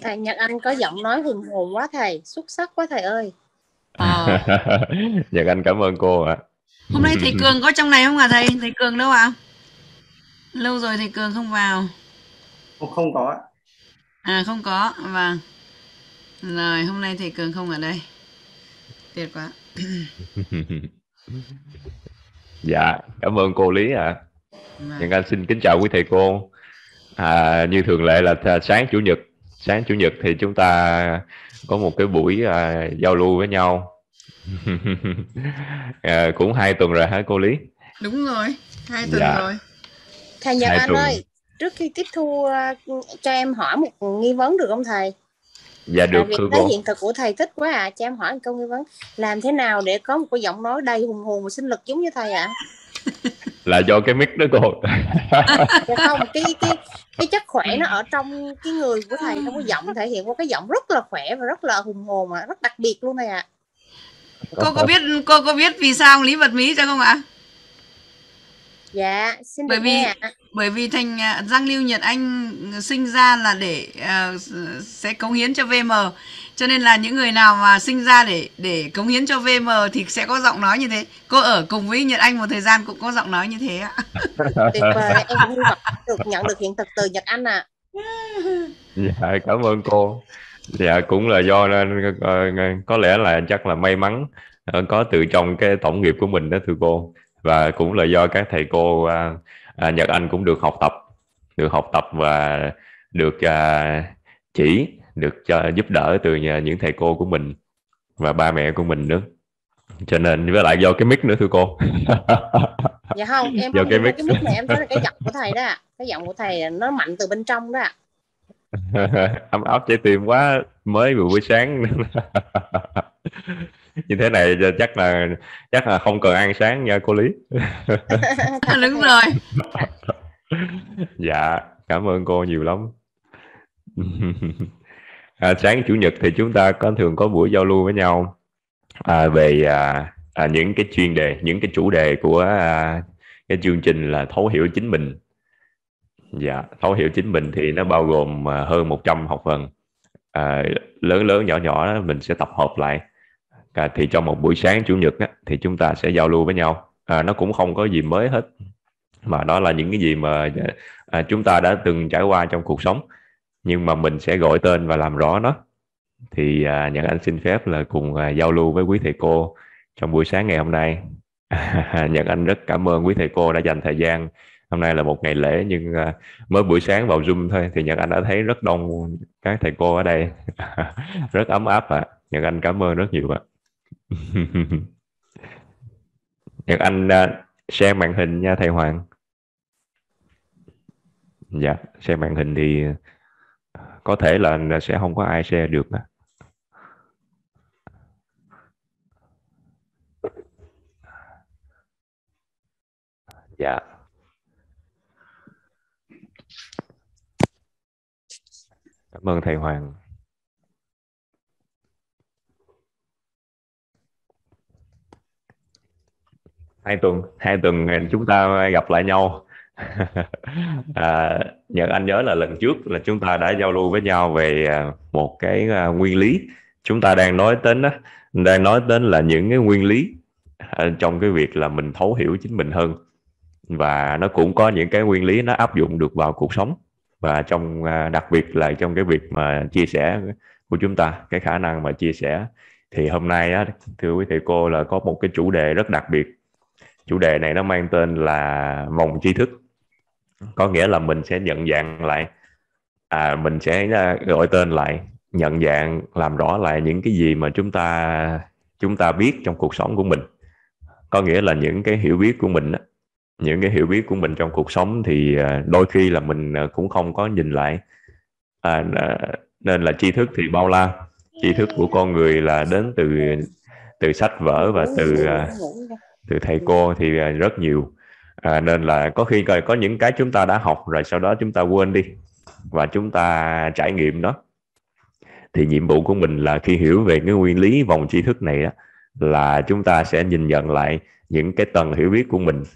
Thầy Nhật Anh có giọng nói hùng hồn quá thầy, xuất sắc quá thầy ơi. Nhật Anh cảm ơn cô ạ. Hôm nay thầy Cường có trong này không hả thầy? Thầy Cường đâu ạ? Lâu rồi thầy Cường không vào. Không có. Không có, vâng. Rồi, hôm nay thầy Cường không ở đây. Tuyệt quá. Dạ, cảm ơn cô Lý ạ. Nhật Anh xin kính chào quý thầy cô. Như thường lệ là sáng chủ nhật thì chúng ta có một cái buổi giao lưu với nhau. Cũng 2 tuần rồi hả cô Lý? Đúng rồi, 2 tuần Dạ. rồi. Thầy Nhật Anh ơi, trước khi tiếp thu cho em hỏi một nghi vấn được không thầy? Dạ được thưa cái cô. hiện thực của thầy thích quá à, cho em hỏi một câu nghi vấn. Làm thế nào để có một cái giọng nói đầy hùng hồn và sinh lực giống như thầy ạ? Là do cái mic đó cô. Dạ không, cái chất khỏe nó ở trong cái người của thầy, trong cái giọng thể hiện qua cái giọng rất là khỏe và rất là hùng hồn mà rất đặc biệt luôn thầy ạ. Cô có biết vì sao Lý bật mí cho không ạ? Dạ, xin được nghe ạ. Bởi vì thành Giang Lưu Nhật Anh sinh ra là để sẽ cống hiến cho VM, cho nên là những người nào mà sinh ra để cống hiến cho VM thì sẽ có giọng nói như thế. Cô ở cùng với Nhật Anh một thời gian cũng có giọng nói như thế ạ. Tuyệt vời, em cũng hy vọng nhận được hiện thực từ Nhật Anh ạ. Dạ cảm ơn cô. Dạ cũng là do có lẽ là chắc là may mắn có từ trong cái tổng nghiệp của mình đó thưa cô, và cũng là do các thầy cô Nhật Anh cũng được học tập và được giúp đỡ từ những thầy cô của mình và ba mẹ của mình nữa, cho nên với lại do cái mic nữa thưa cô. Dạ không, em do không cái mic này em thấy là cái giọng của thầy đó ạ. Cái giọng của thầy nó mạnh từ bên trong đó ạ. Ấm áp trái tim quá, mới vừa buổi sáng. Như thế này chắc là không cần ăn sáng nha cô Lý. Đúng rồi. Dạ cảm ơn cô nhiều lắm. Sáng chủ nhật thì chúng ta thường có buổi giao lưu với nhau về những cái chuyên đề, những cái chủ đề của cái chương trình là thấu hiểu chính mình. Dạ, thấu hiểu chính mình thì nó bao gồm hơn 100 học phần, lớn lớn nhỏ nhỏ đó, mình sẽ tập hợp lại. Thì trong một buổi sáng chủ nhật á, thì chúng ta sẽ giao lưu với nhau. Nó cũng không có gì mới hết, mà đó là những cái gì mà chúng ta đã từng trải qua trong cuộc sống, nhưng mà mình sẽ gọi tên và làm rõ nó. Thì Nhật Anh xin phép là cùng giao lưu với quý thầy cô trong buổi sáng ngày hôm nay. Nhật Anh rất cảm ơn quý thầy cô đã dành thời gian. Hôm nay là một ngày lễ nhưng mới buổi sáng vào Zoom thôi thì Nhật Anh đã thấy rất đông các thầy cô ở đây. Rất ấm áp ạ. Nhật Anh cảm ơn rất nhiều ạ. Nhật Anh share màn hình nha thầy Hoàng. Dạ, share màn hình thì có thể là sẽ không có ai share được. Dạ. Cảm ơn thầy Hoàng. Hai tuần chúng ta gặp lại nhau. Nhật Anh nhớ là lần trước là chúng ta đã giao lưu với nhau về một cái nguyên lý. Chúng ta đang nói đến là những cái nguyên lý trong cái việc là mình thấu hiểu chính mình hơn, và nó cũng có những cái nguyên lý nó áp dụng được vào cuộc sống, và trong đặc biệt là trong cái việc mà chia sẻ của chúng ta, cái khả năng mà chia sẻ. Thì hôm nay á, thưa quý thầy cô, là có một cái chủ đề rất đặc biệt. Chủ đề này nó mang tên là vòng tri thức. Có nghĩa là mình sẽ nhận dạng lại, mình sẽ gọi tên lại, nhận dạng, làm rõ lại những cái gì mà chúng ta biết trong cuộc sống của mình. Có nghĩa là những cái hiểu biết của mình, những cái hiểu biết của mình trong cuộc sống thì đôi khi là mình cũng không có nhìn lại. Nên là tri thức thì bao la. Tri thức của con người là đến từ sách vở và từ thầy cô thì rất nhiều. Nên là có khi có những cái chúng ta đã học rồi sau đó chúng ta quên đi và chúng ta trải nghiệm đó. Thì nhiệm vụ của mình là khi hiểu về cái nguyên lý vòng tri thức này đó, là chúng ta sẽ nhìn nhận lại những cái tầng hiểu biết của mình,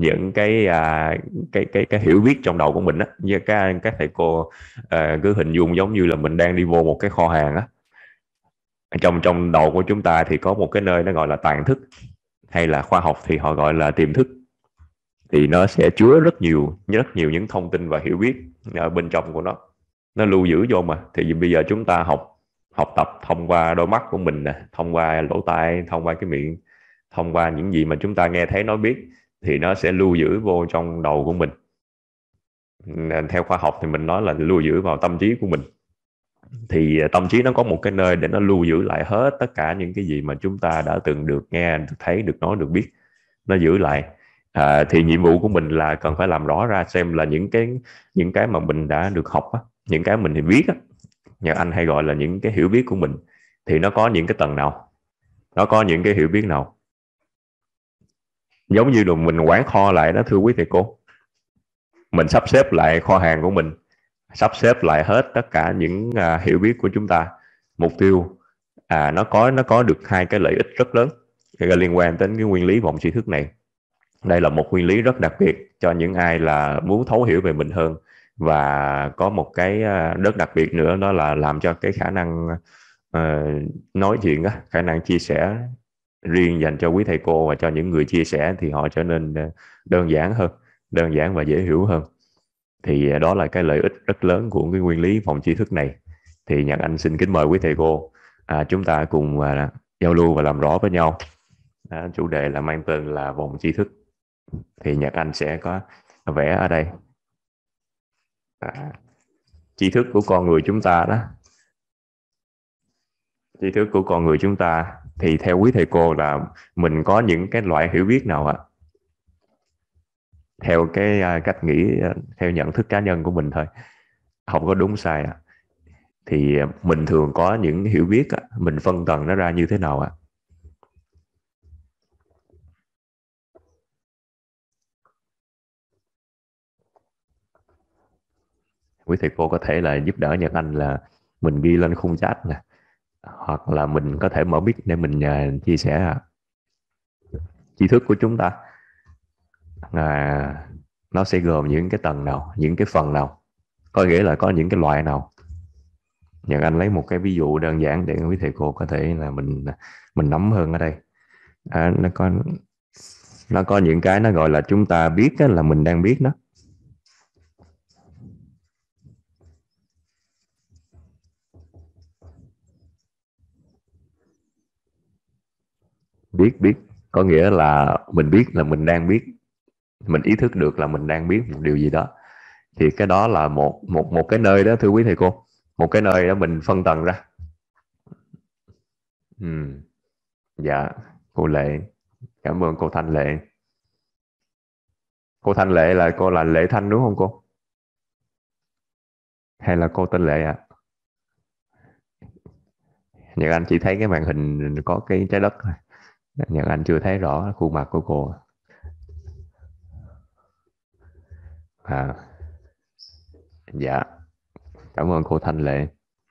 những cái hiểu biết trong đầu của mình á, như các thầy cô cứ hình dung giống như là mình đang đi vô một cái kho hàng á. Trong đầu của chúng ta thì có một cái nơi nó gọi là tàng thức, hay là khoa học thì họ gọi là tiềm thức. Thì nó sẽ chứa rất nhiều những thông tin và hiểu biết ở bên trong của nó lưu giữ vô mà. Thì bây giờ chúng ta học tập thông qua đôi mắt của mình nè, thông qua lỗ tai, thông qua cái miệng, thông qua những gì mà chúng ta nghe thấy nói biết, thì nó sẽ lưu giữ vô trong đầu của mình. Theo khoa học thì mình nói là lưu giữ vào tâm trí của mình. Thì tâm trí nó có một cái nơi để nó lưu giữ lại hết tất cả những cái gì mà chúng ta đã từng được nghe, được thấy, được nói, được biết. Nó giữ lại. Thì nhiệm vụ của mình là cần phải làm rõ ra xem là những cái mà mình đã được học á, những cái mình thì biết á, Nhật Anh hay gọi là những cái hiểu biết của mình, thì nó có những cái tầng nào, nó có những cái hiểu biết nào. Giống như là mình quản kho lại đó thưa quý thầy cô, mình sắp xếp lại kho hàng của mình, sắp xếp lại hết tất cả những hiểu biết của chúng ta. Mục tiêu nó có được hai cái lợi ích rất lớn liên quan đến cái nguyên lý vòng tri thức này. Đây là một nguyên lý rất đặc biệt cho những ai là muốn thấu hiểu về mình hơn, và có một cái rất đặc biệt nữa, đó là làm cho cái khả năng nói chuyện, khả năng chia sẻ riêng dành cho quý thầy cô và cho những người chia sẻ thì họ trở nên đơn giản và dễ hiểu hơn. Thì đó là cái lợi ích rất lớn của cái nguyên lý vòng tri thức này. Thì Nhật Anh xin kính mời quý thầy cô chúng ta cùng giao lưu và làm rõ với nhau. Chủ đề là mang tên là vòng tri thức. Thì Nhật Anh sẽ có vẽ ở đây tri thức của con người chúng ta đó. Tri thức của con người chúng ta thì theo quý thầy cô là mình có những cái loại hiểu biết nào ạ? Theo cái cách nghĩ, theo nhận thức cá nhân của mình thôi, không có đúng sai ạ. Thì mình thường có những hiểu biết, mình phân tầng nó ra như thế nào ạ? Quý thầy cô có thể là giúp đỡ Nhật Anh là mình ghi lên khung chat nè, hoặc là mình có thể mở mic để mình chia sẻ tri thức của chúng ta nó sẽ gồm những cái tầng nào, những cái phần nào, có nghĩa là có những cái loại nào. Nhật Anh lấy một cái ví dụ đơn giản để quý thầy cô có thể là mình nắm hơn ở đây. Nó có những cái nó gọi là chúng ta biết là mình đang biết nó. Biết có nghĩa là mình biết là mình đang biết, mình ý thức được là mình đang biết một điều gì đó. Thì cái đó là một cái nơi đó thưa quý thầy cô, một cái nơi đó mình phân tầng ra. Dạ, cô Lệ, cảm ơn cô Thanh Lệ. Cô Thanh Lệ là cô là Lệ Thanh đúng không cô? Hay là cô tên Lệ ạ? Nhật Anh chỉ thấy cái màn hình có cái trái đất thôi. Nhật Anh chưa thấy rõ khuôn mặt của cô. Dạ, cảm ơn cô Thanh Lệ.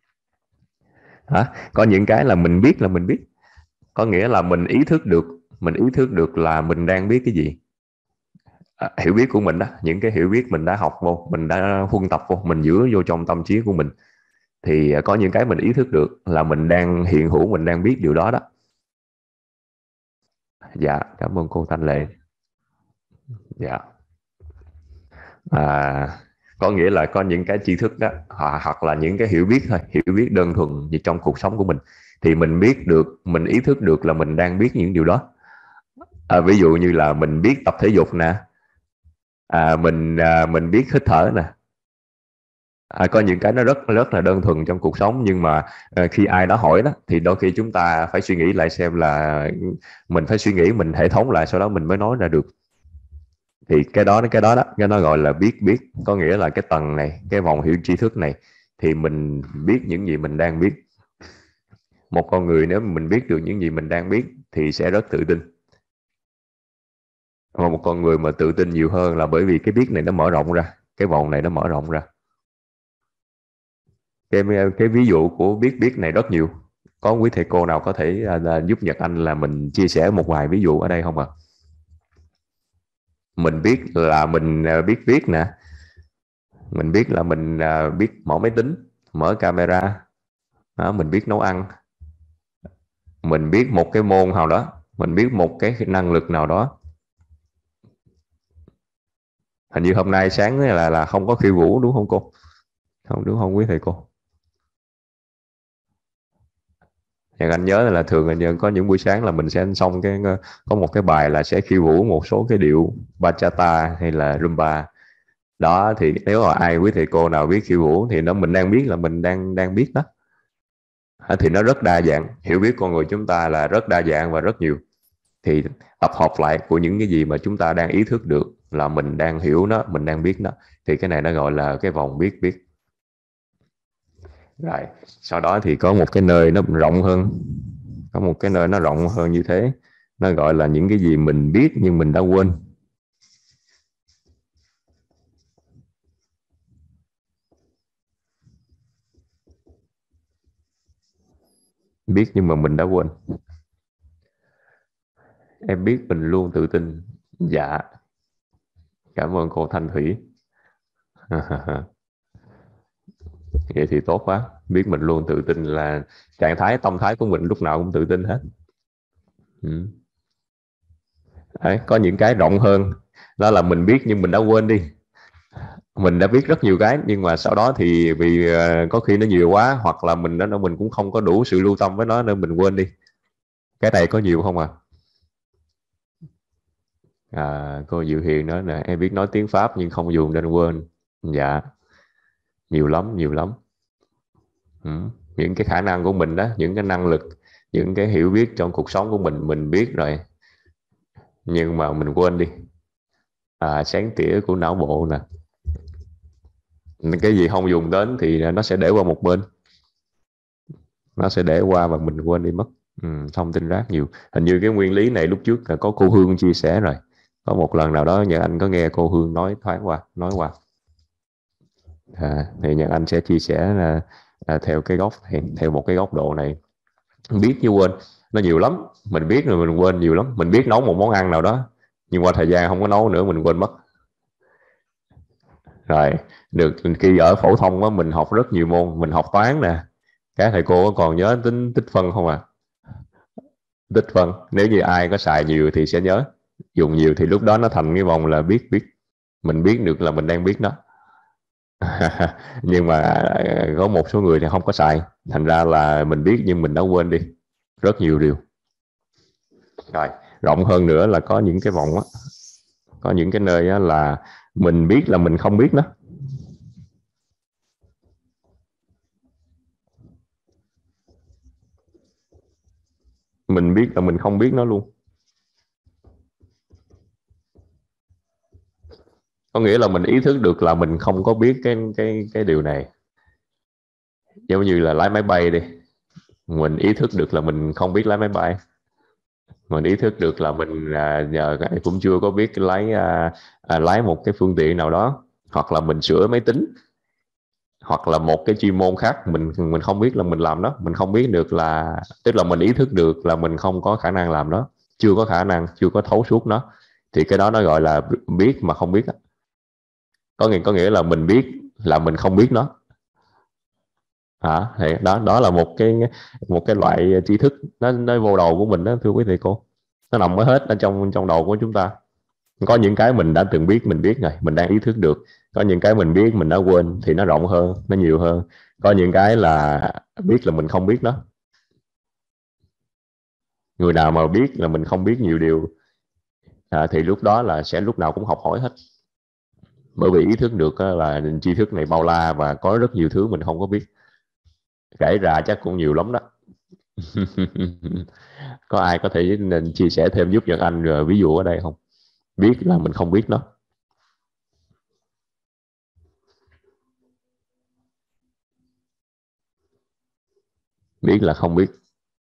Có những cái là mình biết, có nghĩa là mình ý thức được là mình đang biết cái gì. Hiểu biết của mình đó, những cái hiểu biết mình đã học vô, mình đã huân tập vô, mình giữ vô trong tâm trí của mình. Thì có những cái mình ý thức được là mình đang hiện hữu, mình đang biết điều đó đó. Dạ, cảm ơn cô Thanh Lệ. Dạ. Có nghĩa là có những cái tri thức đó, hoặc là những cái hiểu biết thôi, hiểu biết đơn thuần như trong cuộc sống của mình, thì mình biết được, mình ý thức được là mình đang biết những điều đó. Ví dụ như là mình biết tập thể dục nè, mình biết hít thở nè. Có những cái nó rất là đơn thuần trong cuộc sống, nhưng mà khi ai đó hỏi đó thì đôi khi chúng ta phải suy nghĩ lại xem là mình phải suy nghĩ, mình hệ thống lại, sau đó mình mới nói ra được. Thì cái đó nó gọi là biết, có nghĩa là cái tầng này, cái vòng hiểu tri thức này, thì mình biết những gì mình đang biết. Một con người nếu mình biết được những gì mình đang biết thì sẽ rất tự tin. Mà một con người mà tự tin nhiều hơn là bởi vì cái biết này nó mở rộng ra, cái vòng này nó mở rộng ra. Cái ví dụ của biết này rất nhiều. Có quý thầy cô nào có thể là giúp Nhật Anh là mình chia sẻ một vài ví dụ ở đây không ạ? Mình biết là mình biết viết nè, mình biết là mình biết mở máy tính, mở camera đó, mình biết nấu ăn, mình biết một cái môn nào đó, mình biết một cái năng lực nào đó. Hình như hôm nay sáng là không có khiêu vũ đúng không cô? Không, đúng không quý thầy cô? Thì anh nhớ là thường là có những buổi sáng là mình sẽ xong có một cái bài là sẽ khiêu vũ một số cái điệu bachata hay là rumba đó. Thì nếu mà ai quý thầy cô nào biết khiêu vũ thì nó mình đang biết là mình đang biết đó. Thì nó rất đa dạng, hiểu biết con người chúng ta là rất đa dạng và rất nhiều. Thì tập hợp lại của những cái gì mà chúng ta đang ý thức được là mình đang hiểu nó, mình đang biết nó, thì cái này nó gọi là cái vòng biết. Rồi sau đó thì có một cái nơi nó rộng hơn, có một cái nơi nó rộng hơn như thế, nó gọi là những cái gì mình biết nhưng mình đã quên. Biết nhưng mà mình đã quên. Em biết mình luôn tự tin. Dạ, cảm ơn cô Thanh Thủy. Vậy thì tốt quá. Biết mình luôn tự tin là trạng thái tâm thái của mình lúc nào cũng tự tin hết. Đấy, có những cái rộng hơn, đó là mình biết nhưng mình đã quên đi. Mình đã biết rất nhiều cái nhưng mà sau đó thì vì có khi nó nhiều quá, hoặc là mình cũng không có đủ sự lưu tâm với nó nên mình quên đi. Cái này có nhiều không à? Cô Diệu Hiền nói nè, em biết nói tiếng Pháp nhưng không dùng nên quên. Dạ, nhiều lắm. Những cái khả năng của mình đó, những cái năng lực, những cái hiểu biết trong cuộc sống của mình biết rồi nhưng mà mình quên đi. Sáng tỉa của não bộ nè, cái gì không dùng đến thì nó sẽ để qua một bên, nó sẽ để qua và mình quên đi mất. Thông tin rác nhiều. Hình như cái nguyên lý này lúc trước là có cô Hương chia sẻ rồi, có một lần nào đó Nhật Anh có nghe cô Hương nói thoáng qua, thì Nhật Anh sẽ chia sẻ là theo cái góc, theo một cái góc độ này. Biết như quên nó nhiều lắm. Mình biết rồi mình quên nhiều lắm. Mình biết nấu một món ăn nào đó nhưng qua thời gian không có nấu nữa mình quên mất. Rồi được khi ở phổ thông á, mình học rất nhiều môn, mình học toán nè, các thầy cô còn nhớ tính tích phân không à? Tích phân nếu như ai có xài nhiều thì sẽ nhớ, dùng nhiều thì lúc đó nó thành cái vòng là biết. Mình biết được là mình đang biết nó. Nhưng mà có một số người thì không có xài, thành ra là mình biết nhưng mình đã quên đi rất nhiều điều. Rồi rộng hơn nữa là có những cái vòng á, có những cái nơi á là mình biết là mình không biết nó. Mình biết là mình không biết nó luôn. Có nghĩa là mình ý thức được là mình không có biết cái điều này. Giống như là lái máy bay đi, mình ý thức được là mình không biết lái máy bay. Mình ý thức được là mình giờ cũng chưa có biết lái một cái phương tiện nào đó, hoặc là mình sửa máy tính, hoặc là một cái chuyên môn khác mình không biết là mình làm đó. Mình không biết được là, tức là mình ý thức được là mình không có khả năng làm đó, chưa có khả năng, chưa có thấu suốt nó, thì cái đó nó gọi là biết mà không biết. Có nghĩa là mình biết là mình không biết nó. Thì đó là một cái loại tri thức nó vô đầu của mình đó, thưa quý thầy cô. Nó nằm ở hết ở trong đầu của chúng ta. Có những cái mình đã từng biết, mình biết rồi, mình đang ý thức được. Có những cái mình biết mình đã quên thì nó rộng hơn, nó nhiều hơn. Có những cái là biết là mình không biết nó. Người nào mà biết là mình không biết nhiều điều thì lúc đó là sẽ lúc nào cũng học hỏi hết. Bởi vì ý thức được là tri thức này bao la và có rất nhiều thứ mình không có biết. Kể ra chắc cũng nhiều lắm đó. Có ai có thể chia sẻ thêm giúp Nhật Anh ví dụ ở đây không? Biết là mình không biết nó. Biết là không biết.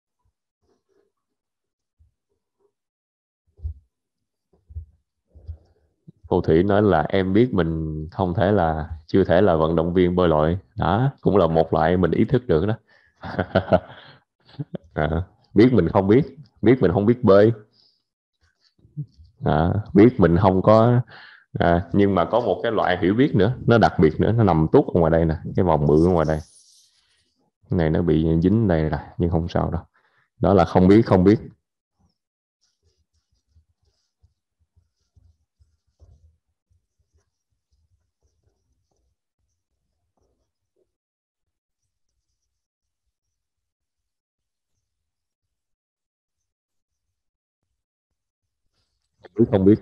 Cô Thủy nói là em biết mình không thể là, chưa thể là vận động viên bơi lội. Đó cũng là một loại mình ý thức được đó. Biết mình không biết, biết mình không biết bơi. Biết mình không có nhưng mà có một cái loại hiểu biết nữa, nó đặc biệt nữa, nó nằm tuốt ở ngoài đây nè, cái vòng bự ở ngoài đây. Cái này nó bị dính đây rồi nhưng không sao đâu. Đó là không biết. Không biết.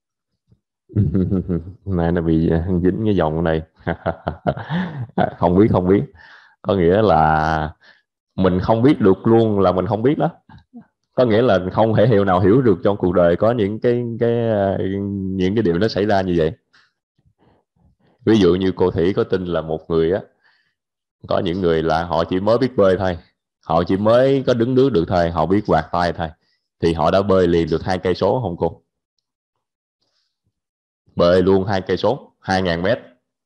Này nó bị dính cái vòng này. Không biết. Có nghĩa là mình không biết được luôn là mình không biết đó. Có nghĩa là không thể hiểu nào hiểu được trong cuộc đời có những cái điều nó xảy ra như vậy. Ví dụ như cô Thủy có tin là một người á, có những người là họ chỉ mới biết bơi thôi, họ chỉ mới có đứng nước được thôi, họ biết quạt tay thôi, thì họ đã bơi liền được 2 cây số không cô? Bơi luôn 2 cây số, 2.000 mét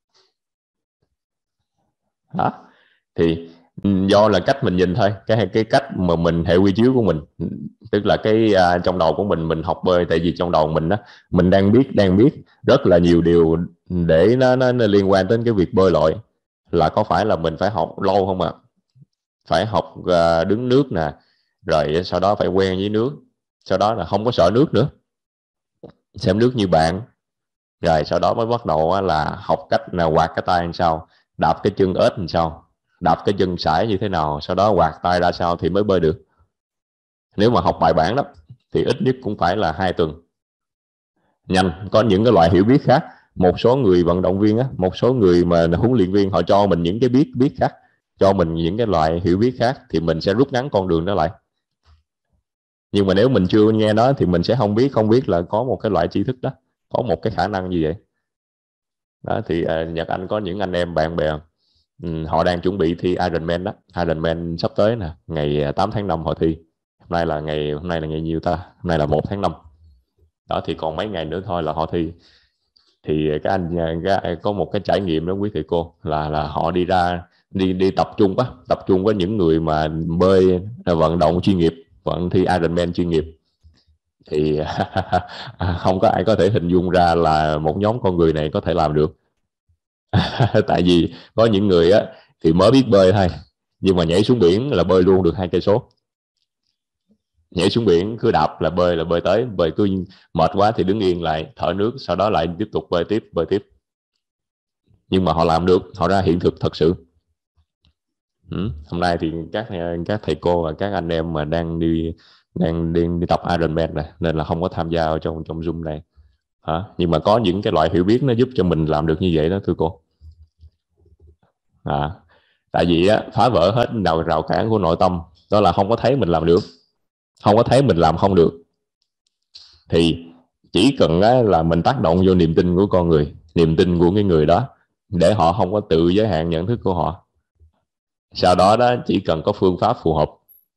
đó. Thì do là cách mình nhìn thôi, cái cách mà mình hệ quy chiếu của mình, tức là trong đầu của mình học bơi, tại vì trong đầu mình đó, mình đang biết rất là nhiều điều để nó liên quan đến cái việc bơi lội. Là có phải là mình phải học lâu không ạ? Phải học đứng nước nè, rồi sau đó phải quen với nước, sau đó là không có sợ nước nữa, xem nước như bạn, rồi sau đó mới bắt đầu là học cách là quạt cái tay làm sao, đạp cái chân ếch làm sao, đạp cái chân sải như thế nào, sau đó quạt tay ra sao thì mới bơi được. Nếu mà học bài bản đó thì ít nhất cũng phải là 2 tuần. Nhanh. Có những cái loại hiểu biết khác, một số người vận động viên á, một số người mà huấn luyện viên họ cho mình những cái biết khác, cho mình những cái loại hiểu biết khác, thì mình sẽ rút ngắn con đường đó lại. Nhưng mà nếu mình chưa nghe đó thì mình sẽ không biết là có một cái loại tri thức đó, có một cái khả năng như vậy đó. Thì Nhật Anh có những anh em bạn bè họ đang chuẩn bị thi Ironman đó. Ironman sắp tới nè, ngày 8 tháng 5 họ thi. Hôm nay là ngày nhiêu ta? Hôm nay là 1 tháng 5 đó, thì còn mấy ngày nữa thôi là họ thi. Thì có một cái trải nghiệm đó quý thầy cô, là họ đi ra đi tập trung với những người mà bơi vận động chuyên nghiệp, vận thi Ironman chuyên nghiệp. Thì không có ai có thể hình dung ra là một nhóm con người này có thể làm được. Tại vì có những người á thì mới biết bơi thôi, nhưng mà nhảy xuống biển là bơi luôn được 2 cây số. Nhảy xuống biển cứ đạp là bơi tới, bơi cứ mệt quá thì đứng yên lại thở nước, sau đó lại tiếp tục bơi tiếp. Nhưng mà họ làm được, họ ra hiện thực thật sự. Hôm nay thì các thầy cô và các anh em mà đang đi tập Ironman này, nên là không có tham gia trong Zoom này. Nhưng mà có những cái loại hiểu biết nó giúp cho mình làm được như vậy đó thưa cô. Tại vì phá vỡ hết rào cản của nội tâm, đó là không có thấy mình làm được, không có thấy mình làm không được. Thì chỉ cần là mình tác động vô niềm tin của con người, niềm tin của cái người đó, để họ không có tự giới hạn nhận thức của họ. Sau đó chỉ cần có phương pháp phù hợp,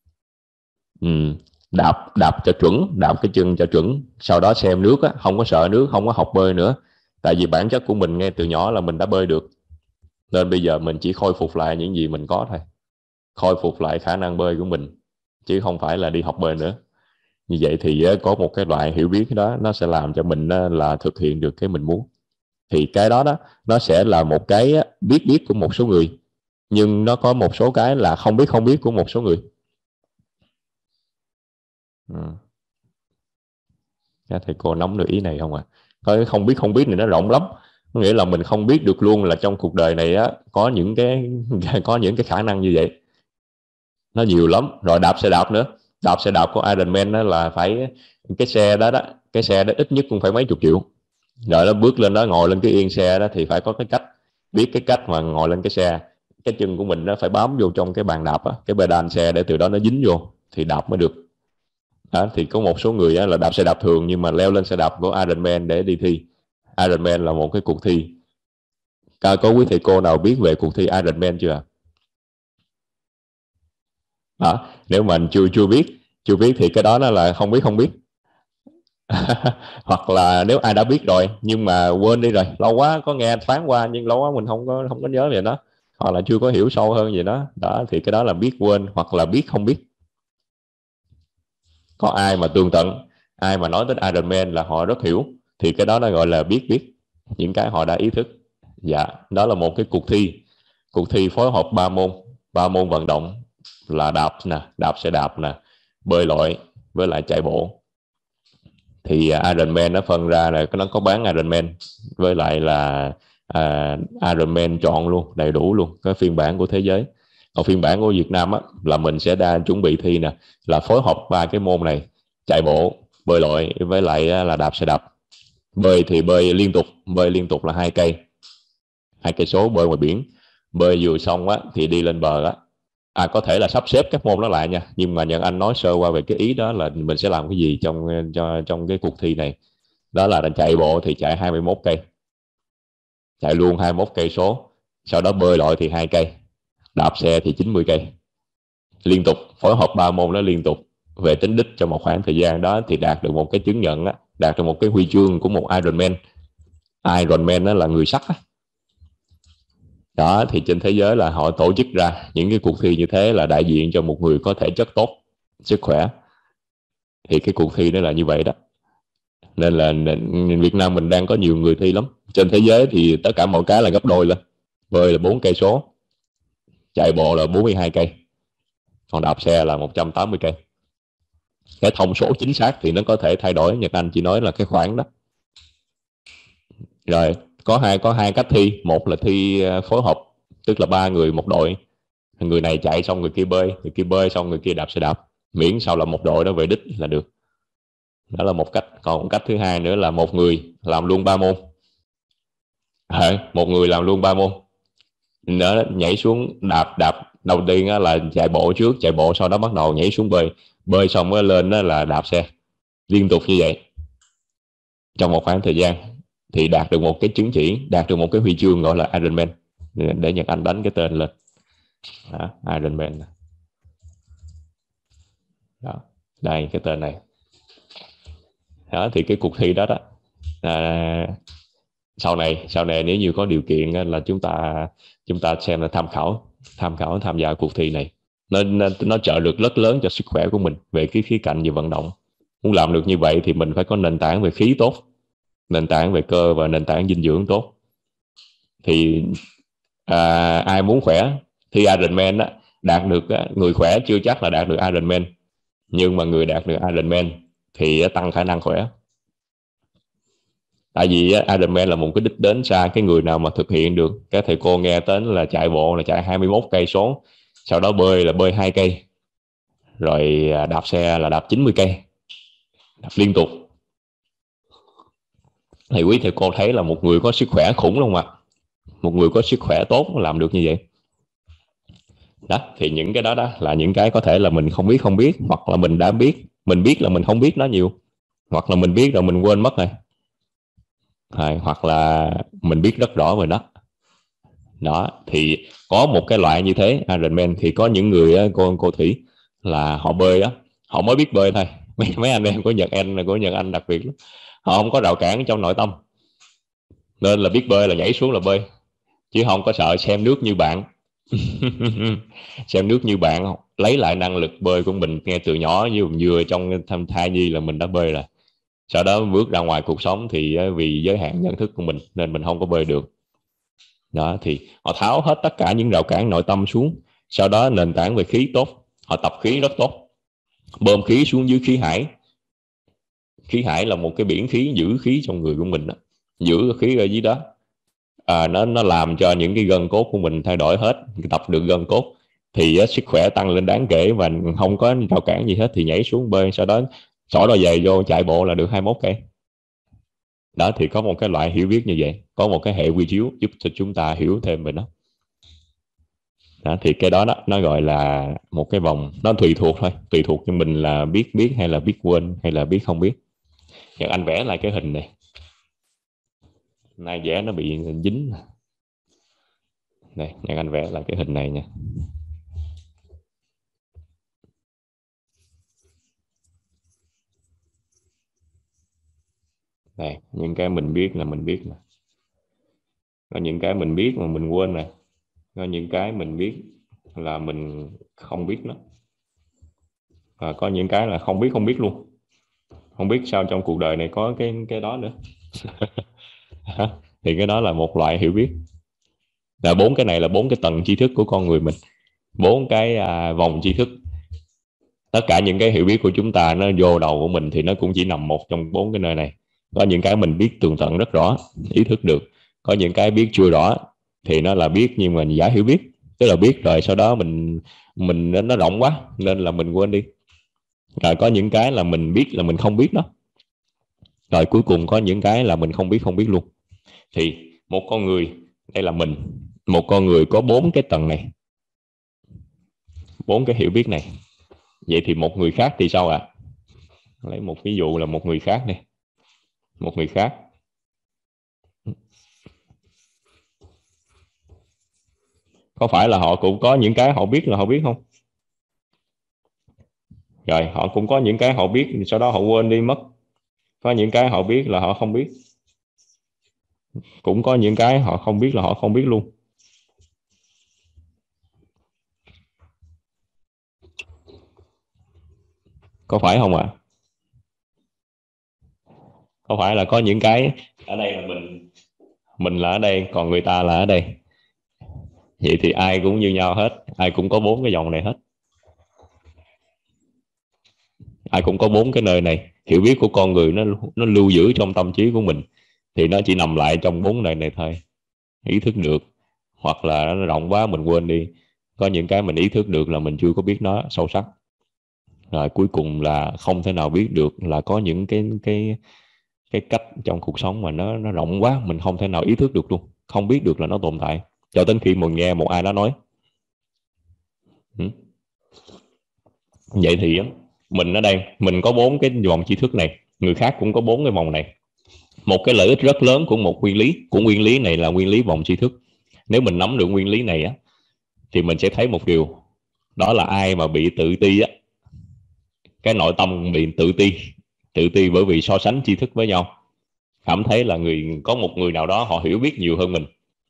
đạp cho chuẩn, đạp cái chân cho chuẩn, sau đó xem nước không có sợ nước, không có học bơi nữa. Tại vì bản chất của mình ngay từ nhỏ là mình đã bơi được, nên bây giờ mình chỉ khôi phục lại những gì mình có thôi, khôi phục lại khả năng bơi của mình, chứ không phải là đi học bơi nữa. Như vậy thì có một cái loại hiểu biết đó, nó sẽ làm cho mình là thực hiện được cái mình muốn. Thì cái đó nó sẽ là một cái biết của một số người, nhưng nó có một số cái là không biết của một số người. Các thầy cô nắm được ý này không ạ? Có không biết này nó rộng lắm. Có nghĩa là mình không biết được luôn là trong cuộc đời này có những cái khả năng như vậy. Nó nhiều lắm. Rồi đạp xe đạp nữa. Đạp xe đạp của Ironman là phải cái xe đó ít nhất cũng phải mấy chục triệu. Rồi nó bước lên đó, ngồi lên cái yên xe đó thì phải có cái cách, biết cái cách mà ngồi lên cái xe. Cái chân của mình nó phải bám vô trong cái bàn đạp cái pedal xe, để từ đó nó dính vô thì đạp mới được. Thì có một số người là đạp xe đạp thường, nhưng mà leo lên xe đạp của Ironman để đi thi. Ironman là một cái cuộc thi. Có quý thầy cô nào biết về cuộc thi Ironman chưa? Nếu mà chưa biết thì cái đó là không biết. Hoặc là nếu ai đã biết rồi nhưng mà quên đi rồi, lâu quá có nghe thoáng qua nhưng lâu quá mình không có nhớ về nó, hoặc là chưa có hiểu sâu hơn về nó đó, thì cái đó là biết quên, hoặc là biết không biết. Có ai mà tường tận Ai mà nói đến Ironman là họ rất hiểu, thì cái đó nó gọi là biết những cái họ đã ý thức. Dạ, đó là một cái cuộc thi phối hợp ba môn vận động là đạp xe đạp nè, bơi lội với lại chạy bộ. Thì Ironman nó phân ra là nó có bán Ironman với lại là Ironman chọn luôn, đầy đủ luôn, cái phiên bản của thế giới. Còn phiên bản của Việt Nam á, là mình sẽ đang chuẩn bị thi nè, là phối hợp ba cái môn này: chạy bộ, bơi lội với lại là đạp xe đạp. Bơi thì bơi liên tục là 2 cây số, bơi ngoài biển. Bơi vừa xong á thì đi lên bờ á, có thể là sắp xếp các môn đó lại nha, nhưng mà Nhật Anh nói sơ qua về cái ý đó là mình sẽ làm cái gì trong cái cuộc thi này. Đó là chạy bộ thì chạy 21 cây, chạy luôn 21 cây số, sau đó bơi lội thì 2 cây, đạp xe thì 90 cây, liên tục phối hợp ba môn đó liên tục. Về tính đích trong một khoảng thời gian đó thì đạt được một cái chứng nhận á, đạt được một cái huy chương của một Ironman. Ironman đó là người sắt á. Đó thì trên thế giới là họ tổ chức ra những cái cuộc thi như thế là đại diện cho một người có thể chất tốt, sức khỏe. Thì cái cuộc thi đó là như vậy đó. Nên là Việt Nam mình đang có nhiều người thi lắm. Trên thế giới thì tất cả mọi cái là gấp đôi lên. Bơi là 4 cây số, chạy bộ là 42 cây, còn đạp xe là 180 cây. Cái thông số chính xác thì nó có thể thay đổi, Nhật Anh chỉ nói là cái khoảng đó. Rồi có hai cách thi. Một là thi phối hợp, tức là 3 người một đội, người này chạy xong người kia bơi xong người kia đạp xe đạp, miễn sao là một đội đó về đích là được. Đó là một cách. Còn một cách thứ hai nữa là một người làm luôn 3 môn. Một người làm luôn 3 môn. Nó nhảy xuống đạp đầu tiên là chạy bộ trước, chạy bộ sau đó bắt đầu nhảy xuống bơi xong mới lên là đạp xe, liên tục như vậy trong một khoảng thời gian, thì đạt được một cái chứng chỉ, đạt được một cái huy chương gọi là Ironman. Để Nhật Anh đánh cái tên lên. Đó, Ironman. Đó, đây cái tên này. Đó thì cái cuộc thi đó sau này nếu như có điều kiện là chúng ta xem là tham khảo tham gia cuộc thi này. Nó trợ lực rất lớn cho sức khỏe của mình về cái khía cạnh về vận động. Muốn làm được như vậy thì mình phải có nền tảng về khí tốt, nền tảng về cơ và nền tảng dinh dưỡng tốt. Thì ai muốn khỏe thì Ironman đạt được, người khỏe chưa chắc là đạt được Ironman, nhưng mà người đạt được Ironman thì tăng khả năng khỏe. Tại vì Ironman là một cái đích đến xa. Cái người nào mà thực hiện được, các thầy cô nghe đến là chạy bộ là chạy 21 cây số, sau đó bơi là bơi 2 cây, rồi đạp xe là đạp 90 cây, đạp liên tục, thì quý thầy cô thấy là một người có sức khỏe khủng luôn mà. Một người có sức khỏe tốt làm được như vậy. Đó thì những cái đó là những cái có thể là mình không biết, hoặc là mình đã biết, mình biết là mình không biết nó nhiều, hoặc là mình biết rồi mình quên mất rồi, hoặc là mình biết rất rõ rồi đó. Đó thì có một cái loại như thế Ironman, thì có những người cô Thủy là họ bơi á, họ mới biết bơi thôi. Mấy anh em của Nhật Anh đặc biệt lắm, họ không có rào cản trong nội tâm, nên là biết bơi là nhảy xuống là bơi, chứ không có sợ xem nước như bạn. Xem nước như bạn, lấy lại năng lực bơi của mình ngay từ nhỏ, như vừa trong thai nhi là mình đã bơi rồi. Sau đó bước ra ngoài cuộc sống thì vì giới hạn nhận thức của mình nên mình không có bơi được. Đó thì họ tháo hết tất cả những rào cản nội tâm xuống. Sau đó nền tảng về khí tốt, họ tập khí rất tốt, bơm khí xuống dưới khí hải. Khí hải là một cái biển khí, giữ khí trong người của mình đó. Giữ khí ở dưới đó, nó làm cho những cái gân cốt của mình thay đổi hết. Tập được gân cốt thì sức khỏe tăng lên đáng kể, và không có rào cản gì hết thì nhảy xuống bơi, sau đó xỏ đôi giày vô chạy bộ là được 21 cây. Đó thì có một cái loại hiểu biết như vậy, có một cái hệ quy chiếu giúp cho chúng ta hiểu thêm về nó. Đó thì cái đó nó gọi là một cái vòng, nó tùy thuộc cho mình là biết hay là biết quên hay là biết không biết. Nhật Anh vẽ lại cái hình này, nay vẽ nó bị dính này. Nhật Anh vẽ lại cái hình này nha. Này, những cái mình biết là mình biết nè, có những cái mình biết mà mình quên nè, có những cái mình biết là mình không biết nó, và có những cái là không biết luôn. Không biết sao trong cuộc đời này có cái đó nữa. Thì cái đó là một loại hiểu biết. Là 4 cái này là 4 cái tầng tri thức của con người mình, 4 cái vòng tri thức. Tất cả những cái hiểu biết của chúng ta nó vô đầu của mình thì nó cũng chỉ nằm một trong 4 cái nơi này. Có những cái mình biết tường tận rất rõ, ý thức được. Có những cái biết chưa rõ thì nó là biết nhưng mà giả hiểu biết, tức là biết rồi sau đó mình nó rộng quá nên là mình quên đi. Rồi có những cái là mình biết là mình không biết đó. Rồi cuối cùng có những cái là mình không biết luôn. Thì một con người, đây là mình, một con người có 4 cái tầng này, 4 cái hiểu biết này. Vậy thì một người khác thì sao ạ? Lấy một ví dụ là một người khác đi. Một người khác có phải là họ cũng có những cái họ biết là họ biết không? Rồi họ cũng có những cái họ biết sau đó họ quên đi mất. Có những cái họ biết là họ không biết. Cũng có những cái họ không biết là họ không biết luôn. Có phải không ạ? Có phải là có những cái ở đây là mình là ở đây còn người ta là ở đây. Vậy thì ai cũng như nhau hết, ai cũng có 4 cái dòng này hết. Ai cũng có 4 cái nơi này. Hiểu biết của con người nó lưu giữ trong tâm trí của mình thì nó chỉ nằm lại trong 4 nơi này thôi. Ý thức được, hoặc là nó rộng quá mình quên đi. Có những cái mình ý thức được là mình chưa có biết nó sâu sắc. Rồi cuối cùng là không thể nào biết được là có những cái cách trong cuộc sống mà nó rộng quá mình không thể nào ý thức được luôn, không biết được là nó tồn tại cho đến khi mình nghe một ai đó nói. Vậy thì mình ở đây mình có 4 cái vòng tri thức này, người khác cũng có 4 cái vòng này. Một cái lợi ích rất lớn của một nguyên lý, của nguyên lý này là nguyên lý vòng tri thức. Nếu mình nắm được nguyên lý này á thì mình sẽ thấy một điều, đó là ai mà bị tự ti á, cái nội tâm bị tự ti bởi vì so sánh tri thức với nhau, cảm thấy là có một người nào đó họ hiểu biết nhiều hơn mình.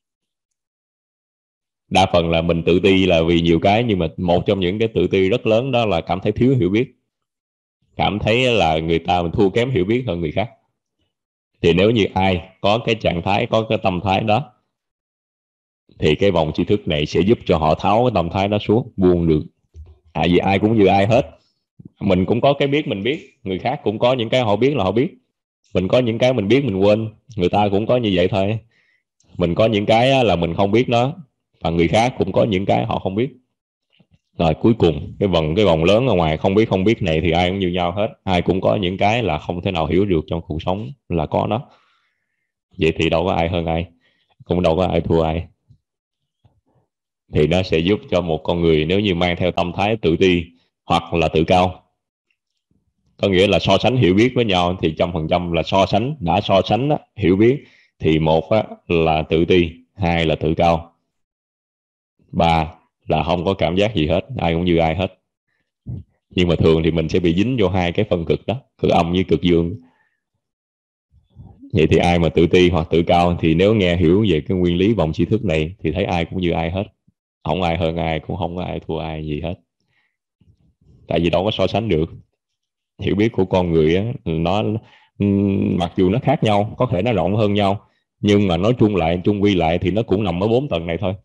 Đa phần là mình tự ti là vì nhiều cái, nhưng mà một trong những cái tự ti rất lớn đó là cảm thấy thiếu hiểu biết, cảm thấy là người ta mình thua kém hiểu biết hơn người khác. Thì nếu như ai có cái trạng thái, có cái tâm thái đó thì cái vòng tri thức này sẽ giúp cho họ tháo cái tâm thái đó xuống, buông được. Vì ai cũng như ai hết. Mình cũng có cái biết mình biết, người khác cũng có những cái họ biết là họ biết. Mình có những cái mình biết mình quên, người ta cũng có như vậy thôi. Mình có những cái là mình không biết nó, và người khác cũng có những cái họ không biết. Rồi cuối cùng cái vòng lớn ở ngoài không biết này thì ai cũng như nhau hết. Ai cũng có những cái là không thể nào hiểu được trong cuộc sống là có nó. Vậy thì đâu có ai hơn ai, cũng đâu có ai thua ai. Thì nó sẽ giúp cho một con người nếu như mang theo tâm thái tự ti hoặc là tự cao, có nghĩa là so sánh hiểu biết với nhau, thì 100% là đã so sánh đó, hiểu biết thì một là tự ti, hai là tự cao, ba là không có cảm giác gì hết, ai cũng như ai hết. Nhưng mà thường thì mình sẽ bị dính vô hai cái phân cực đó, cực âm với cực dương. Vậy thì ai mà tự ti hoặc tự cao thì nếu nghe hiểu về cái nguyên lý vòng tri thức này thì thấy ai cũng như ai hết, không ai hơn ai, cũng không có ai thua ai gì hết. Tại vì đâu có so sánh được. Hiểu biết của con người á, nó mặc dù nó khác nhau, có thể nó rộng hơn nhau, nhưng mà nói chung quy lại thì nó cũng nằm ở 4 tầng này thôi.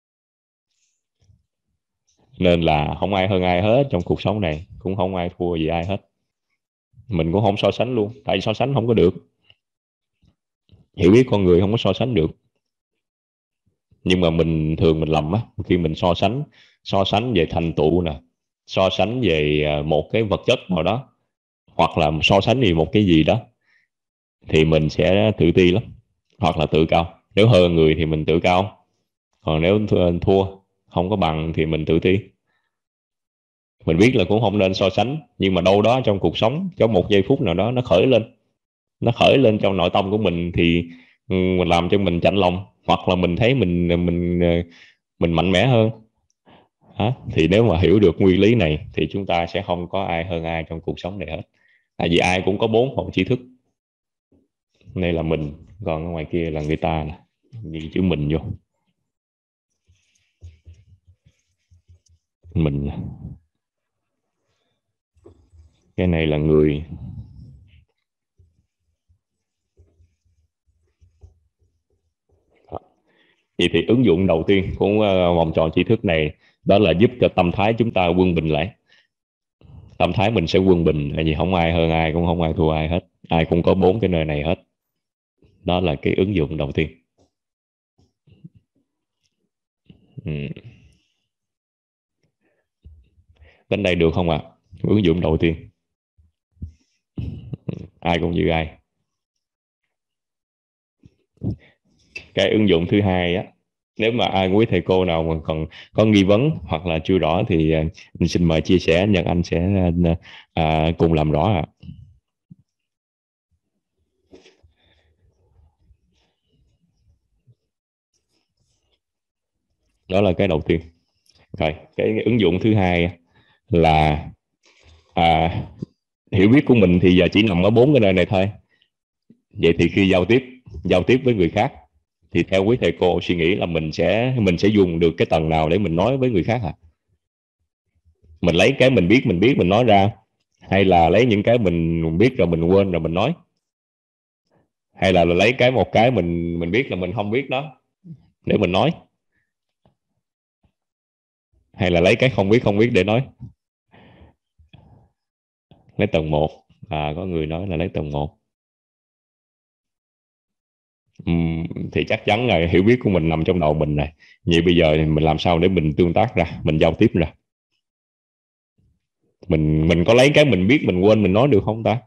Nên là không ai hơn ai hết trong cuộc sống này, cũng không ai thua gì ai hết. Mình cũng không so sánh luôn, tại so sánh không có được. Hiểu biết con người không có so sánh được. Nhưng mà mình thường mình lầm á, khi mình so sánh về thành tựu nè, so sánh về một cái vật chất nào đó, hoặc là so sánh về một cái gì đó, thì mình sẽ tự ti lắm, hoặc là tự cao. Nếu hơn người thì mình tự cao, còn nếu thua không có bằng thì mình tự ti. Mình biết là cũng không nên so sánh, nhưng mà đâu đó trong cuộc sống, trong một giây phút nào đó nó khởi lên trong nội tâm của mình thì mình làm cho mình chạnh lòng, hoặc là mình thấy mình mạnh mẽ hơn. Thì nếu mà hiểu được nguyên lý này thì chúng ta sẽ không có ai hơn ai trong cuộc sống này hết. Tại vì ai cũng có 4 phần tri thức. Đây là mình, còn ở ngoài kia là người ta nè, ghi chữ mình vô. Mình, cái này là người, Vậy thì ứng dụng đầu tiên của vòng tròn tri thức này đó là giúp cho tâm thái chúng ta quân bình lại. Tâm thái mình sẽ quân bình, tại vì không ai hơn ai, cũng không ai thua ai hết, ai cũng có 4 cái nơi này hết. Đó là cái ứng dụng đầu tiên. Đến đây được không ạ? Ứng dụng đầu tiên ai cũng như ai. Cái ứng dụng thứ hai á, nếu mà ai quý thầy cô nào mà còn có nghi vấn hoặc là chưa rõ thì mình xin mời chia sẻ, Nhật Anh sẽ cùng làm rõ ạ. Đó là cái đầu tiên. Rồi cái ứng dụng thứ hai là hiểu biết của mình thì giờ chỉ nằm ở 4 cái nơi này thôi. Vậy thì khi giao tiếp với người khác thì theo quý thầy cô suy nghĩ là mình sẽ dùng được cái tầng nào để mình nói với người khác hả? Mình lấy cái mình biết mình nói ra, hay là lấy những cái mình biết rồi mình quên rồi mình nói, hay là lấy một cái mình biết là mình không biết đó để mình nói, hay là lấy cái không biết để nói? Lấy tầng 1. Có người nói là lấy tầng 1. Thì chắc chắn là hiểu biết của mình nằm trong đầu mình này. Vậy bây giờ thì mình làm sao để mình tương tác ra, mình giao tiếp ra? Mình có lấy cái mình biết mình quên mình nói được không ta?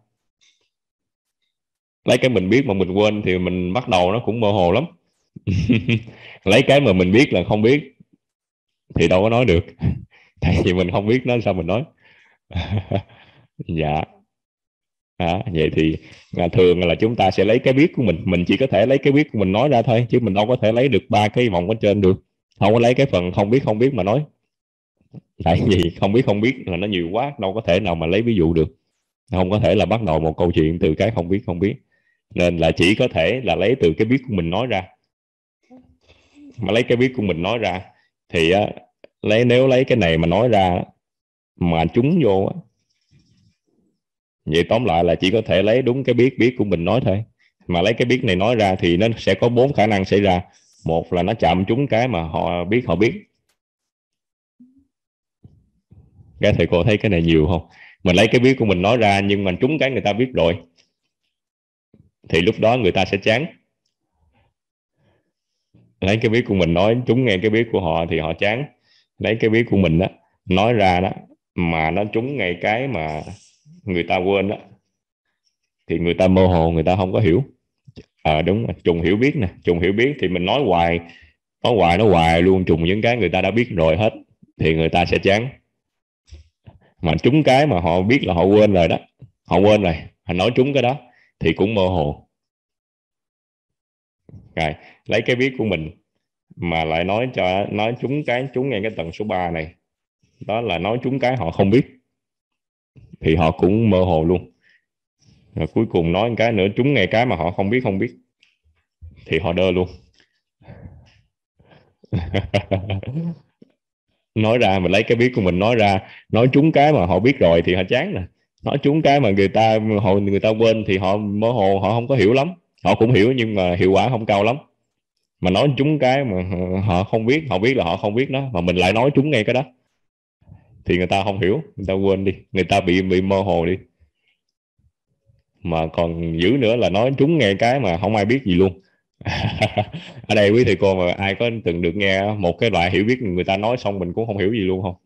Lấy cái mình biết mà mình quên thì mình bắt đầu nó cũng mơ hồ lắm. Lấy cái mà mình biết là không biết thì đâu có nói được. Tại vì mình không biết nó sao mình nói. Dạ. Vậy thì thường là chúng ta sẽ lấy cái biết của mình chỉ có thể lấy cái biết của mình nói ra thôi, chứ mình đâu có thể lấy được 3 cái vòng ở trên được. Không có lấy cái phần không biết mà nói. Tại vì không biết là nó nhiều quá, đâu có thể nào mà lấy ví dụ được. Không có thể là bắt đầu một câu chuyện từ cái không biết. Nên là chỉ có thể là lấy từ cái biết của mình nói ra. Mà lấy cái biết của mình nói ra thì nếu lấy cái này mà nói ra mà trúng vô, vậy tóm lại là chỉ có thể lấy đúng cái biết của mình nói thôi. Mà lấy cái biết này nói ra thì nó sẽ có 4 khả năng xảy ra. Một là nó chạm trúng cái mà họ biết. Các thầy cô thấy cái này nhiều không? Mình lấy cái biết của mình nói ra nhưng mà trúng cái người ta biết rồi thì lúc đó người ta sẽ chán. Lấy cái biết của mình nói trúng ngay cái biết của họ thì họ chán. Lấy cái biết của mình đó nói ra đó mà nó trúng ngay cái mà người ta quên đó thì người ta mơ hồ, người ta không có hiểu. Đúng rồi, trùng hiểu biết nè. Trùng hiểu biết thì mình nói hoài luôn, trùng những cái người ta đã biết rồi hết thì người ta sẽ chán. Mà trúng cái mà họ biết là họ quên rồi đó, họ nói trúng cái đó thì cũng mơ hồ. Rồi lấy cái biết của mình mà lại nói trúng ngay cái tầng số 3 này, đó là nói trúng cái họ không biết thì họ cũng mơ hồ luôn. Rồi cuối cùng nói một cái nữa trúng ngay cái mà họ không biết thì họ đơ luôn. Nói ra mình lấy cái biết của mình nói ra, nói trúng cái mà họ biết rồi thì họ chán nè. Nói trúng cái mà người ta quên thì họ mơ hồ, họ không có hiểu lắm. Họ cũng hiểu nhưng mà hiệu quả không cao lắm. Mà nói trúng cái mà họ không biết, họ biết là họ không biết đó, mà mình lại nói trúng ngay cái đó thì người ta không hiểu, người ta quên đi, người ta bị mơ hồ đi. Mà còn dữ nữa là nói trúng ngay cái mà không ai biết gì luôn. Ở đây quý thầy cô mà ai có từng được nghe một cái loại hiểu biết người ta nói xong mình cũng không hiểu gì luôn không?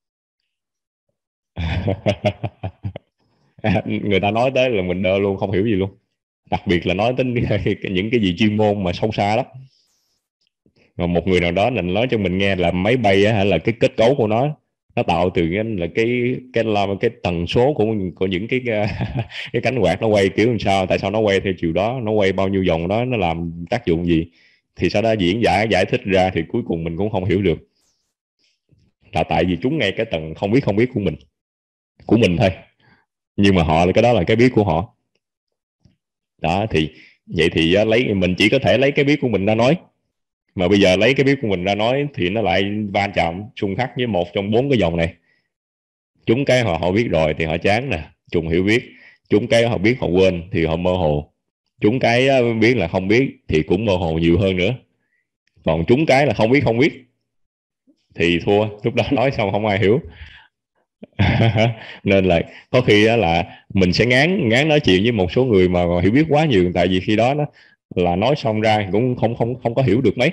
Người ta nói tới là mình đơ luôn, không hiểu gì luôn. Đặc biệt là nói tới những cái gì chuyên môn mà sâu xa lắm. Mà một người nào đó nói cho mình nghe là máy bay hay là cái kết cấu của nó tạo từ cái tần số của những cái cánh quạt nó quay kiểu làm sao, tại sao nó quay theo chiều đó, nó quay bao nhiêu vòng đó, nó làm tác dụng gì, thì sau đó giải thích ra thì cuối cùng mình cũng không hiểu được, là tại vì chúng ngay cái tầng không biết của mình thôi, nhưng mà họ cái đó là cái biết của họ đó. Thì vậy thì mình chỉ có thể lấy cái biết của mình ra nói, mà bây giờ lấy cái biết của mình ra nói thì nó lại va chạm xung khắc với một trong 4 cái dòng này. Chúng cái họ biết rồi thì họ chán nè, trùng hiểu biết. Chúng cái họ biết họ quên thì họ mơ hồ. Chúng cái biết là không biết thì cũng mơ hồ nhiều hơn nữa. Còn trúng cái là không biết thì thua, lúc đó nói xong không ai hiểu. Nên là có khi đó là mình sẽ ngán nói chuyện với một số người mà hiểu biết quá nhiều, tại vì khi đó là nói xong ra cũng không có hiểu được mấy.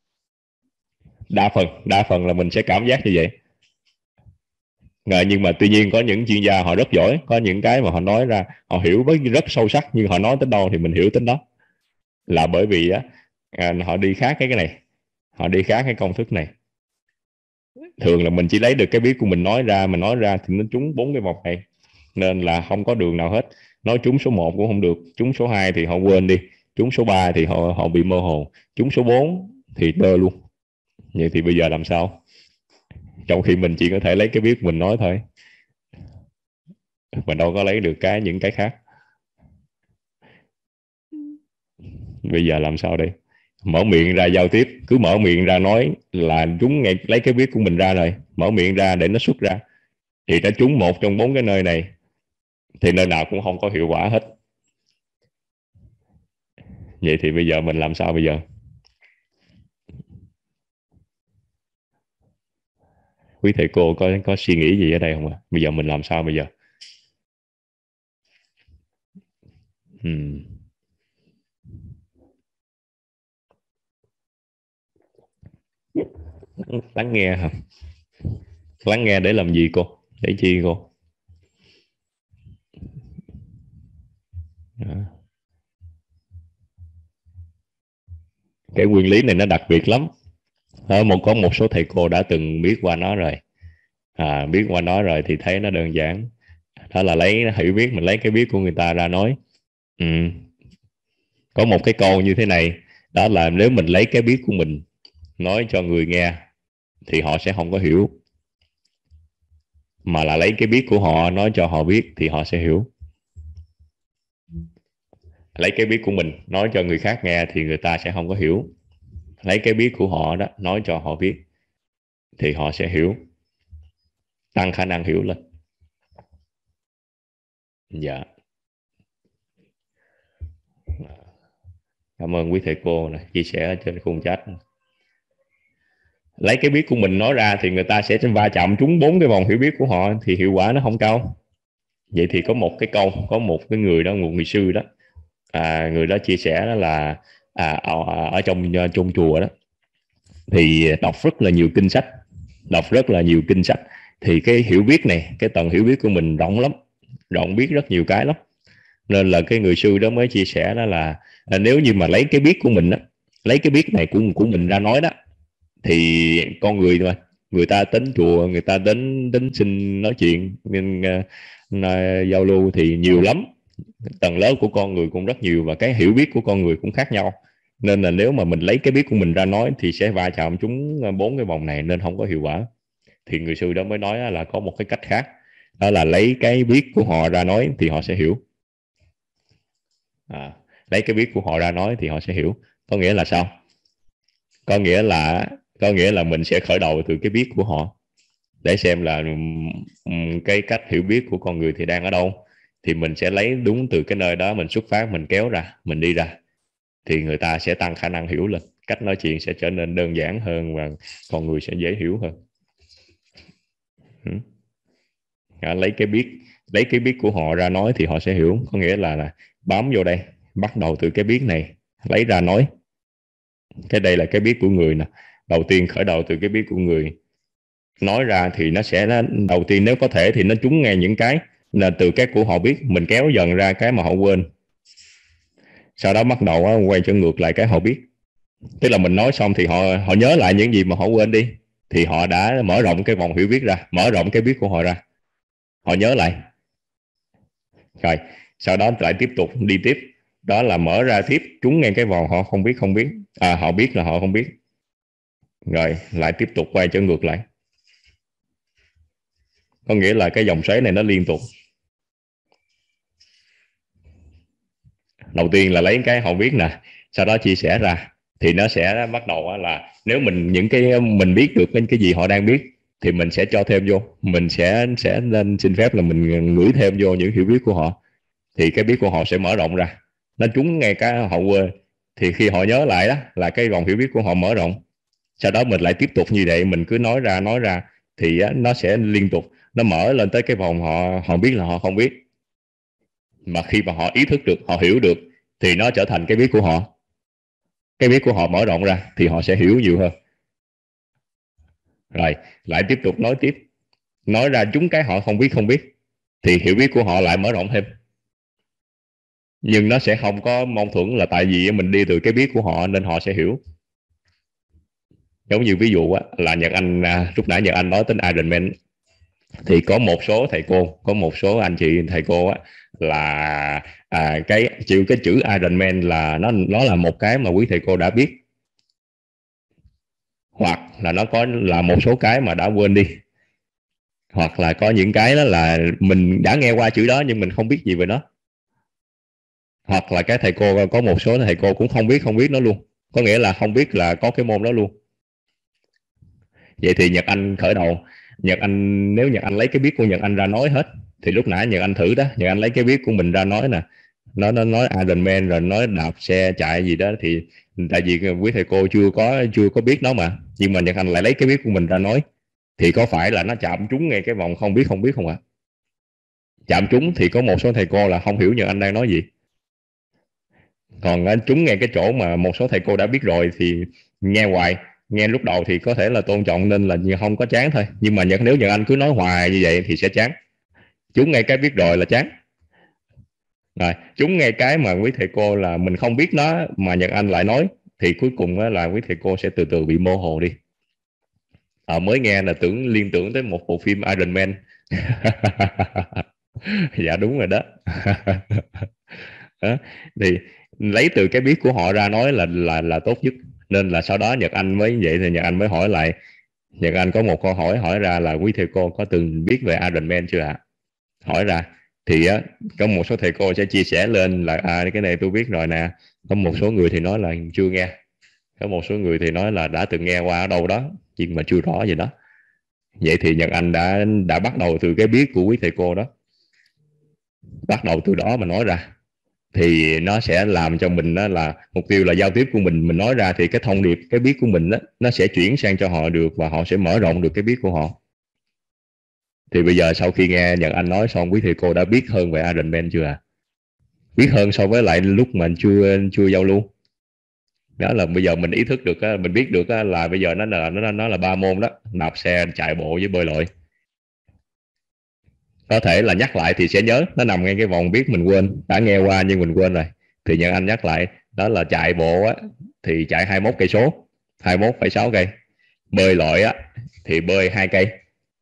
Đa phần là mình sẽ cảm giác như vậy. Nhưng mà tuy nhiên có những chuyên gia họ rất giỏi, có những cái mà họ nói ra họ hiểu rất sâu sắc, nhưng họ nói tới đâu thì mình hiểu tới đó, là bởi vì họ đi khác cái này, họ đi khác cái công thức này. Thường là mình chỉ lấy được cái biết của mình nói ra, mà nói ra thì nó trúng 4 cái vòng này, nên là không có đường nào hết. Nói trúng số 1 cũng không được, trúng số 2 thì họ quên đi, trúng số 3 thì họ bị mơ hồ, trúng số 4 thì đơ luôn. Vậy thì bây giờ làm sao? Trong khi mình chỉ có thể lấy cái biết mình nói thôi, mình đâu có lấy được những cái khác. Bây giờ làm sao đây? Mở miệng ra giao tiếp, cứ mở miệng ra nói là chúng ngay lấy cái biết của mình ra rồi, mở miệng ra để nó xuất ra, thì nó trúng một trong 4 cái nơi này thì nơi nào cũng không có hiệu quả hết. Vậy thì bây giờ mình làm sao bây giờ? Quý thầy cô có suy nghĩ gì ở đây không ạ? Bây giờ mình làm sao bây giờ? Lắng nghe hả? Lắng nghe để làm gì cô? Để chi cô? Cái nguyên lý này nó đặc biệt lắm. Có một số thầy cô đã từng biết qua nó rồi. Biết qua nó rồi thì thấy nó đơn giản. Đó là hiểu biết, mình lấy cái biết của người ta ra nói. Có một cái câu như thế này, đó là nếu mình lấy cái biết của mình nói cho người nghe thì họ sẽ không có hiểu, mà là lấy cái biết của họ nói cho họ biết thì họ sẽ hiểu. Lấy cái biết của mình nói cho người khác nghe thì người ta sẽ không có hiểu. Lấy cái biết của họ đó nói cho họ biết thì họ sẽ hiểu, tăng khả năng hiểu lên. Dạ. Cảm ơn quý thầy cô này, chia sẻ trên khung chat. Lấy cái biết của mình nói ra thì người ta sẽ va chạm trúng 4 cái vòng hiểu biết của họ thì hiệu quả nó không cao. Vậy thì có một cái câu, có một cái người đó, một người sư đó, người đó chia sẻ đó là ở trong chùa đó thì đọc rất là nhiều kinh sách, thì cái hiểu biết này, cái tầng hiểu biết của mình rộng lắm, rộng, biết rất nhiều cái lắm. Nên là cái người sư đó mới chia sẻ đó là nếu như mà lấy cái biết của mình đó, lấy cái biết này của mình ra nói đó, thì con người mà người ta đến chùa, người ta đến xin nói chuyện nên giao lưu thì nhiều lắm, tầng lớp của con người cũng rất nhiều, và cái hiểu biết của con người cũng khác nhau. Nên là nếu mà mình lấy cái biết của mình ra nói thì sẽ va chạm chúng 4 cái vòng này, nên không có hiệu quả. Thì người sư đó mới nói là có một cái cách khác, đó là lấy cái biết của họ ra nói thì họ sẽ hiểu. Lấy cái biết của họ ra nói thì họ sẽ hiểu. Có nghĩa là sao? Có nghĩa là mình sẽ khởi đầu từ cái biết của họ để xem là cái cách hiểu biết của con người thì đang ở đâu, thì mình sẽ lấy đúng từ cái nơi đó mình xuất phát, mình kéo ra, mình đi ra, thì người ta sẽ tăng khả năng hiểu lên, cách nói chuyện sẽ trở nên đơn giản hơn và con người sẽ dễ hiểu hơn. Lấy cái biết của họ ra nói thì họ sẽ hiểu. Có nghĩa là bám vô đây, bắt đầu từ cái biết này lấy ra nói. Cái đây là cái biết của người nè. Đầu tiên khởi đầu từ cái biết của người, nói ra thì nó sẽ đầu tiên nếu có thể thì nó trúng ngay những cái là từ cái của họ biết, mình kéo dần ra cái mà họ quên, sau đó bắt đầu quay trở ngược lại cái họ biết. Tức là mình nói xong thì họ nhớ lại những gì mà họ quên đi, thì họ đã mở rộng cái vòng hiểu biết ra, mở rộng cái biết của họ ra, họ nhớ lại. Rồi sau đó lại tiếp tục đi tiếp, đó là mở ra tiếp, trúng ngay cái vòng họ không biết, họ biết là họ không biết, rồi lại tiếp tục quay trở ngược lại. Có nghĩa là cái dòng xoáy này nó liên tục. Đầu tiên là lấy cái họ biết nè, sau đó chia sẻ ra, thì nó sẽ bắt đầu là nếu mình biết được cái gì họ đang biết thì mình sẽ cho thêm vô, mình sẽ nên xin phép là mình gửi thêm vô những hiểu biết của họ, thì cái biết của họ sẽ mở rộng ra, nó trúng ngay cái họ quên thì khi họ nhớ lại đó là cái vòng hiểu biết của họ mở rộng. Sau đó mình lại tiếp tục như vậy, mình cứ nói ra thì nó sẽ liên tục nó mở lên tới cái vòng họ biết là họ không biết. Mà khi mà họ ý thức được, họ hiểu được thì nó trở thành cái biết của họ. Cái biết của họ mở rộng ra thì họ sẽ hiểu nhiều hơn. Rồi lại tiếp tục nói tiếp, nói ra chúng cái họ không biết thì hiểu biết của họ lại mở rộng thêm. Nhưng nó sẽ không có mâu thuẫn là tại vì mình đi từ cái biết của họ nên họ sẽ hiểu. Giống như ví dụ là Nhật Anh, lúc nãy Nhật Anh nói đến Iron Man, thì có một số thầy cô, có một số anh chị thầy cô là cái chữ Iron Man là nó là một cái mà quý thầy cô đã biết, hoặc là nó có là một số cái mà đã quên đi, hoặc là có những cái đó là mình đã nghe qua chữ đó nhưng mình không biết gì về nó, hoặc là cái thầy cô, có một số thầy cô cũng không biết nó luôn, có nghĩa là không biết là có cái môn đó luôn. Vậy thì Nhật Anh khởi đầu, nếu Nhật Anh lấy cái biết của Nhật Anh ra nói hết, thì lúc nãy Nhật Anh thử đó, Nhật Anh lấy cái biết của mình ra nói nè, nó nói Iron Man rồi nói đạp xe chạy gì đó, thì tại vì quý thầy cô chưa có biết nó mà, nhưng mà Nhật Anh lại lấy cái biết của mình ra nói, thì có phải là nó chạm trúng ngay cái vòng không biết không ạ? Chạm trúng thì có một số thầy cô là không hiểu Nhật Anh đang nói gì, còn trúng ngay cái chỗ mà một số thầy cô đã biết rồi thì nghe hoài. Nghe lúc đầu thì có thể là tôn trọng nên là không có chán thôi, nhưng mà nếu Nhật Anh cứ nói hoài như vậy thì sẽ chán. Trúng ngay cái biết rồi là chán. Rồi trúng ngay cái mà quý thầy cô là mình không biết nó mà Nhật Anh lại nói, thì cuối cùng là quý thầy cô sẽ từ từ bị mơ hồ đi. Mới nghe là liên tưởng tới một bộ phim Iron Man. Dạ đúng rồi đó. Thì lấy từ cái biết của họ ra nói là tốt nhất. Nên là sau đó Nhật Anh mới vậy thì Nhật Anh mới hỏi lại. Nhật Anh có một câu hỏi ra là quý thầy cô có từng biết về Iron Man chưa ạ? Hỏi ra thì có một số thầy cô sẽ chia sẻ lên là cái này tôi biết rồi nè. Có một số người thì nói là chưa nghe, có một số người thì nói là đã từng nghe qua ở đâu đó nhưng mà chưa rõ gì đó. Vậy thì Nhật Anh đã bắt đầu từ cái biết của quý thầy cô đó, bắt đầu từ đó mà nói ra, thì nó sẽ làm cho mình đó là mục tiêu là giao tiếp của mình nói ra thì cái thông điệp, cái biết của mình đó, nó sẽ chuyển sang cho họ được và họ sẽ mở rộng được cái biết của họ. Thì bây giờ sau khi nghe Nhật Anh nói xong, quý thầy cô đã biết hơn về Iron Man chưa ạ? Biết hơn so với lại lúc mà chưa giao lưu. Đó là bây giờ mình ý thức được, mình biết được là bây giờ nó là 3 môn đó: đạp xe, chạy bộ với bơi lội. Có thể là nhắc lại thì sẽ nhớ, nó nằm ngay cái vòng biết mình quên, đã nghe qua nhưng mình quên rồi. Thì Nhật Anh nhắc lại, đó là chạy bộ thì chạy 21 cây số, 21,6 cây. Bơi lội thì bơi 2 cây.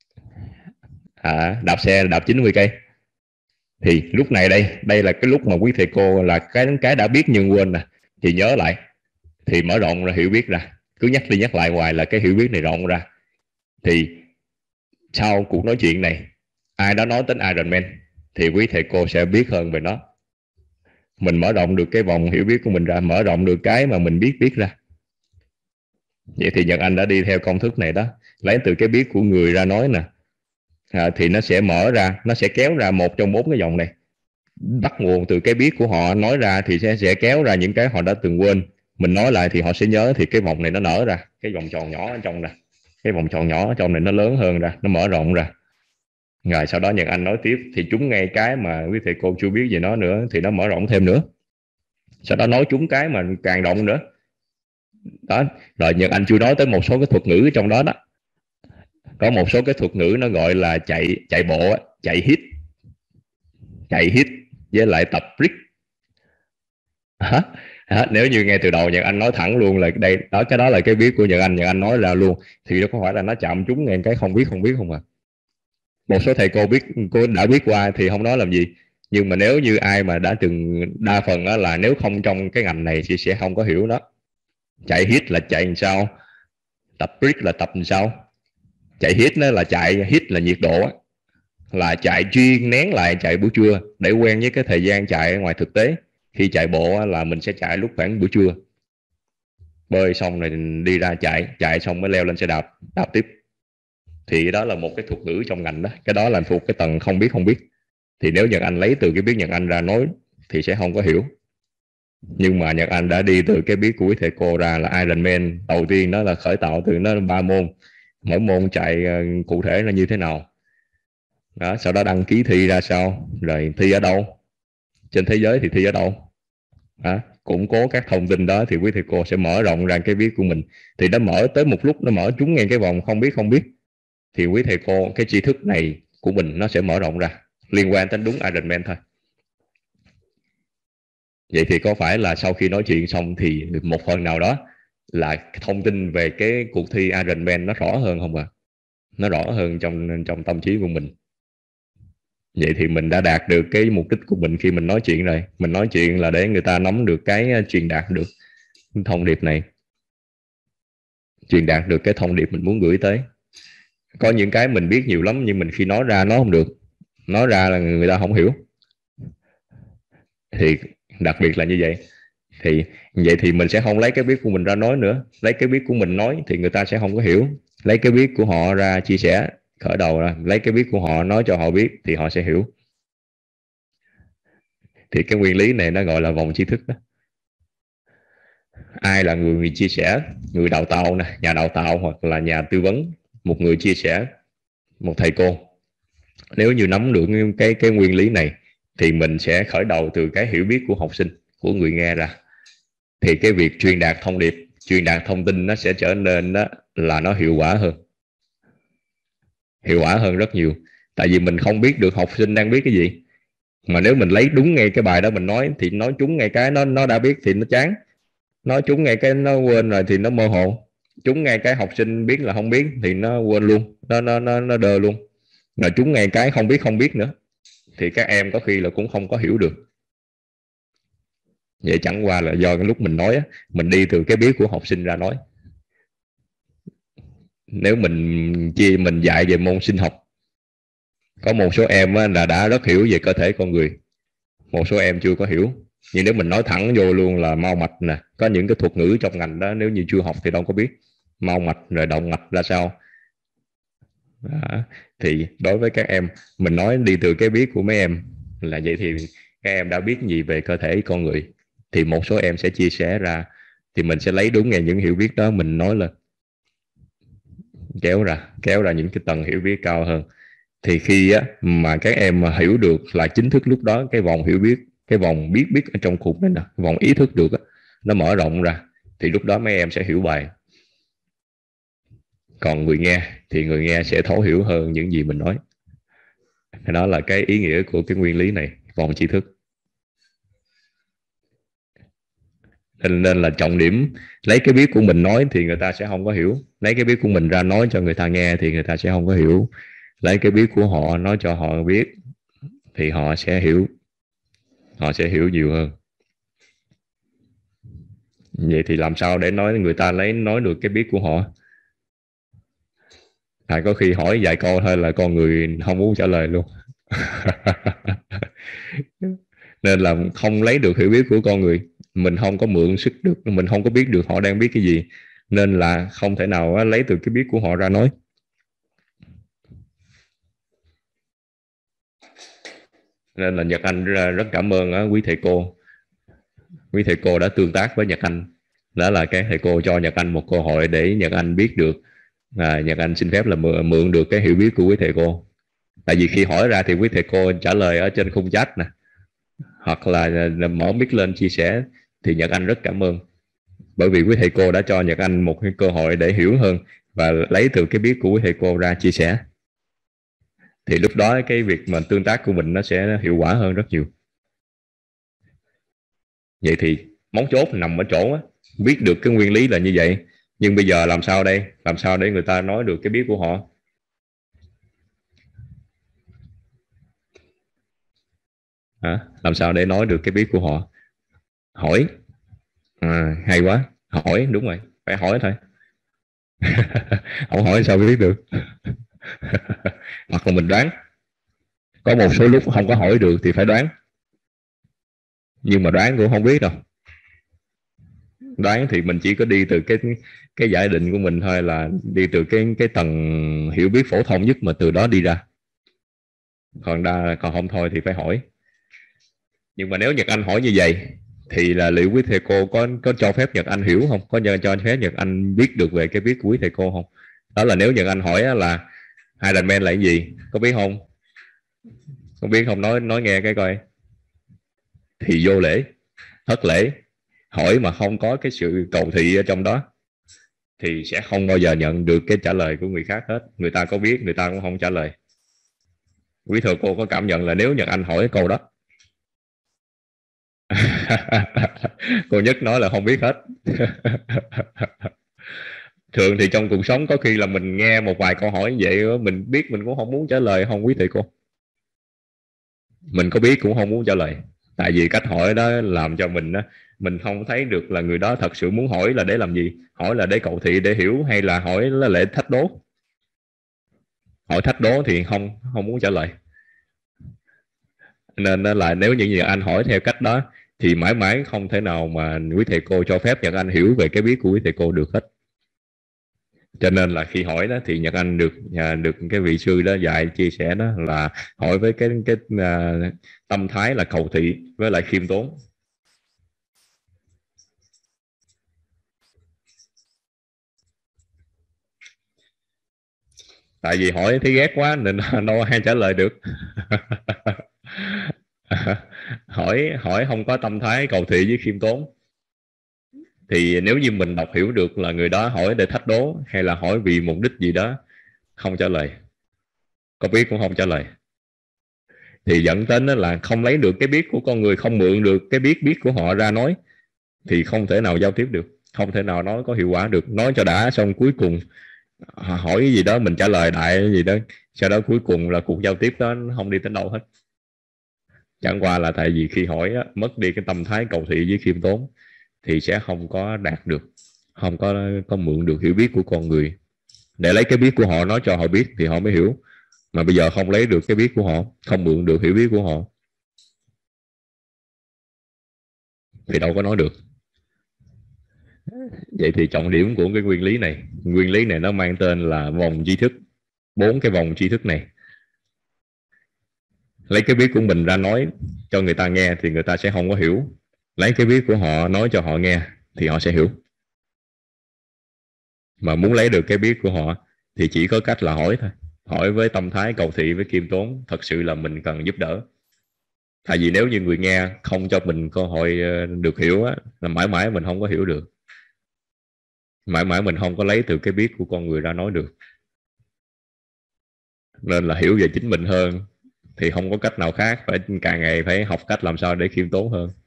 Đạp xe đạp 90 cây. Thì lúc này đây là cái lúc mà quý thầy cô là cái đã biết nhưng quên nè, thì nhớ lại, thì mở rộng ra hiểu biết ra. Cứ nhắc đi nhắc lại hoài là cái hiểu biết này rộng ra. Thì sau cuộc nói chuyện này, ai đó nói đến Iron Man thì quý thầy cô sẽ biết hơn về nó. Mình mở rộng được cái vòng hiểu biết của mình ra, mở rộng được cái mà mình biết ra. Vậy thì Nhật Anh đã đi theo công thức này đó, lấy từ cái biết của người ra nói nè, thì nó sẽ mở ra, nó sẽ kéo ra một trong 4 cái dòng này. Bắt nguồn từ cái biết của họ nói ra thì sẽ kéo ra những cái họ đã từng quên, mình nói lại thì họ sẽ nhớ, thì cái vòng này nó nở ra, cái vòng tròn nhỏ ở trong nè, cái vòng tròn nhỏ ở trong này nó lớn hơn ra, nó mở rộng ra. Rồi sau đó Nhật Anh nói tiếp thì trúng ngay cái mà quý thầy cô chưa biết về nó nữa thì nó mở rộng thêm nữa. Sau đó nói trúng cái mà càng rộng nữa. Đó, rồi Nhật Anh chưa nói tới một số cái thuật ngữ trong đó đó. Có một số cái thuật ngữ nó gọi là chạy bộ, chạy hít với lại tập brick. Nếu như ngay từ đầu Nhật Anh nói thẳng luôn là đây đó, cái đó là cái biết của Nhật Anh nói ra luôn, thì nó có phải là nó chạm trúng ngay cái không biết không à? Một số thầy cô đã biết qua thì không nói làm gì, nhưng mà nếu như ai mà đã từng, đa phần đó là nếu không trong cái ngành này thì sẽ không có hiểu đó. Chạy hít là chạy làm sao, tập brick là tập làm sao. Chạy hít nó là chạy, hít là nhiệt độ, là chạy chuyên nén lại chạy buổi trưa để quen với cái thời gian chạy ở ngoài thực tế. Khi chạy bộ là mình sẽ chạy lúc khoảng buổi trưa, bơi xong rồi đi ra chạy xong mới leo lên xe đạp tiếp. Thì đó là một cái thuật ngữ trong ngành đó, cái đó là thuộc cái tầng không biết. Thì nếu Nhật Anh lấy từ cái biết Nhật Anh ra nói thì sẽ không có hiểu. Nhưng mà Nhật Anh đã đi từ cái biết của quý thầy cô ra là Ironman đầu tiên, đó là khởi tạo từ nó 3 môn, mỗi môn chạy cụ thể là như thế nào đó, sau đó đăng ký thi ra sao, rồi thi ở đâu, trên thế giới thì thi ở đâu đó. Củng cố các thông tin đó thì quý thầy cô sẽ mở rộng ra cái biết của mình. Thì nó mở tới một lúc, nó mở trúng ngay cái vòng không biết thì quý thầy cô cái tri thức này của mình nó sẽ mở rộng ra liên quan đến đúng Ironman thôi. Vậy thì có phải là sau khi nói chuyện xong thì một phần nào đó là thông tin về cái cuộc thi Ironman nó rõ hơn không ạ? Nó rõ hơn trong tâm trí của mình. Vậy thì mình đã đạt được cái mục đích của mình khi mình nói chuyện rồi. Mình nói chuyện là để người ta nắm được cái truyền đạt được thông điệp này, truyền đạt được cái thông điệp mình muốn gửi tới. Có những cái mình biết nhiều lắm nhưng mình khi nói ra nó không được, nói ra là người ta không hiểu. Thì đặc biệt là như vậy. Thì vậy thì mình sẽ không lấy cái biết của mình ra nói nữa. Lấy cái biết của mình nói thì người ta sẽ không có hiểu. Lấy cái biết của họ ra chia sẻ, khởi đầu ra, lấy cái biết của họ nói cho họ biết thì họ sẽ hiểu. Thì cái nguyên lý này nó gọi là vòng tri thức đó. Ai là người chia sẻ? Người đào tạo nè, nhà đào tạo hoặc là nhà tư vấn, một người chia sẻ, một thầy cô. Nếu như nắm được cái nguyên lý này thì mình sẽ khởi đầu từ cái hiểu biết của học sinh, của người nghe ra. Thì cái việc truyền đạt thông điệp, truyền đạt thông tin nó sẽ trở nên đó là nó hiệu quả hơn. Hiệu quả hơn rất nhiều. Tại vì mình không biết được học sinh đang biết cái gì. Mà nếu mình lấy đúng ngay cái bài đó mình nói thì nói trúng ngay cái nó đã biết thì nó chán. Nói trúng ngay cái nó quên rồi thì nó mơ hồ. Trúng ngay cái học sinh biết là không biết thì nó quên luôn, nó đơ luôn. Rồi trúng ngay cái không biết nữa thì các em có khi là cũng không có hiểu được. Vậy chẳng qua là do cái lúc mình nói mình đi từ cái biết của học sinh ra nói. Nếu mình dạy về môn sinh học, có một số em là đã rất hiểu về cơ thể con người, một số em chưa có hiểu. Nhưng nếu mình nói thẳng vô luôn là mao mạch nè, có những cái thuật ngữ trong ngành đó nếu như chưa học thì đâu có biết mao mạch rồi động mạch ra sao đó. Thì đối với các em mình nói đi từ cái biết của mấy em là vậy thì các em đã biết gì về cơ thể con người, thì một số em sẽ chia sẻ ra, thì mình sẽ lấy đúng ngay những hiểu biết đó mình nói lên, kéo ra những cái tầng hiểu biết cao hơn. Thì khi mà các em mà hiểu được là chính thức lúc đó cái vòng hiểu biết, cái vòng biết ở trong khủng này nè, vòng ý thức được nó mở rộng ra, thì lúc đó mấy em sẽ hiểu bài. Còn người nghe thì người nghe sẽ thấu hiểu hơn những gì mình nói. Đó là cái ý nghĩa của cái nguyên lý này, vòng tri thức. Nên là trọng điểm lấy cái biết của mình nói thì người ta sẽ không có hiểu. Lấy cái biết của mình ra nói cho người ta nghe thì người ta sẽ không có hiểu. Lấy cái biết của họ nói cho họ biết thì họ sẽ hiểu. Họ sẽ hiểu nhiều hơn. Vậy thì làm sao để nói người ta nói được cái biết của họ? Có khi hỏi vài câu thôi là con người không muốn trả lời luôn. Nên là không lấy được hiểu biết của con người, mình không có mượn sức được, mình không có biết được họ đang biết cái gì, nên là không thể nào lấy từ cái biết của họ ra nói. Nên là Nhật Anh rất cảm ơn quý thầy cô. Quý thầy cô đã tương tác với Nhật Anh. Đó là cái thầy cô cho Nhật Anh một cơ hội để Nhật Anh biết được. Nhật Anh xin phép là mượn được cái hiểu biết của quý thầy cô. Tại vì khi hỏi ra thì quý thầy cô trả lời ở trên khung chat nè, hoặc là mở mic lên chia sẻ, thì Nhật Anh rất cảm ơn. Bởi vì quý thầy cô đã cho Nhật Anh một cái cơ hội để hiểu hơn và lấy từ cái biết của quý thầy cô ra chia sẻ. Thì lúc đó cái việc mà tương tác của mình nó sẽ hiệu quả hơn rất nhiều. Vậy thì mấu chốt nằm ở chỗ biết được cái nguyên lý là như vậy. Nhưng bây giờ làm sao đây? Làm sao để người ta nói được cái biết của họ? Làm sao để nói được cái biết của họ? Hỏi. Hay quá. Hỏi, đúng rồi. Phải hỏi thôi. Không hỏi sao biết được. Hoặc là mình đoán. Có một số lúc không có hỏi được thì phải đoán. Nhưng mà đoán cũng không biết đâu. Đoán thì mình chỉ có đi từ cái giải định của mình thôi, là đi từ cái tầng hiểu biết phổ thông nhất mà từ đó đi ra. Còn không thôi thì phải hỏi. Nhưng mà nếu Nhật Anh hỏi như vậy Thì là liệu quý thầy cô có cho phép Nhật Anh hiểu không, có cho phép Nhật Anh biết được về cái biết của quý thầy cô không? Đó là nếu Nhật Anh hỏi là Hidden Man là cái gì, có biết không? Không biết không, nói nghe cái coi. Thì vô lễ, thất lễ. Hỏi mà không có cái sự cầu thị ở trong đó thì sẽ không bao giờ nhận được cái trả lời của người khác hết. Người ta có biết, người ta cũng không trả lời. Quý thầy cô có cảm nhận là nếu Nhật Anh hỏi cái câu đó cô Nhất nói là không biết hết. Thường thì trong cuộc sống có khi là mình nghe một vài câu hỏi như vậy, mình biết mình cũng không muốn trả lời, không quý thầy cô. Mình có biết cũng không muốn trả lời. Tại vì cách hỏi đó làm cho mình không thấy được là người đó thật sự muốn hỏi là để làm gì. Hỏi là để cầu thị, để hiểu, hay là hỏi là để thách đố. Hỏi thách đố thì không muốn trả lời. Nên là nếu như Nhật Anh hỏi theo cách đó thì mãi mãi không thể nào mà quý thầy cô cho phép Nhật Anh hiểu về cái biết của quý thầy cô được hết. Cho nên là khi hỏi đó thì Nhật Anh được cái vị sư đó dạy chia sẻ đó là hỏi với cái tâm thái là cầu thị với lại khiêm tốn. Tại vì hỏi thấy ghét quá nên đâu ai trả lời được. hỏi không có tâm thái cầu thị với khiêm tốn thì nếu như mình đọc hiểu được là người đó hỏi để thách đố hay là hỏi vì mục đích gì đó, không trả lời, có biết cũng không trả lời, thì dẫn đến là không lấy được cái biết của con người, không mượn được cái biết của họ ra nói, thì không thể nào giao tiếp được, không thể nào nói có hiệu quả được. Nói cho đã xong cuối cùng hỏi cái gì đó mình trả lời đại cái gì đó, sau đó cuối cùng là cuộc giao tiếp đó không đi đến đâu hết. Chẳng qua là tại vì khi hỏi á, mất đi cái tâm thái cầu thị với khiêm tốn thì sẽ không có đạt được, không có mượn được hiểu biết của con người. Để lấy cái biết của họ nói cho họ biết thì họ mới hiểu, mà bây giờ không lấy được cái biết của họ, không mượn được hiểu biết của họ thì đâu có nói được. Vậy thì trọng điểm của cái nguyên lý này nó mang tên là vòng tri thức, 4 cái vòng tri thức này. Lấy cái biết của mình ra nói cho người ta nghe thì người ta sẽ không có hiểu, lấy cái biết của họ nói cho họ nghe thì họ sẽ hiểu. Mà muốn lấy được cái biết của họ thì chỉ có cách là hỏi thôi, hỏi với tâm thái cầu thị với khiêm tốn, thật sự là mình cần giúp đỡ. Tại vì nếu như người nghe không cho mình cơ hội được hiểu á, là mãi mãi mình không có hiểu được, mãi mãi mình không có lấy từ cái biết của con người ra nói được. Nên là hiểu về chính mình hơn thì không có cách nào khác, phải càng ngày phải học cách làm sao để khiêm tốn hơn.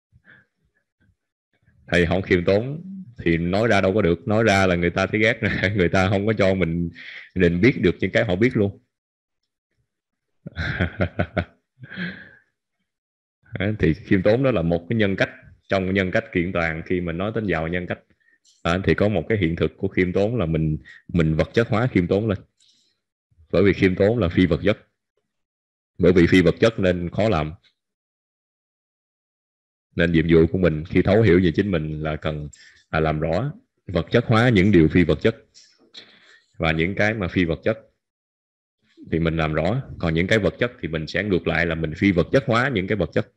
Thầy không khiêm tốn thì nói ra đâu có được, nói ra là người ta thấy ghét, người ta không có cho mình biết được những cái họ biết luôn. Thì khiêm tốn đó là một cái nhân cách trong nhân cách kiện toàn. Khi mình nói đến giàu nhân cách thì có một cái hiện thực của khiêm tốn là mình vật chất hóa khiêm tốn lên. Bởi vì khiêm tốn là phi vật chất, bởi vì phi vật chất nên khó làm. Nên nhiệm vụ của mình khi thấu hiểu về chính mình là cần làm rõ vật chất hóa những điều phi vật chất, và những cái mà phi vật chất thì mình làm rõ, còn những cái vật chất thì mình sẽ ngược lại là mình phi vật chất hóa những cái vật chất.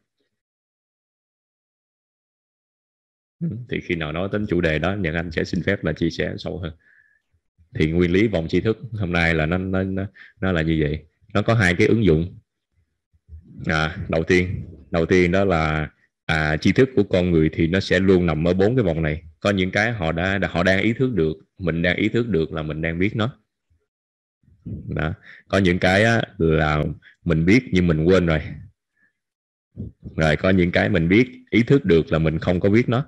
Thì khi nào nói đến chủ đề đó, Nhật Anh sẽ xin phép là chia sẻ sâu hơn. Thì nguyên lý vòng tri thức hôm nay là nó là như vậy. Nó có 2 cái ứng dụng. Đầu tiên đó là tri thức của con người thì nó sẽ luôn nằm ở 4 cái vòng này. Có những cái họ đang ý thức được, mình đang ý thức được là mình đang biết nó. Đó. Có những cái là mình biết nhưng mình quên rồi. Rồi có những cái mình biết, ý thức được là mình không có biết nó.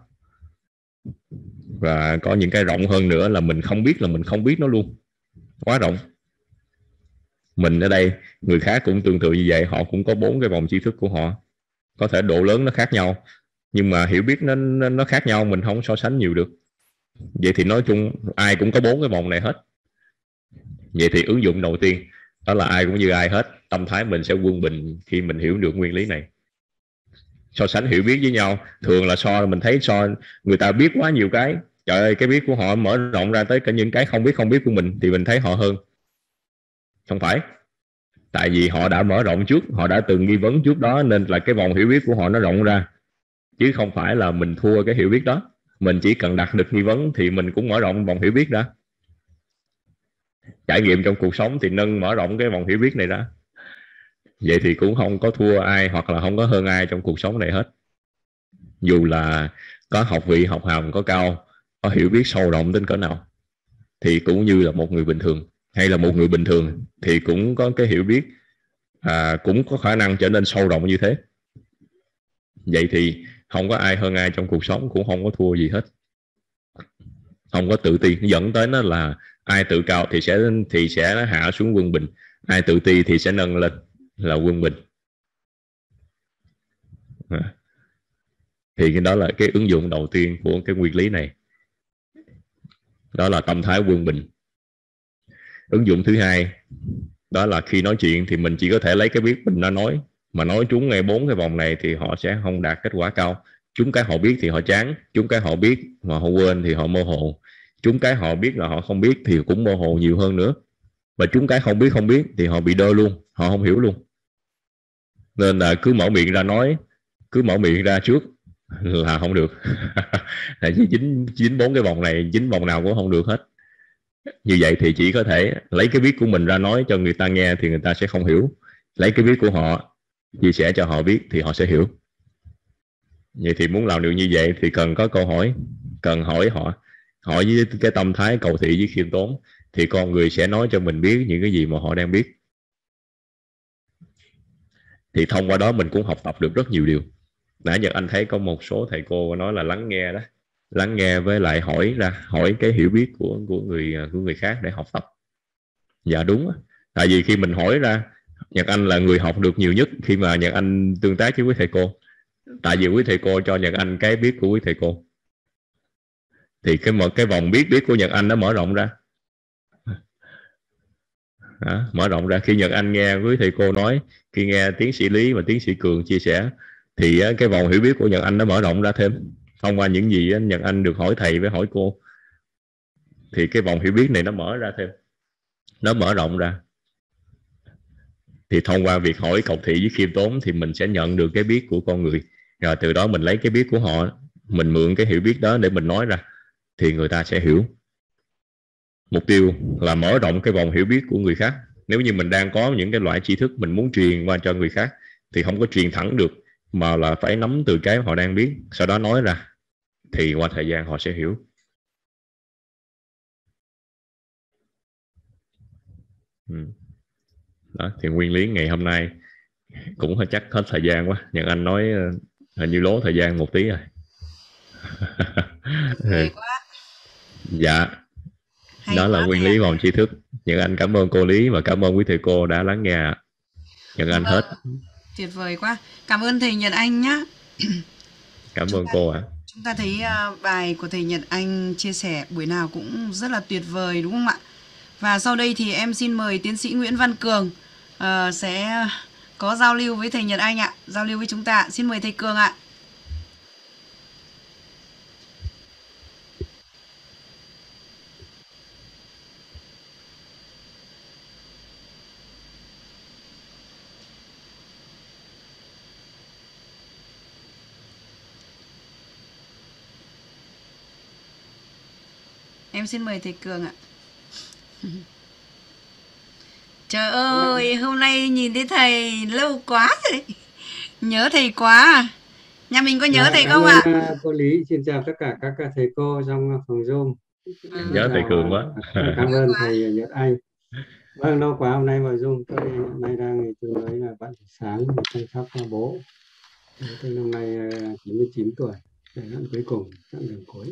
Và có những cái rộng hơn nữa là mình không biết là mình không biết nó luôn. Quá rộng. Mình ở đây, người khác cũng tương tự như vậy, họ cũng có 4 cái vòng tri thức của họ. Có thể độ lớn nó khác nhau, nhưng mà hiểu biết nó khác nhau, mình không so sánh nhiều được. Vậy thì nói chung ai cũng có 4 cái vòng này hết. Vậy thì ứng dụng đầu tiên đó là ai cũng như ai hết, tâm thái mình sẽ quân bình khi mình hiểu được nguyên lý này. So sánh hiểu biết với nhau, thường là mình thấy người ta biết quá nhiều cái, trời ơi cái biết của họ mở rộng ra tới cả những cái không biết của mình thì mình thấy họ hơn. Không phải, tại vì họ đã mở rộng trước, họ đã từng nghi vấn trước đó, nên là cái vòng hiểu biết của họ nó rộng ra. chứ không phải là mình thua cái hiểu biết đó. Mình chỉ cần đặt được nghi vấn thì mình cũng mở rộng vòng hiểu biết ra. Trải nghiệm trong cuộc sống thì nâng mở rộng cái vòng hiểu biết này ra. Vậy thì cũng không có thua ai hoặc là không có hơn ai trong cuộc sống này hết. Dù là có học vị học hàm có cao, có hiểu biết sâu rộng đến cỡ nào, thì cũng như là một người bình thường, hay là một người bình thường thì cũng có cái hiểu biết, cũng có khả năng trở nên sâu rộng như thế. Vậy thì không có ai hơn ai trong cuộc sống, cũng không có thua gì hết. Không có tự ti, dẫn tới nó là ai tự cao thì sẽ hạ xuống quân bình, ai tự ti thì sẽ nâng lên là quân bình. Thì cái đó là cái ứng dụng đầu tiên của cái nguyên lý này, đó là tâm thái quân bình. Ứng dụng thứ hai đó là khi nói chuyện thì mình chỉ có thể lấy cái biết mình đã nói, mà nói trúng ngay 4 cái vòng này thì họ sẽ không đạt kết quả cao. Trúng cái họ biết thì họ chán, trúng cái họ biết mà họ quên thì họ mơ hồ, trúng cái họ biết là họ không biết thì cũng mơ hồ nhiều hơn nữa, và trúng cái không biết thì họ bị đơ luôn, họ không hiểu luôn. Nên là cứ mở miệng ra nói, cứ mở miệng ra trước là không được. Tại vì dính 4 cái vòng này, dính vòng nào cũng không được hết. Như vậy thì chỉ có thể lấy cái biết của mình ra nói cho người ta nghe thì người ta sẽ không hiểu, lấy cái biết của họ chia sẻ cho họ biết thì họ sẽ hiểu. Vậy thì muốn làm được như vậy thì cần có câu hỏi, cần hỏi họ, hỏi với cái tâm thái cầu thị với khiêm tốn, thì con người sẽ nói cho mình biết những cái gì mà họ đang biết. Thì thông qua đó mình cũng học tập được rất nhiều điều. Nãy giờ anh thấy có một số thầy cô nói là lắng nghe đó, lắng nghe với lại hỏi cái hiểu biết của người khác để học tập. Dạ đúng. Tại vì khi mình hỏi ra, Nhật Anh là người học được nhiều nhất khi mà Nhật Anh tương tác với quý thầy cô. Tại vì quý thầy cô cho Nhật Anh cái biết của quý thầy cô, thì cái vòng biết của Nhật Anh nó mở rộng ra. Mở rộng ra khi Nhật Anh nghe quý thầy cô nói, khi nghe tiến sĩ Lý và tiến sĩ Cường chia sẻ, thì cái vòng hiểu biết của Nhật Anh nó mở rộng ra thêm. Thông qua những gì Nhật Anh được hỏi thầy với hỏi cô, thì cái vòng hiểu biết này nó mở ra thêm, nó mở rộng ra. Thì thông qua việc hỏi cầu thị với khiêm tốn thì mình sẽ nhận được cái biết của con người, rồi từ đó mình lấy cái biết của họ, mình mượn cái hiểu biết đó để mình nói ra, thì người ta sẽ hiểu. Mục tiêu là mở rộng cái vòng hiểu biết của người khác. Nếu như mình đang có những cái loại tri thức mình muốn truyền qua cho người khác thì không có truyền thẳng được, mà là phải nắm từ cái họ đang biết, sau đó nói ra, thì qua thời gian họ sẽ hiểu. Đó, thì nguyên lý ngày hôm nay cũng chắc hết thời gian quá. Nhật Anh nói hình như lố thời gian một tí rồi. Quá. Dạ. Hay đó là nguyên lý vòng tri thức. Nhật Anh cảm ơn cô Lý và cảm ơn quý thầy cô đã lắng nghe. Nhật Anh hết. Tuyệt vời quá. Cảm ơn thầy Nhật Anh nhá. Cảm ơn cô ạ. Chúng ta thấy bài của thầy Nhật Anh chia sẻ buổi nào cũng rất là tuyệt vời đúng không ạ? Và sau đây thì em xin mời tiến sĩ Nguyễn Văn Cường sẽ có giao lưu với thầy Nhật Anh ạ, giao lưu với chúng ta. Xin mời thầy Cường ạ. Em xin mời thầy Cường ạ. Trời ơi, hôm nay nhìn thấy thầy lâu quá rồi. Nhớ thầy quá. Nhà mình có nhớ thầy không ạ? Cô Lý, xin chào tất cả các thầy cô trong phòng Zoom. Nhớ thầy Cường quá. Cảm ơn thầy Nhật Anh. Vâng, lâu quá hôm nay vào Zoom. Tôi hôm nay đang tương đối là bận sáng chăm sóc bố. Tôi năm nay 99 tuổi, giai đoạn cuối cùng, chặng đường cuối.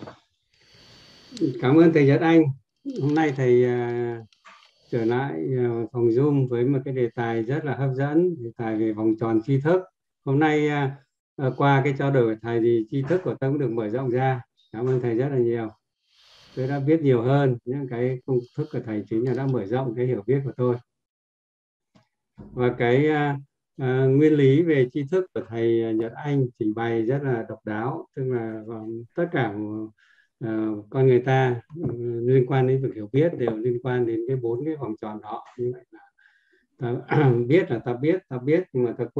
Cảm ơn thầy Nhật Anh. Hôm nay thầy trở lại phòng Zoom với một cái đề tài rất là hấp dẫn, đề tài về vòng tròn tri thức. Hôm nay qua cái trao đổi của thầy thì tri thức của tôi cũng được mở rộng ra. Cảm ơn thầy rất là nhiều. Tôi đã biết nhiều hơn, những cái công thức của thầy chính là đã mở rộng cái hiểu biết của tôi. Và cái nguyên lý về tri thức của thầy Nhật Anh trình bày rất là độc đáo, tức là tất cả con người ta liên quan đến việc hiểu biết đều liên quan đến cái 4 cái vòng tròn đó. Như vậy là ta biết là ta biết nhưng mà ta quên,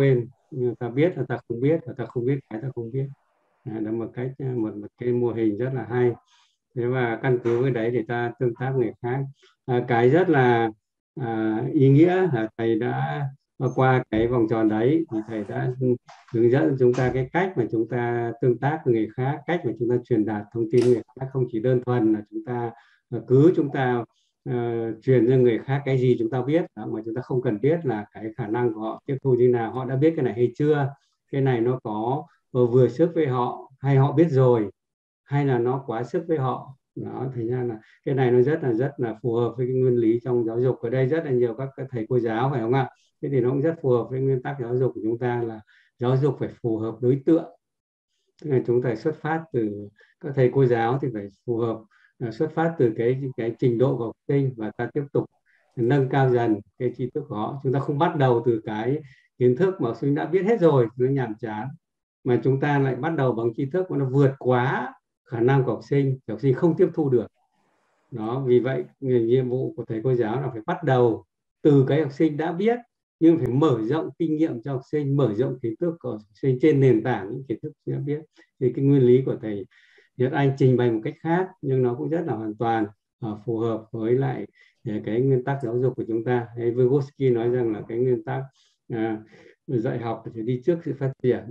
nhưng ta biết là ta không biết, và ta không biết cái ta không biết. Đó là một cái mô hình rất là hay. Thế và căn cứ với đấy để ta tương tác người khác. Cái rất là ý nghĩa là thầy đã qua cái vòng tròn đấy thì thầy đã hướng dẫn chúng ta cái cách mà chúng ta tương tác với người khác, cách mà chúng ta truyền đạt thông tin người khác, không chỉ đơn thuần là chúng ta truyền cho người khác cái gì chúng ta biết đó, mà chúng ta không cần biết là cái khả năng của họ tiếp thu như nào, họ đã biết cái này hay chưa, cái này nó có vừa sức với họ hay họ biết rồi, hay là nó quá sức với họ. Đó, thành ra là cái này nó rất là phù hợp với cái nguyên lý trong giáo dục. Ở đây rất là nhiều các thầy cô giáo, phải không ạ? Thế thì nó cũng rất phù hợp với nguyên tắc giáo dục của chúng ta là giáo dục phải phù hợp đối tượng. Tức là chúng ta xuất phát từ các thầy cô giáo thì phải phù hợp, xuất phát từ cái trình độ của học sinh, và ta tiếp tục nâng cao dần cái tri thức của họ. Chúng ta không bắt đầu từ cái kiến thức mà học sinh đã biết hết rồi, nó nhàm chán, mà chúng ta lại bắt đầu bằng tri thức mà nó vượt quá khả năng của học sinh không tiếp thu được. Đó, vì vậy nhiệm vụ của thầy cô giáo là phải bắt đầu từ cái học sinh đã biết, nhưng phải mở rộng kinh nghiệm cho học sinh, mở rộng kiến thức của học sinh trên nền tảng những kiến thức đã biết. Thì cái nguyên lý của thầy Nhật Anh trình bày một cách khác, nhưng nó cũng rất là hoàn toàn phù hợp với lại cái nguyên tắc giáo dục của chúng ta. Vygotsky nói rằng là cái nguyên tắc dạy học phải đi trước sự phát triển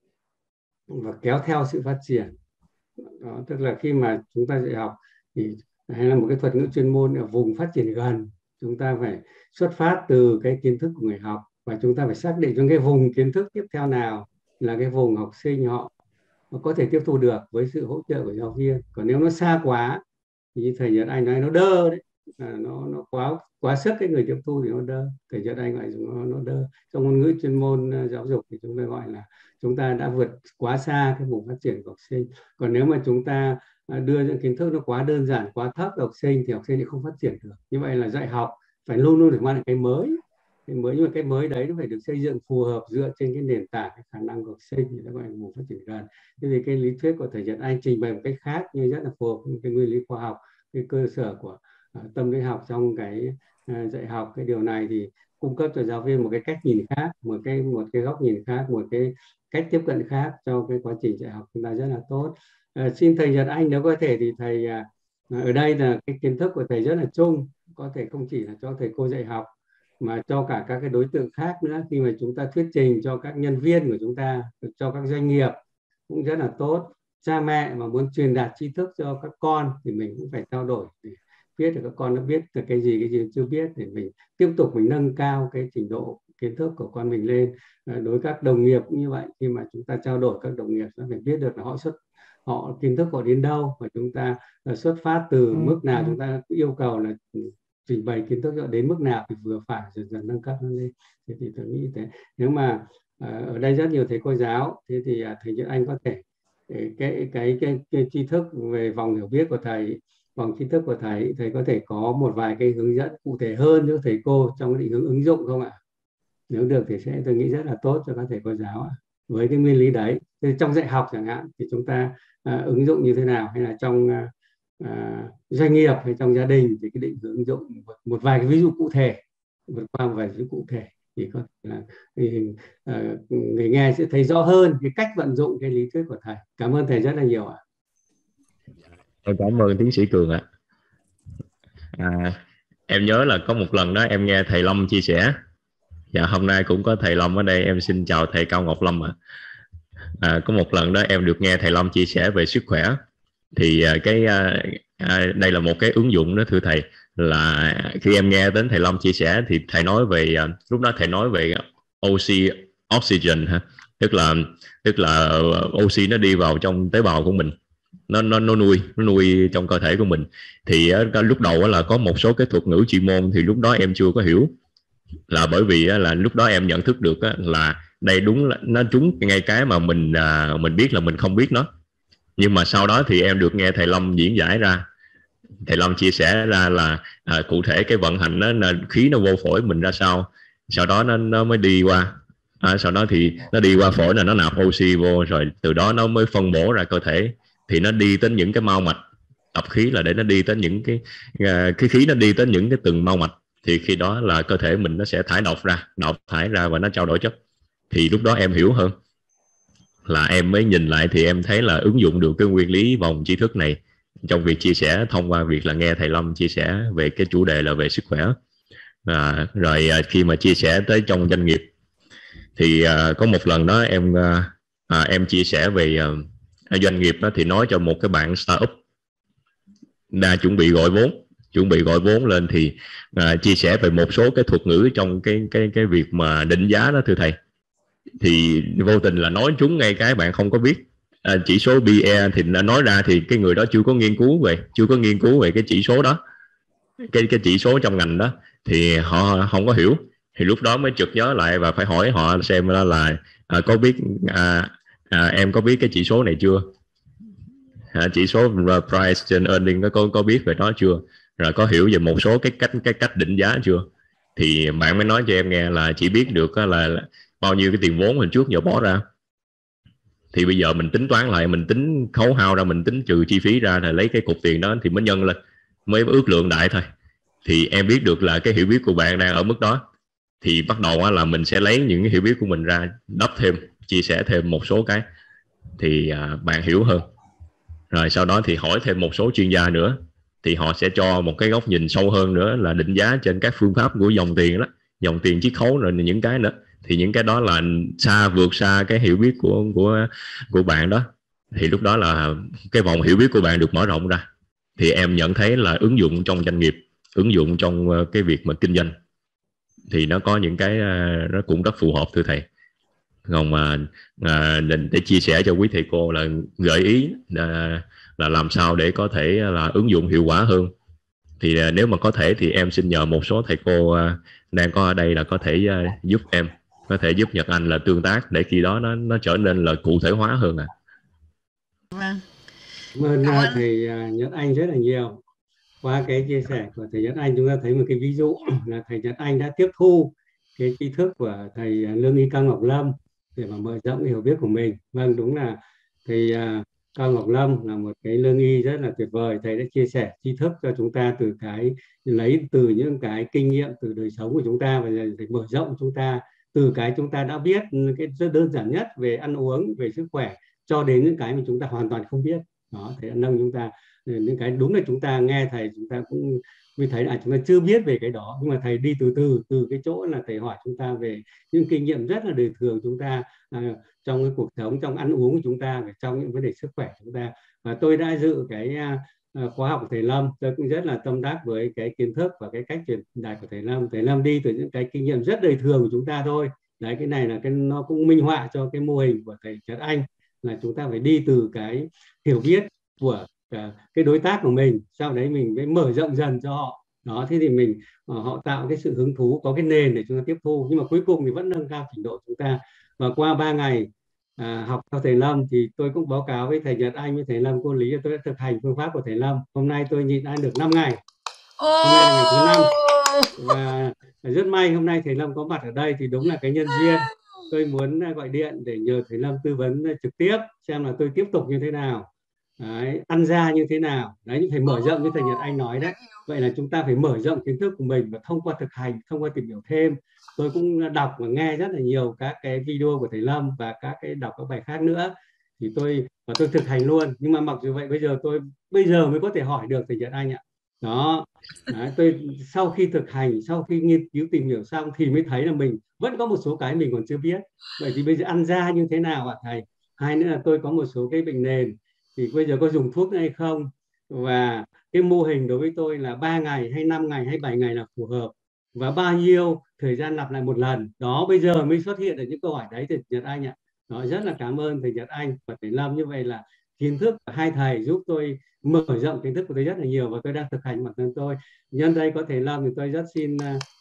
và kéo theo sự phát triển. Đó, tức là khi mà chúng ta dạy học thì hay là một cái thuật ngữ chuyên môn ở vùng phát triển gần, chúng ta phải xuất phát từ cái kiến thức của người học, và chúng ta phải xác định trong cái vùng kiến thức tiếp theo nào là cái vùng học sinh họ có thể tiếp thu được với sự hỗ trợ của giáo viên. Còn nếu nó xa quá thì như thầy Nhật Anh nói, nó đơ đấy, nó quá sức cái người tiếp thu thì nó đơ. Thầy Nhật Anh gọi nó đơ. Trong ngôn ngữ chuyên môn giáo dục thì chúng ta gọi là chúng ta đã vượt quá xa cái vùng phát triển của học sinh. Còn nếu mà chúng ta đưa những kiến thức nó quá đơn giản, quá thấp học sinh thì học sinh thì không phát triển được. Như vậy là dạy học phải luôn luôn phải mang lại cái mới, nhưng mà cái mới đấy nó phải được xây dựng phù hợp dựa trên cái nền tảng, cái khả năng của học sinh, thì nó gọi là vùng phát triển gần. Thế thì cái lý thuyết của thầy Nhật Anh trình bày một cách khác nhưng rất là phù hợp với cái nguyên lý khoa học, cái cơ sở của tâm lý học trong cái dạy học. Cái điều này thì cung cấp cho giáo viên một cái cách nhìn khác, một cái góc nhìn khác, một cái cách tiếp cận khác cho cái quá trình dạy học chúng ta rất là tốt. Xin thầy Nhật Anh nếu có thể thì thầy ở đây là cái kiến thức của thầy rất là chung, có thể không chỉ là cho thầy cô dạy học mà cho cả các cái đối tượng khác nữa. Khi mà chúng ta thuyết trình cho các nhân viên của chúng ta, cho các doanh nghiệp cũng rất là tốt. Cha mẹ mà muốn truyền đạt tri thức cho các con thì mình cũng phải trao đổi để biết được các con nó biết được cái gì chưa biết, để mình tiếp tục mình nâng cao cái trình độ kiến thức của con mình lên. Đối với các đồng nghiệp cũng như vậy, khi mà chúng ta trao đổi các đồng nghiệp sẽ phải biết được là họ kiến thức họ đến đâu, và chúng ta xuất phát từ mức nào, chúng ta yêu cầu là trình bày kiến thức đến mức nào thì vừa phải, dần nâng cấp nó lên. Thế thì tôi nghĩ thế. Nếu mà ở đây rất nhiều thầy cô giáo, thế thì thầy Nhật Anh có thể cái tri thức về vòng hiểu biết của thầy, vòng tri thức của thầy có thể có một vài cái hướng dẫn cụ thể hơn cho thầy cô trong cái định hướng ứng dụng không ạ? Nếu được thì tôi nghĩ rất là tốt cho các thầy cô giáo với cái nguyên lý đấy. Thế trong dạy học chẳng hạn thì chúng ta ứng dụng như thế nào, hay là trong doanh nghiệp hay trong gia đình thì cái định hướng ứng dụng một vài cái ví dụ cụ thể, vượt qua một vài ví dụ cụ thể thì có thể là người nghe sẽ thấy rõ hơn cái cách vận dụng cái lý thuyết của thầy. Cảm ơn thầy rất là nhiều ạ. Tôi cảm ơn tiến sĩ Cường ạ. Em nhớ là có một lần đó em nghe thầy Lâm chia sẻ, và hôm nay cũng có thầy Lâm ở đây, em xin chào thầy Cao Ngọc Lâm ạ. Có một lần đó em được nghe thầy Lâm chia sẻ về sức khỏe, thì đây là một cái ứng dụng đó thưa thầy, là khi em nghe đến thầy Lâm chia sẻ thì thầy nói về lúc đó thầy nói về oxygen ha, tức là oxy nó đi vào trong tế bào của mình, nó nuôi trong cơ thể của mình. Thì lúc đầu là có một số cái thuật ngữ chuyên môn thì lúc đó em chưa có hiểu, là bởi vì là lúc đó em nhận thức được là đây đúng là nó trúng ngay cái mà mình biết là mình không biết nó. Nhưng mà sau đó thì em được nghe thầy Lâm diễn giải ra, thầy Lâm chia sẻ ra là cụ thể cái vận hành nó là khí nó vô phổi mình ra sao, sau đó nó mới đi qua sau đó thì nó đi qua phổi là nó nạp oxy vô, rồi từ đó nó mới phân bổ ra cơ thể, thì nó đi đến những cái mao mạch, tập khí là để nó đi đến những cái khí nó đi đến những cái từng mao mạch, thì khi đó là cơ thể mình nó sẽ thải độc thải ra và nó trao đổi chất. Thì lúc đó em hiểu hơn, là em mới nhìn lại thì em thấy là ứng dụng được cái nguyên lý vòng tri thức này trong việc chia sẻ thông qua việc là nghe thầy Lâm chia sẻ về cái chủ đề là về sức khỏe. Rồi khi mà chia sẻ tới trong doanh nghiệp thì có một lần đó em chia sẻ về doanh nghiệp đó, thì nói cho một cái bạn startup đang chuẩn bị gọi vốn lên, thì chia sẻ về một số cái thuật ngữ trong cái việc mà định giá đó thưa thầy, thì vô tình là nói trúng ngay cái bạn không có biết. Chỉ số PE thì nói ra thì cái người đó chưa có nghiên cứu về cái chỉ số đó, cái chỉ số trong ngành đó, thì họ không có hiểu. Thì lúc đó mới chợt nhớ lại và phải hỏi họ xem là có biết em có biết cái chỉ số này chưa, chỉ số price trên earning có biết về nó chưa, rồi có hiểu về một số cái cách định giá chưa. Thì bạn mới nói cho em nghe là chỉ biết được là bao nhiêu cái tiền vốn mình trước giờ bỏ ra, thì bây giờ mình tính toán lại, mình tính khấu hao ra, mình tính trừ chi phí ra, rồi lấy cái cục tiền đó thì mới nhân lên, mới ước lượng đại thôi. Thì em biết được là cái hiểu biết của bạn đang ở mức đó, thì bắt đầu là mình sẽ lấy những cái hiểu biết của mình ra đắp thêm, chia sẻ thêm một số cái, thì bạn hiểu hơn. Rồi sau đó thì hỏi thêm một số chuyên gia nữa, thì họ sẽ cho một cái góc nhìn sâu hơn nữa, là định giá trên các phương pháp của dòng tiền đó, dòng tiền chiết khấu, rồi những cái nữa. Thì những cái đó là vượt xa cái hiểu biết của bạn đó. Thì lúc đó là cái vòng hiểu biết của bạn được mở rộng ra, thì em nhận thấy là ứng dụng trong doanh nghiệp, ứng dụng trong cái việc mà kinh doanh, thì nó có những cái nó cũng rất phù hợp thưa thầy. Còn mà để chia sẻ cho quý thầy cô là gợi ý là làm sao để có thể là ứng dụng hiệu quả hơn, thì nếu mà có thể thì em xin nhờ một số thầy cô đang có ở đây là có thể giúp em, có thể giúp Nhật Anh là tương tác, để khi đó nó trở nên là cụ thể hóa hơn. Vâng. Cảm ơn thầy Nhật Anh rất là nhiều. Qua cái chia sẻ của thầy Nhật Anh, chúng ta thấy một cái ví dụ là thầy Nhật Anh đã tiếp thu cái tri thức của thầy Lương Y Cao Ngọc Lâm để mà mở rộng hiểu biết của mình. Vâng, đúng là thầy Cao Ngọc Lâm là một cái lương y rất là tuyệt vời. Thầy đã chia sẻ tri thức cho chúng ta lấy từ những cái kinh nghiệm từ đời sống của chúng ta, và thầy mở rộng chúng ta từ cái chúng ta đã biết, cái rất đơn giản nhất về ăn uống, về sức khỏe, cho đến những cái mà chúng ta hoàn toàn không biết. Đó, thầy đã nâng chúng ta những cái đúng là chúng ta nghe thầy, chúng ta cũng mới thấy là chúng ta chưa biết về cái đó, nhưng mà thầy đi từ cái chỗ là thầy hỏi chúng ta về những kinh nghiệm rất là đời thường chúng ta trong cái cuộc sống, trong ăn uống của chúng ta, trong những vấn đề sức khỏe của chúng ta. Và tôi đã dự cái khóa học của thầy Lâm, tôi cũng rất là tâm đắc với cái kiến thức và cái cách truyền đạt của thầy Lâm. Thầy Lâm đi từ những cái kinh nghiệm rất đời thường của chúng ta thôi. Đấy, cái này là nó cũng minh họa cho cái mô hình của thầy Nhật Anh, là chúng ta phải đi từ cái hiểu biết của cái đối tác của mình, sau đấy mình mới mở rộng dần cho họ. Đó, thế thì họ tạo cái sự hứng thú, có cái nền để chúng ta tiếp thu, nhưng mà cuối cùng thì vẫn nâng cao trình độ chúng ta. Và qua 3 ngày học theo thầy Lâm thì tôi cũng báo cáo với thầy Nhật Anh, với thầy Lâm, cô Lý, tôi đã thực hành phương pháp của thầy Lâm. Hôm nay tôi nhịn ăn được 5 ngày. Hôm nay là ngày thứ 5 và rất may hôm nay thầy Lâm có mặt ở đây, thì đúng là cái nhân duyên. Tôi muốn gọi điện để nhờ thầy Lâm tư vấn trực tiếp xem là tôi tiếp tục như thế nào. Đấy, ăn ra như thế nào. Đấy, phải mở rộng như thầy Nhật Anh nói đấy. Vậy là chúng ta phải mở rộng kiến thức của mình, và thông qua thực hành, thông qua tìm hiểu thêm. Tôi cũng đọc và nghe rất là nhiều các cái video của thầy Lâm và các cái đọc các bài khác nữa, thì tôi thực hành luôn. Nhưng mà mặc dù vậy, bây giờ mới có thể hỏi được thầy Nhật Anh ạ. Đó. Đấy, tôi sau khi thực hành, sau khi nghiên cứu tìm hiểu xong thì mới thấy là mình vẫn có một số cái mình còn chưa biết. Vậy thì bây giờ ăn ra như thế nào ạ thầy? Hai nữa là tôi có một số cái bệnh nền, thì bây giờ có dùng thuốc hay không, và cái mô hình đối với tôi là 3 ngày hay 5 ngày hay 7 ngày là phù hợp, và bao nhiêu thời gian lặp lại một lần. Đó, bây giờ mới xuất hiện được những câu hỏi đấy từ Nhật Anh ạ. Đó, rất là cảm ơn thầy Nhật Anh và thầy Lâm. Như vậy là kiến thức của hai thầy giúp tôi mở rộng kiến thức của tôi rất là nhiều, và tôi đang thực hành bản thân tôi. Nhân đây có thầy Lâm thì tôi rất xin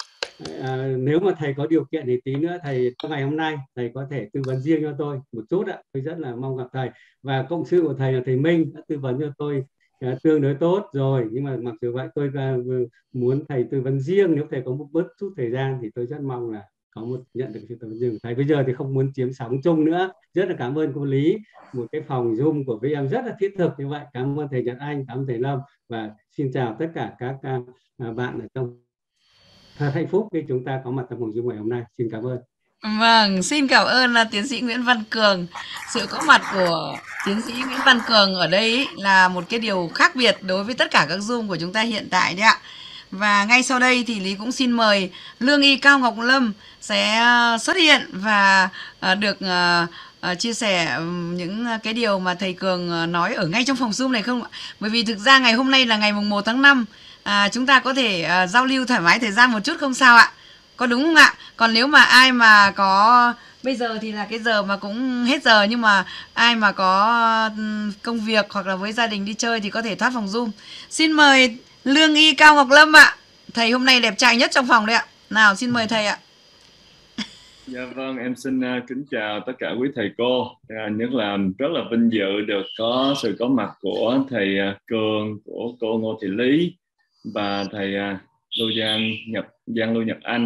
nếu mà thầy có điều kiện thì tí nữa thầy, trong ngày hôm nay thầy có thể tư vấn riêng cho tôi một chút ạ. Tôi rất là mong gặp thầy. Và cộng sự của thầy là thầy Minh đã tư vấn cho tôi tương đối tốt rồi, nhưng mà mặc dù vậy tôi muốn thầy tư vấn riêng. Nếu thầy có một bớt chút thời gian thì tôi rất mong là nhận được sự tư vấn riêng của thầy. Bây giờ thì không muốn chiếm sóng chung nữa. Rất là cảm ơn cô Lý, một cái phòng Zoom của VM rất là thiết thực như vậy. Cảm ơn thầy Nhật Anh, cảm ơn thầy Lâm, và xin chào tất cả các bạn ở trong. Thật hạnh phúc khi chúng ta có mặt trong phòng Zoom ngày hôm nay. Xin cảm ơn. Vâng, xin cảm ơn tiến sĩ Nguyễn Văn Cường. Sự có mặt của tiến sĩ Nguyễn Văn Cường ở đây ý, là một cái điều khác biệt đối với tất cả các Zoom của chúng ta hiện tại đấy ạ. Và ngay sau đây thì Lý cũng xin mời Lương y Cao Ngọc Lâm sẽ xuất hiện và được chia sẻ những cái điều mà thầy Cường nói ở ngay trong phòng Zoom này không ạ? Bởi vì thực ra ngày hôm nay là ngày mùng 1 tháng 5, chúng ta có thể giao lưu thoải mái thời gian một chút không sao ạ? Có đúng không ạ? Còn nếu mà ai mà có, bây giờ thì là cái giờ mà cũng hết giờ, nhưng mà ai mà có công việc hoặc là với gia đình đi chơi thì có thể thoát phòng Zoom. Xin mời Lương y Cao Ngọc Lâm ạ. Thầy hôm nay đẹp trai nhất trong phòng đấy ạ. Nào xin mời thầy ạ. Dạ vâng, em xin kính chào tất cả quý thầy cô. Nhất là rất là vinh dự được có sự có mặt của thầy Cường, của cô Ngô Thị Lý và thầy Giang Lưu Nhật Anh,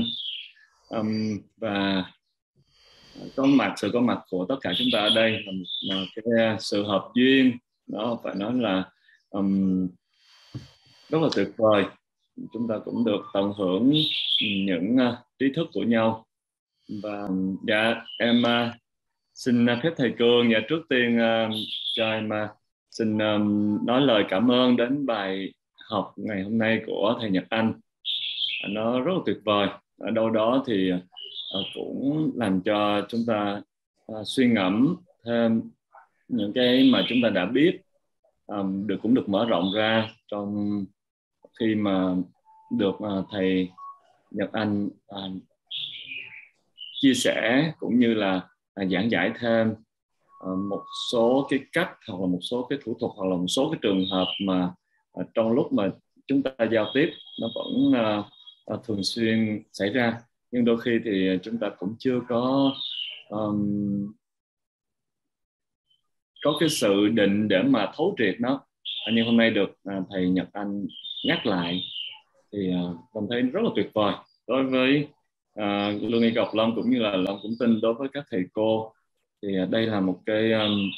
và sự có mặt của tất cả chúng ta ở đây là cái sự hợp duyên, đó phải nói là rất là tuyệt vời. Chúng ta cũng được tận hưởng những trí thức của nhau. Và dạ em xin phép thầy Cường, và trước tiên cho em xin nói lời cảm ơn đến bài học ngày hôm nay của thầy Nhật Anh. Nó rất là tuyệt vời. Ở đâu đó thì cũng làm cho chúng ta suy ngẫm thêm những cái mà chúng ta đã biết, cũng được mở rộng ra trong khi mà được thầy Nhật Anh chia sẻ cũng như là giảng giải thêm một số cái cách hoặc là một số cái thủ thuật hoặc là một số cái trường hợp mà trong lúc mà chúng ta giao tiếp nó vẫn thường xuyên xảy ra, nhưng đôi khi thì chúng ta cũng chưa có cái sự định để mà thấu triệt nó. Nhưng hôm nay được thầy Nhật Anh nhắc lại thì con thấy rất là tuyệt vời. Đối với Lương y Ngọc Lâm cũng như là Lâm cũng tin đối với các thầy cô thì đây là một cái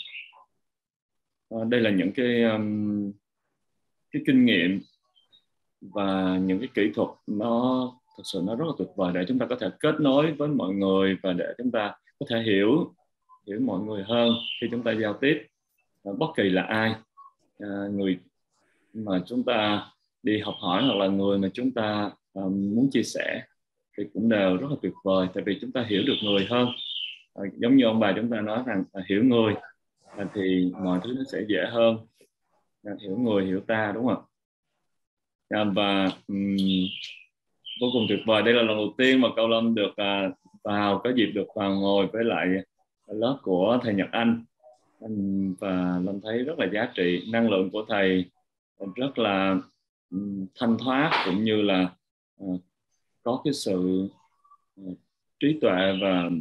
đây là những cái kinh nghiệm và những cái kỹ thuật nó thực sự nó rất là tuyệt vời để chúng ta có thể kết nối với mọi người và để chúng ta có thể hiểu mọi người hơn khi chúng ta giao tiếp. Bất kỳ là ai, người mà chúng ta đi học hỏi hoặc là người mà chúng ta muốn chia sẻ thì cũng đều rất là tuyệt vời, tại vì chúng ta hiểu được người hơn. Giống như ông bà chúng ta nói rằng hiểu người thì mọi thứ nó sẽ dễ hơn. Hiểu người hiểu ta, đúng không ạ? Và vô cùng tuyệt vời. Đây là lần đầu tiên mà Cao Lâm được có dịp được vào ngồi với lại lớp của thầy Nhật Anh, và Lâm thấy rất là giá trị. Năng lượng của thầy rất là thanh thoát, cũng như là có cái sự trí tuệ và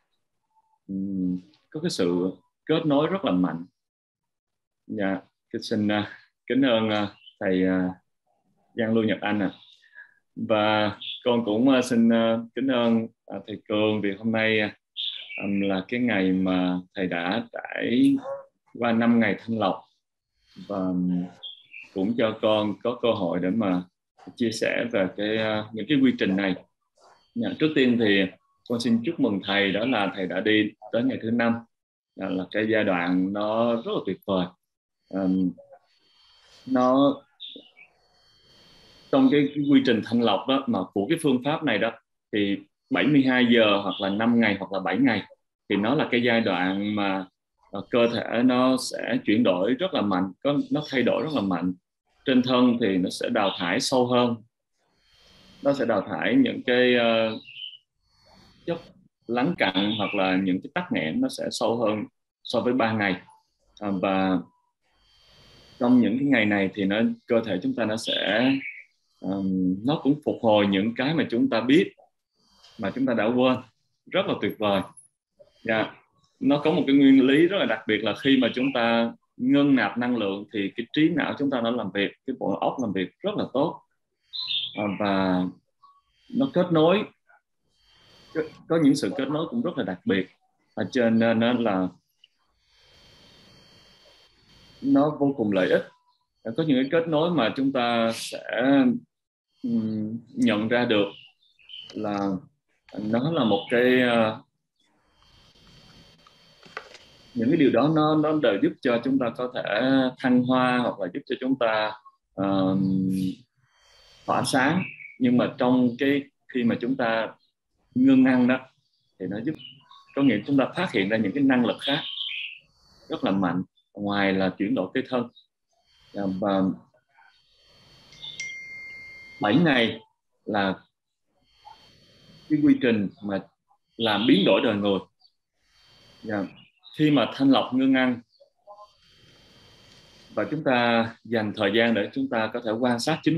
có cái sự kết nối rất là mạnh. Dạ, xin kính ơn thầy Giang Lưu Nhật Anh và con cũng xin kính ơn thầy Cường vì hôm nay là cái ngày mà thầy đã trải qua 5 ngày thanh lọc, và cũng cho con có cơ hội để mà chia sẻ về những cái quy trình này. Trước tiên thì con xin chúc mừng thầy, đó là thầy đã đi tới ngày thứ 5, là cái giai đoạn nó rất là tuyệt vời. Nó trong cái quy trình thanh lọc đó mà của cái phương pháp này đó thì 72 giờ hoặc là 5 ngày hoặc là 7 ngày thì nó là cái giai đoạn mà cơ thể nó sẽ chuyển đổi rất là mạnh, nó thay đổi rất là mạnh. Trên thân thì nó sẽ đào thải sâu hơn, nó sẽ đào thải những cái chất lắng cặn hoặc là những cái tắc nghẽn, nó sẽ sâu hơn so với 3 ngày. Và trong những cái ngày này thì cơ thể chúng ta nó sẽ nó cũng phục hồi những cái mà chúng ta biết mà chúng ta đã quên. Rất là tuyệt vời. Nó có một cái nguyên lý rất là đặc biệt là khi mà chúng ta ngưng nạp năng lượng thì cái trí não chúng ta nó làm việc, cái bộ óc làm việc rất là tốt, và nó kết nối, có những sự kết nối cũng rất là đặc biệt, cho nên là nó vô cùng lợi ích. Có những cái kết nối mà chúng ta sẽ nhận ra được là nó là một cái những cái điều đó nó đều giúp cho chúng ta có thể thăng hoa, hoặc là giúp cho chúng ta tỏa sáng. Nhưng mà trong cái khi mà chúng ta ngưng ăn đó thì nó giúp, có nghĩa chúng ta phát hiện ra những cái năng lực khác rất là mạnh ngoài là chuyển đổi cái thân. Và 7 ngày là cái quy trình mà làm biến đổi đời người. Khi mà thanh lọc ngưng ăn và chúng ta dành thời gian để chúng ta có thể quan sát chính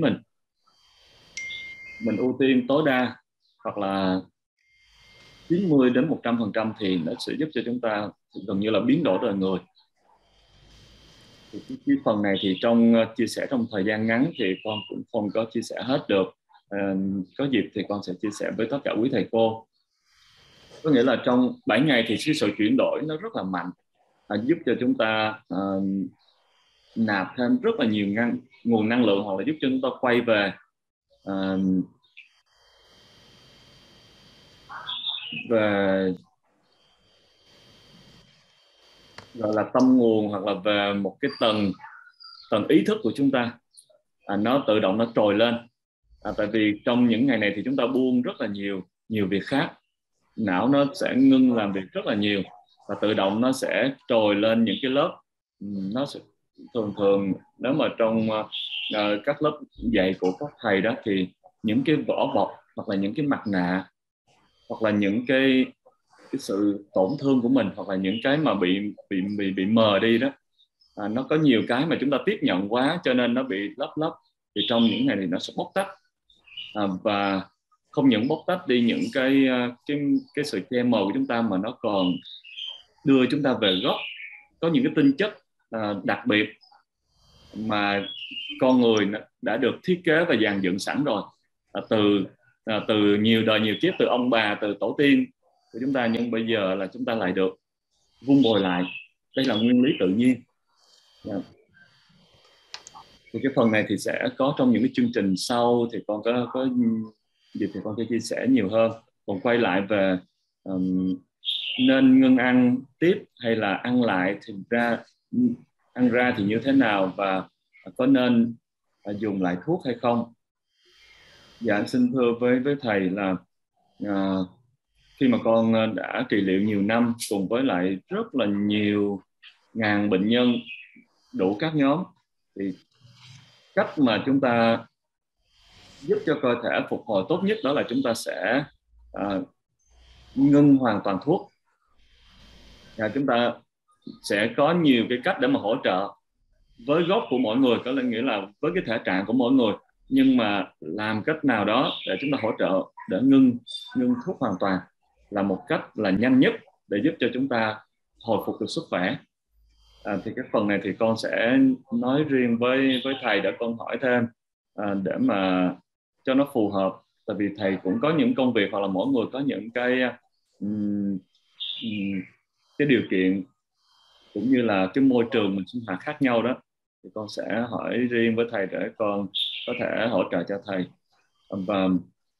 mình ưu tiên tối đa hoặc là 90 đến 100% thì nó sẽ giúp cho chúng ta gần như là biến đổi đời người. Thì cái phần này thì trong chia sẻ trong thời gian ngắn thì con cũng không có chia sẻ hết được. Có dịp thì con sẽ chia sẻ với tất cả quý thầy cô. Có nghĩa là trong 7 ngày thì cái sự chuyển đổi nó rất là mạnh, giúp cho chúng ta nạp thêm rất là nhiều nguồn năng lượng, hoặc là giúp cho chúng ta quay về gọi là tâm nguồn, hoặc là về một cái tầng ý thức của chúng ta, nó tự động nó trồi lên. Tại vì trong những ngày này thì chúng ta buông rất là nhiều việc khác, não nó sẽ ngưng làm việc rất là nhiều và tự động nó sẽ trồi lên những cái lớp. Nó sẽ thường nếu mà trong các lớp dạy của các thầy đó thì những cái vỏ bọc hoặc là những cái mặt nạ hoặc là những cái sự tổn thương của mình, hoặc là những cái mà bị mờ đi đó, nó có nhiều cái mà chúng ta tiếp nhận quá cho nên nó bị lấp. Thì trong những ngày này nó sẽ bóc tách, và không những bóc tách đi những cái sự che mờ của chúng ta, mà nó còn đưa chúng ta về gốc. Có những cái tinh chất đặc biệt mà con người đã được thiết kế và dàn dựng sẵn rồi, từ nhiều đời nhiều kiếp, từ ông bà, từ tổ tiên của chúng ta, nhưng bây giờ là chúng ta lại được vun bồi lại. Đây là nguyên lý tự nhiên. Thì cái phần này thì sẽ có trong những cái chương trình sau, thì con có dịp thì con sẽ chia sẻ nhiều hơn. Còn quay lại về nên ngưng ăn tiếp hay là ăn lại, thì ăn ra thì như thế nào, và có nên dùng lại thuốc hay không. Dạ, xin thưa với thầy là khi mà con đã trị liệu nhiều năm cùng với lại rất là nhiều ngàn bệnh nhân đủ các nhóm, thì cách mà chúng ta giúp cho cơ thể phục hồi tốt nhất đó là chúng ta sẽ ngưng hoàn toàn thuốc. Chúng ta sẽ có nhiều cái cách để mà hỗ trợ với gốc của mỗi người, có nghĩa là với cái thể trạng của mỗi người, nhưng mà làm cách nào đó để chúng ta hỗ trợ để ngưng thuốc hoàn toàn là một cách là nhanh nhất để giúp cho chúng ta hồi phục được sức khỏe. Thì cái phần này thì con sẽ nói riêng với thầy để con hỏi thêm để mà cho nó phù hợp. Tại vì thầy cũng có những công việc, hoặc là mỗi người có những cái điều kiện cũng như là cái môi trường mình sinh hoạt khác nhau đó, thì con sẽ hỏi riêng với thầy để con có thể hỗ trợ cho thầy. Và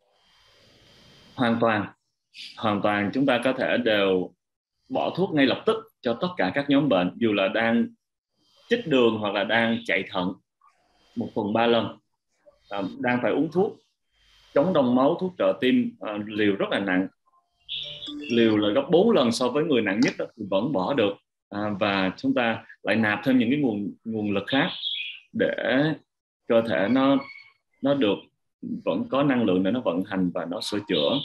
hoàn toàn chúng ta có thể đều bỏ thuốc ngay lập tức cho tất cả các nhóm bệnh, dù là đang chích đường hoặc là đang chạy thận 1 tuần 3 lần, đang phải uống thuốc chống đông máu, thuốc trợ tim liều rất là nặng, liều là gấp 4 lần so với người nặng nhất đó, thì vẫn bỏ được. Và chúng ta lại nạp thêm những cái nguồn lực khác để cơ thể nó được vẫn có năng lượng để nó vận hành và nó sửa chữa.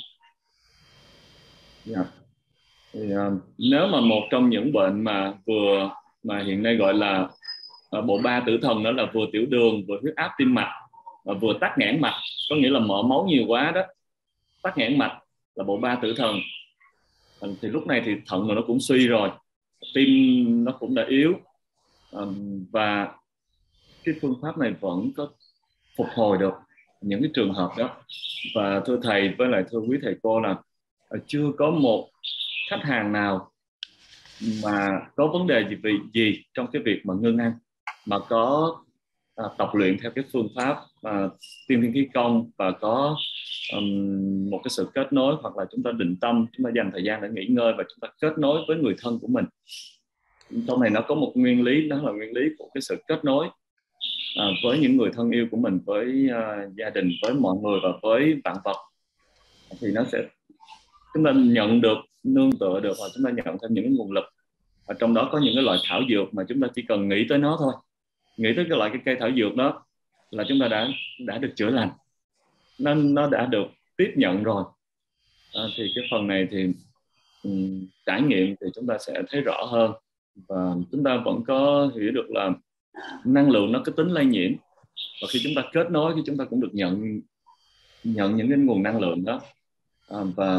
Thì, nếu mà một trong những bệnh mà hiện nay gọi là bộ ba tử thần, đó là vừa tiểu đường, vừa huyết áp tim mạch, và vừa tắc nghẽn mạch, có nghĩa là mỡ máu nhiều quá đó, tắc nghẽn mạch là bộ ba tử thần. Thì lúc này thì thận nó cũng suy rồi, tim nó cũng đã yếu, và cái phương pháp này vẫn có phục hồi được những cái trường hợp đó. Và thưa thầy với lại thưa quý thầy cô là chưa có một khách hàng nào mà có vấn đề gì trong cái việc mà ngưng ăn mà có tập luyện theo cái phương pháp tiên thiên khí công và có một cái sự kết nối, hoặc là chúng ta định tâm, chúng ta dành thời gian để nghỉ ngơi và chúng ta kết nối với người thân của mình, trong này nó có một nguyên lý, đó là nguyên lý của cái sự kết nối với những người thân yêu của mình, với gia đình, với mọi người và với vạn vật. Thì nó sẽ, chúng ta nhận được, nương tựa được, và chúng ta nhận thêm những cái nguồn lực. Và trong đó có những cái loại thảo dược mà chúng ta chỉ cần nghĩ tới nó thôi, nghĩ tới cái loại cái cây thảo dược đó là chúng ta đã được chữa lành, nó đã được tiếp nhận rồi. Thì cái phần này thì trải nghiệm thì chúng ta sẽ thấy rõ hơn, và chúng ta vẫn có hiểu được là năng lượng nó có tính lây nhiễm, và khi chúng ta kết nối thì chúng ta cũng được nhận những cái nguồn năng lượng đó. Và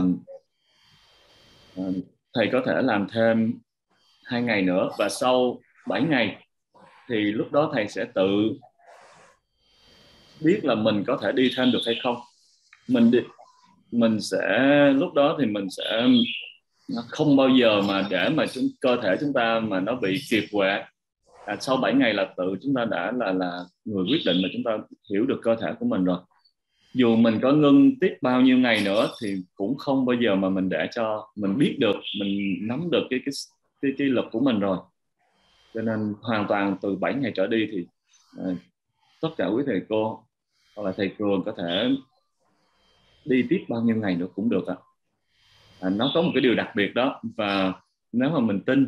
thầy có thể làm thêm 2 ngày nữa, và sau 7 ngày thì lúc đó thầy sẽ tự biết là mình có thể đi thêm được hay không. Mình sẽ, lúc đó thì mình sẽ không bao giờ mà để mà cơ thể chúng ta mà nó bị kiệt quệ. Sau 7 ngày là tự chúng ta đã là người quyết định, mà chúng ta hiểu được cơ thể của mình rồi. Dù mình có ngưng tiếp bao nhiêu ngày nữa thì cũng không bao giờ mà mình để cho mình biết được, mình nắm được cái lực của mình rồi. Cho nên hoàn toàn từ 7 ngày trở đi thì tất cả quý thầy cô hoặc là thầy Cường có thể đi tiếp bao nhiêu ngày nữa cũng được ạ. Nó có một cái điều đặc biệt đó, và nếu mà mình tin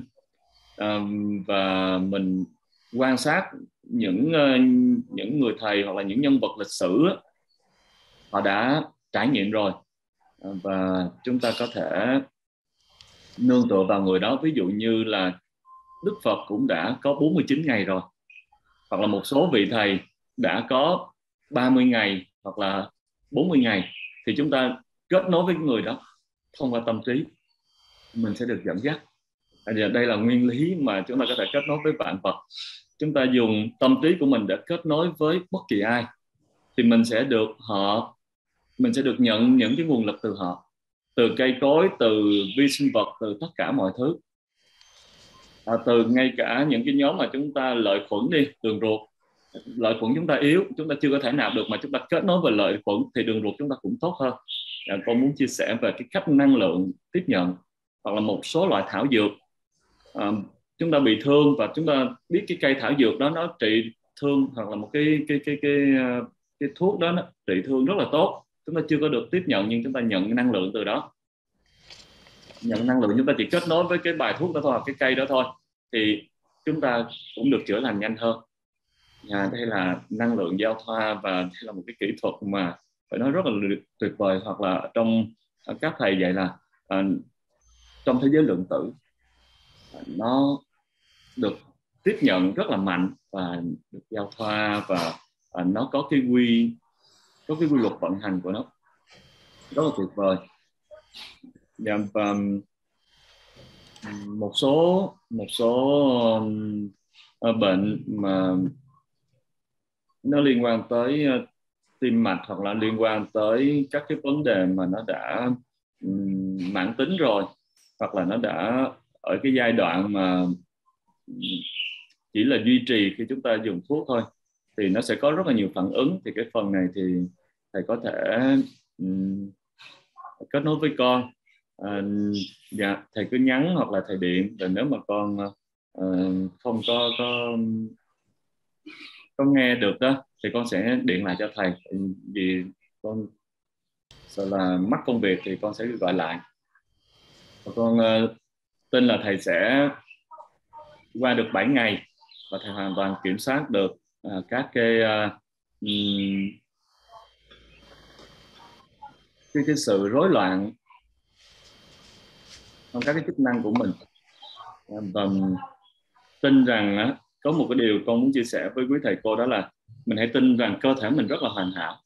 và mình quan sát những người thầy hoặc là những nhân vật lịch sử, họ đã trải nghiệm rồi, và chúng ta có thể nương tựa vào người đó. Ví dụ như là Đức Phật cũng đã có 49 ngày rồi, hoặc là một số vị thầy đã có 30 ngày hoặc là 40 ngày, thì chúng ta kết nối với người đó thông qua tâm trí, mình sẽ được dẫn dắt. Đây là nguyên lý mà chúng ta có thể kết nối với vạn vật. Chúng ta dùng tâm trí của mình để kết nối với bất kỳ ai thì mình sẽ được nhận những cái nguồn lực từ họ, từ cây cối, từ vi sinh vật, từ tất cả mọi thứ. Từ ngay cả những cái nhóm mà chúng ta lợi khuẩn đi, đường ruột, lợi khuẩn chúng ta yếu, chúng ta chưa có thể nạp được, mà chúng ta kết nối với lợi khuẩn thì đường ruột chúng ta cũng tốt hơn. Con muốn chia sẻ về cái cách năng lượng tiếp nhận, hoặc là một số loại thảo dược. Chúng ta bị thương và chúng ta biết cái cây thảo dược đó nó trị thương, hoặc là một cái thuốc đó nó trị thương rất là tốt, chúng ta chưa có được tiếp nhận nhưng chúng ta nhận năng lượng từ đó. Nhận năng lượng, chúng ta chỉ kết nối với cái bài thuốc đó thôi, cái cây đó thôi, thì chúng ta cũng được chữa lành nhanh hơn. Đây là năng lượng giao thoa, và đây là một cái kỹ thuật mà phải nói rất là tuyệt vời. Hoặc là trong các thầy dạy là trong thế giới lượng tử, nó được tiếp nhận rất là mạnh và được giao thoa, và nó có cái quy luật vận hành của nó rất là tuyệt vời. Và một số bệnh mà nó liên quan tới tim mạch, hoặc là liên quan tới các cái vấn đề mà nó đã mãn tính rồi, hoặc là nó đã ở cái giai đoạn mà chỉ là duy trì khi chúng ta dùng thuốc thôi, thì nó sẽ có rất là nhiều phản ứng. Thì cái phần này thì thầy có thể kết nối với con. Thầy cứ nhắn hoặc là thầy điện, và nếu mà con không có nghe được đó thì con sẽ điện lại cho thầy, vì con sợ là mắc công việc thì con sẽ gọi lại. Và con tin là thầy sẽ qua được 7 ngày và thầy hoàn toàn kiểm soát được các cái sự rối loạn trong các cái chức năng của mình. Và tin rằng có một cái điều con muốn chia sẻ với quý thầy cô, đó là mình hãy tin rằng cơ thể mình rất là hoàn hảo.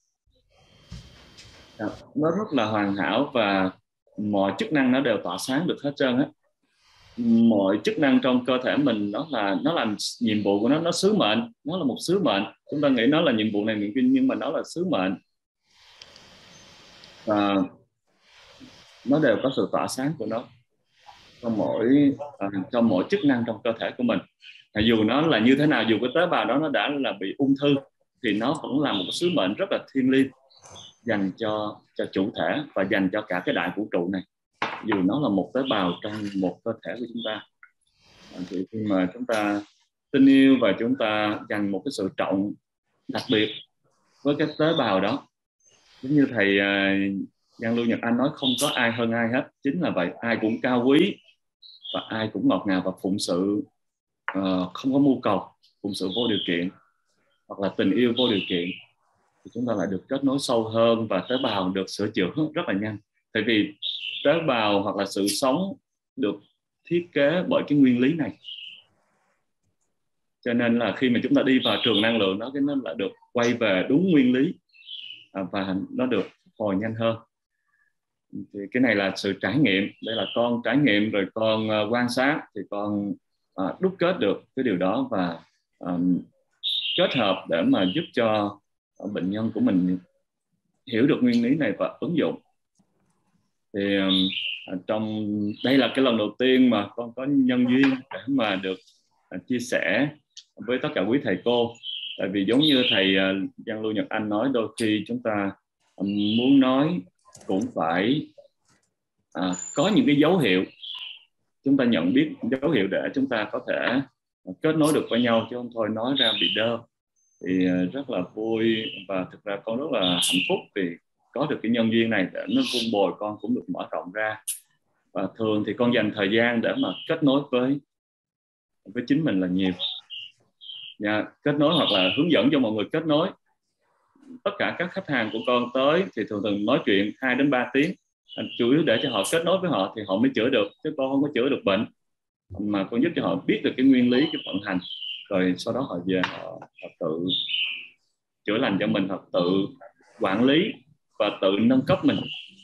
Nó rất là hoàn hảo, và mọi chức năng nó đều tỏa sáng được hết trơn á. Mọi chức năng trong cơ thể mình nó làm nhiệm vụ của nó sứ mệnh, nó là một sứ mệnh. Chúng ta nghĩ nó là nhiệm vụ này nhiệm kinh, nhưng mà nó là sứ mệnh, và nó đều có sự tỏa sáng của nó trong mỗi chức năng trong cơ thể của mình. Dù nó là như thế nào, dù cái tế bào đó nó đã là bị ung thư, thì nó vẫn là một sứ mệnh rất là thiêng liêng dành cho chủ thể và dành cho cả cái đại vũ trụ này, dù nó là một tế bào trong một cơ thể của chúng ta. Thì khi mà chúng ta tin yêu và chúng ta dành một cái sự trọng đặc biệt với cái tế bào đó, giống như thầy Giang Lưu Nhật Anh nói, không có ai hơn ai hết. Chính là vậy, ai cũng cao quý và ai cũng ngọt ngào và phụng sự không có mưu cầu, phụng sự vô điều kiện hoặc là tình yêu vô điều kiện, thì chúng ta lại được kết nối sâu hơn và tế bào được sửa chữa rất là nhanh. Tại vì tế bào hoặc là sự sống được thiết kế bởi cái nguyên lý này, cho nên là khi mà chúng ta đi vào trường năng lượng đó, cái nó lại được quay về đúng nguyên lý và nó được hồi nhanh hơn. Thì cái này là sự trải nghiệm, đây là con trải nghiệm rồi con quan sát thì con đúc kết được cái điều đó và kết hợp để mà giúp cho bệnh nhân của mình hiểu được nguyên lý này và ứng dụng. Thì trong đây là cái lần đầu tiên mà con có nhân duyên để mà được chia sẻ với tất cả quý thầy cô. Tại vì giống như thầy Giang Lưu Nhật Anh nói, đôi khi chúng ta muốn nói cũng phải có những cái dấu hiệu, chúng ta nhận biết dấu hiệu để chúng ta có thể kết nối được với nhau, chứ không thôi nói ra bị đơ. Thì rất là vui và thực ra con rất là hạnh phúc vì có được cái nhân duyên này để nó vun bồi con cũng được mở rộng ra. Và thường thì con dành thời gian để mà kết nối với chính mình là nhiều. Kết nối hoặc là hướng dẫn cho mọi người kết nối. Tất cả các khách hàng của con tới thì thường nói chuyện 2 đến 3 tiếng, chủ yếu để cho họ kết nối với họ thì họ mới chữa được, chứ con không có chữa được bệnh, mà con giúp cho họ biết được cái nguyên lý, cái vận hành, rồi sau đó họ về họ tự chữa lành cho mình, họ tự quản lý và tự nâng cấp mình.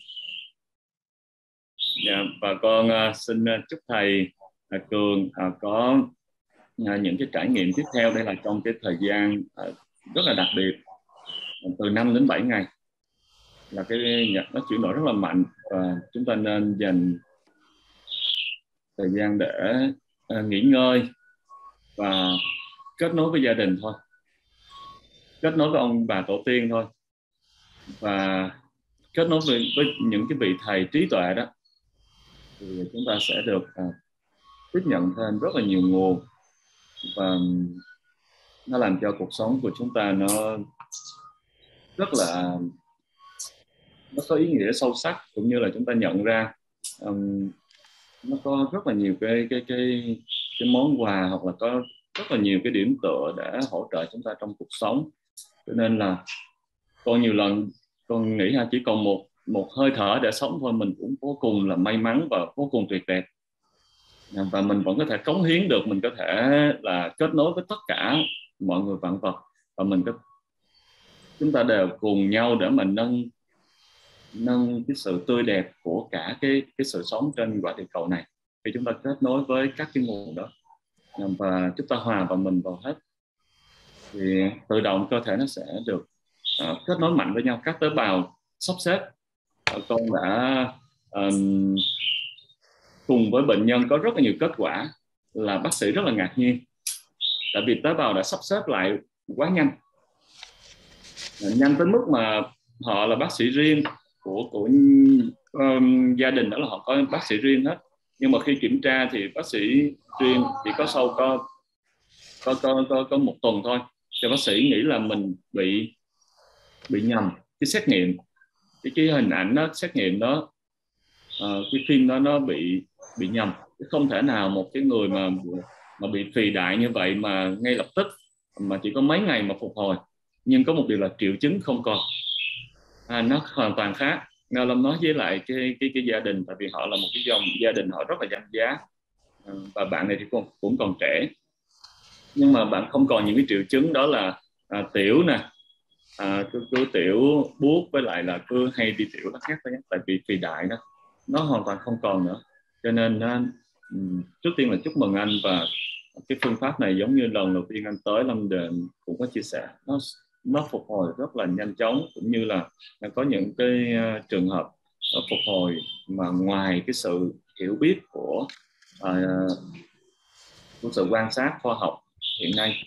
Và con xin chúc thầy Cường có những cái trải nghiệm tiếp theo. Đây là trong cái thời gian rất là đặc biệt, từ 5 đến 7 ngày là cái nó chuyển đổi rất là mạnh, và chúng ta nên dành thời gian để nghỉ ngơi và kết nối với gia đình thôi, kết nối với ông bà tổ tiên thôi, và kết nối với những cái vị thầy trí tuệ đó, thì chúng ta sẽ được tiếp nhận thêm rất là nhiều nguồn, và nó làm cho cuộc sống của chúng ta nó rất là nó có ý nghĩa sâu sắc, cũng như là chúng ta nhận ra nó có rất là nhiều cái món quà, hoặc là có rất là nhiều cái điểm tựa để hỗ trợ chúng ta trong cuộc sống. Cho nên là con nhiều lần con nghĩ chỉ còn một hơi thở để sống thôi, mình cũng vô cùng là may mắn và vô cùng tuyệt đẹp, và mình vẫn có thể cống hiến được, mình có thể là kết nối với tất cả mọi người vạn vật, và chúng ta đều cùng nhau để mà nâng cái sự tươi đẹp của cả cái sự sống trên quả địa cầu này, khi chúng ta kết nối với các cái nguồn đó và chúng ta hòa vào mình vào hết, thì tự động cơ thể nó sẽ được kết nối mạnh với nhau, các tế bào sắp xếp. Con đã cùng với bệnh nhân có rất là nhiều kết quả là bác sĩ rất là ngạc nhiên, tại vì tế bào đã sắp xếp lại quá nhanh tới mức mà họ là bác sĩ riêng của gia đình, đó là họ có bác sĩ riêng hết, nhưng mà khi kiểm tra thì bác sĩ riêng chỉ có sau có 1 tuần thôi, thì bác sĩ nghĩ là mình bị nhầm cái xét nghiệm, cái hình ảnh đó, xét nghiệm đó, cái phim đó nó bị nhầm. Không thể nào một cái người mà bị phì đại như vậy mà ngay lập tức, mà chỉ có mấy ngày mà phục hồi. Nhưng có một điều là triệu chứng không còn, nó hoàn toàn khác. Ngao Lâm nói với lại cái gia đình, tại vì họ là một cái dòng gia đình họ rất là danh giá, và bạn này thì cũng còn trẻ, nhưng mà bạn không còn những cái triệu chứng đó là tiểu nè, cứ tiểu buốt, với lại là cứ hay đi tiểu nó khác đấy, tại vì phì đại đó nó hoàn toàn không còn nữa. Cho nên trước tiên là chúc mừng anh, và cái phương pháp này giống như lần đầu tiên anh tới Lâm Đền cũng có chia sẻ, nó phục hồi rất là nhanh chóng, cũng như là có những cái trường hợp phục hồi mà ngoài cái sự hiểu biết của sự quan sát khoa học hiện nay.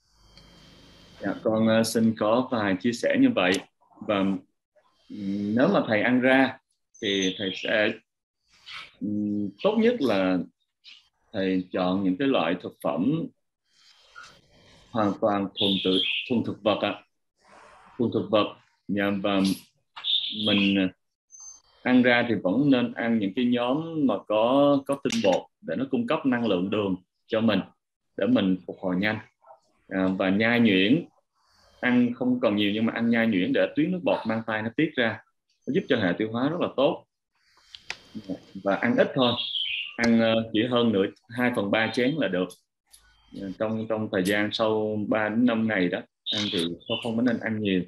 Con xin có vài chia sẻ như vậy, và nếu mà thầy ăn ra thì thầy sẽ tốt nhất là thầy chọn những cái loại thực phẩm hoàn toàn thuần thực vật thuần thực vật, và mình ăn ra thì vẫn nên ăn những cái nhóm mà có tinh bột để nó cung cấp năng lượng đường cho mình để mình phục hồi nhanh, và nhai nhuyễn, ăn không cần nhiều nhưng mà ăn nhai nhuyễn để tuyến nước bọt mang tay nó tiết ra, nó giúp cho hệ tiêu hóa rất là tốt. Và ăn ít thôi, ăn chỉ hơn 2/3 chén là được. Trong thời gian sau 3 đến 5 ngày đó ăn thì không nên ăn nhiều.